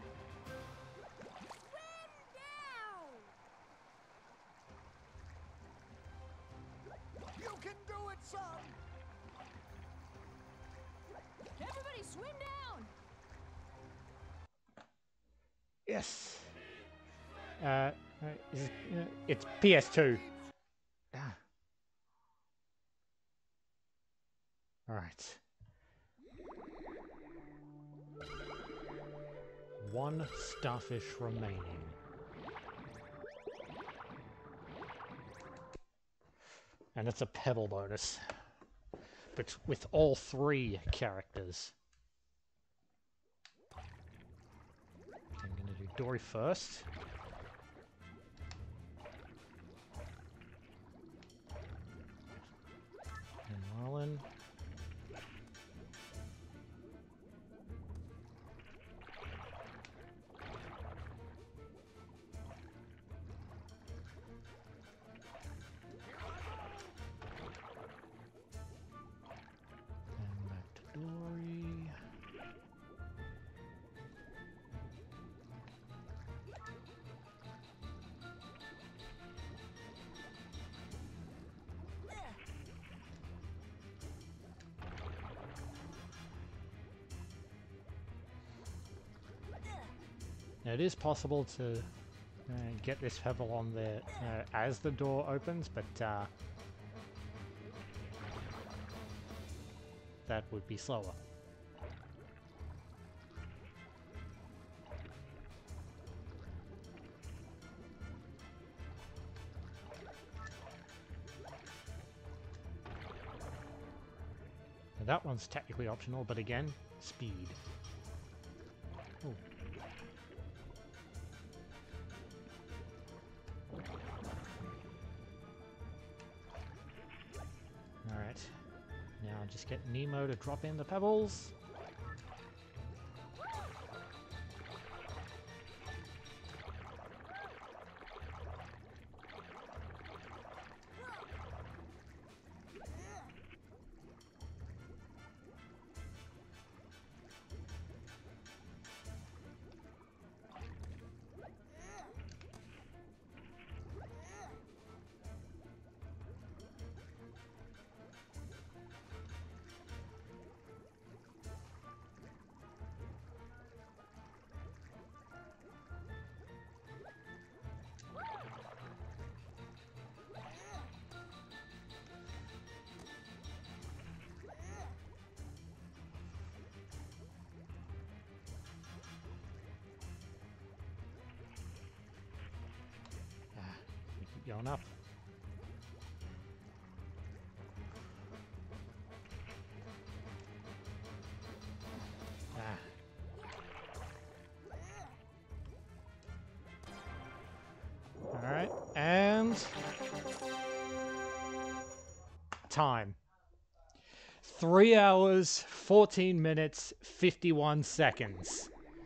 it, son! Everybody swim down! Yes. Uh, uh, is it, uh, it's P S two. Ah. All right. One starfish remaining. And it's a pebble bonus. But with all three characters. I'm gonna do Dory first. And Marlin. And back to Dory. Now it is possible to uh, get this pebble on there uh, as the door opens, but uh, that would be slower. Now that one's technically optional, but again, speed. Ooh. Alright, now just get Nemo to drop in the pebbles. Keep going up. Ah. Alright, and time. Three hours, fourteen minutes, fifty-one seconds.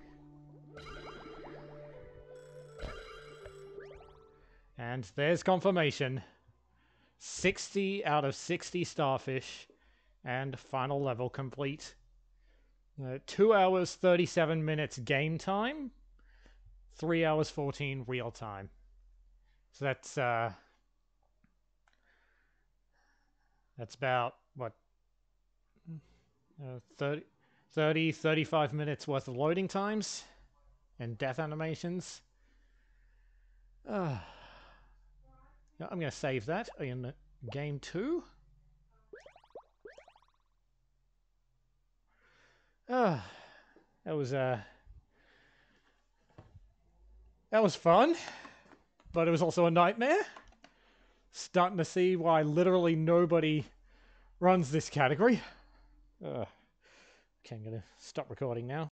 And there's confirmation. sixty out of sixty starfish. And final level complete. Uh, two hours, thirty-seven minutes game time. three hours, fourteen real time. So that's, uh... that's about, what? Uh, thirty, thirty, thirty-five minutes worth of loading times. And death animations. Uh, I'm going to save that in game two. Uh, that was, uh... that was fun. But it was also a nightmare. Starting to see why literally nobody runs this category. Uh, okay, I'm going to stop recording now.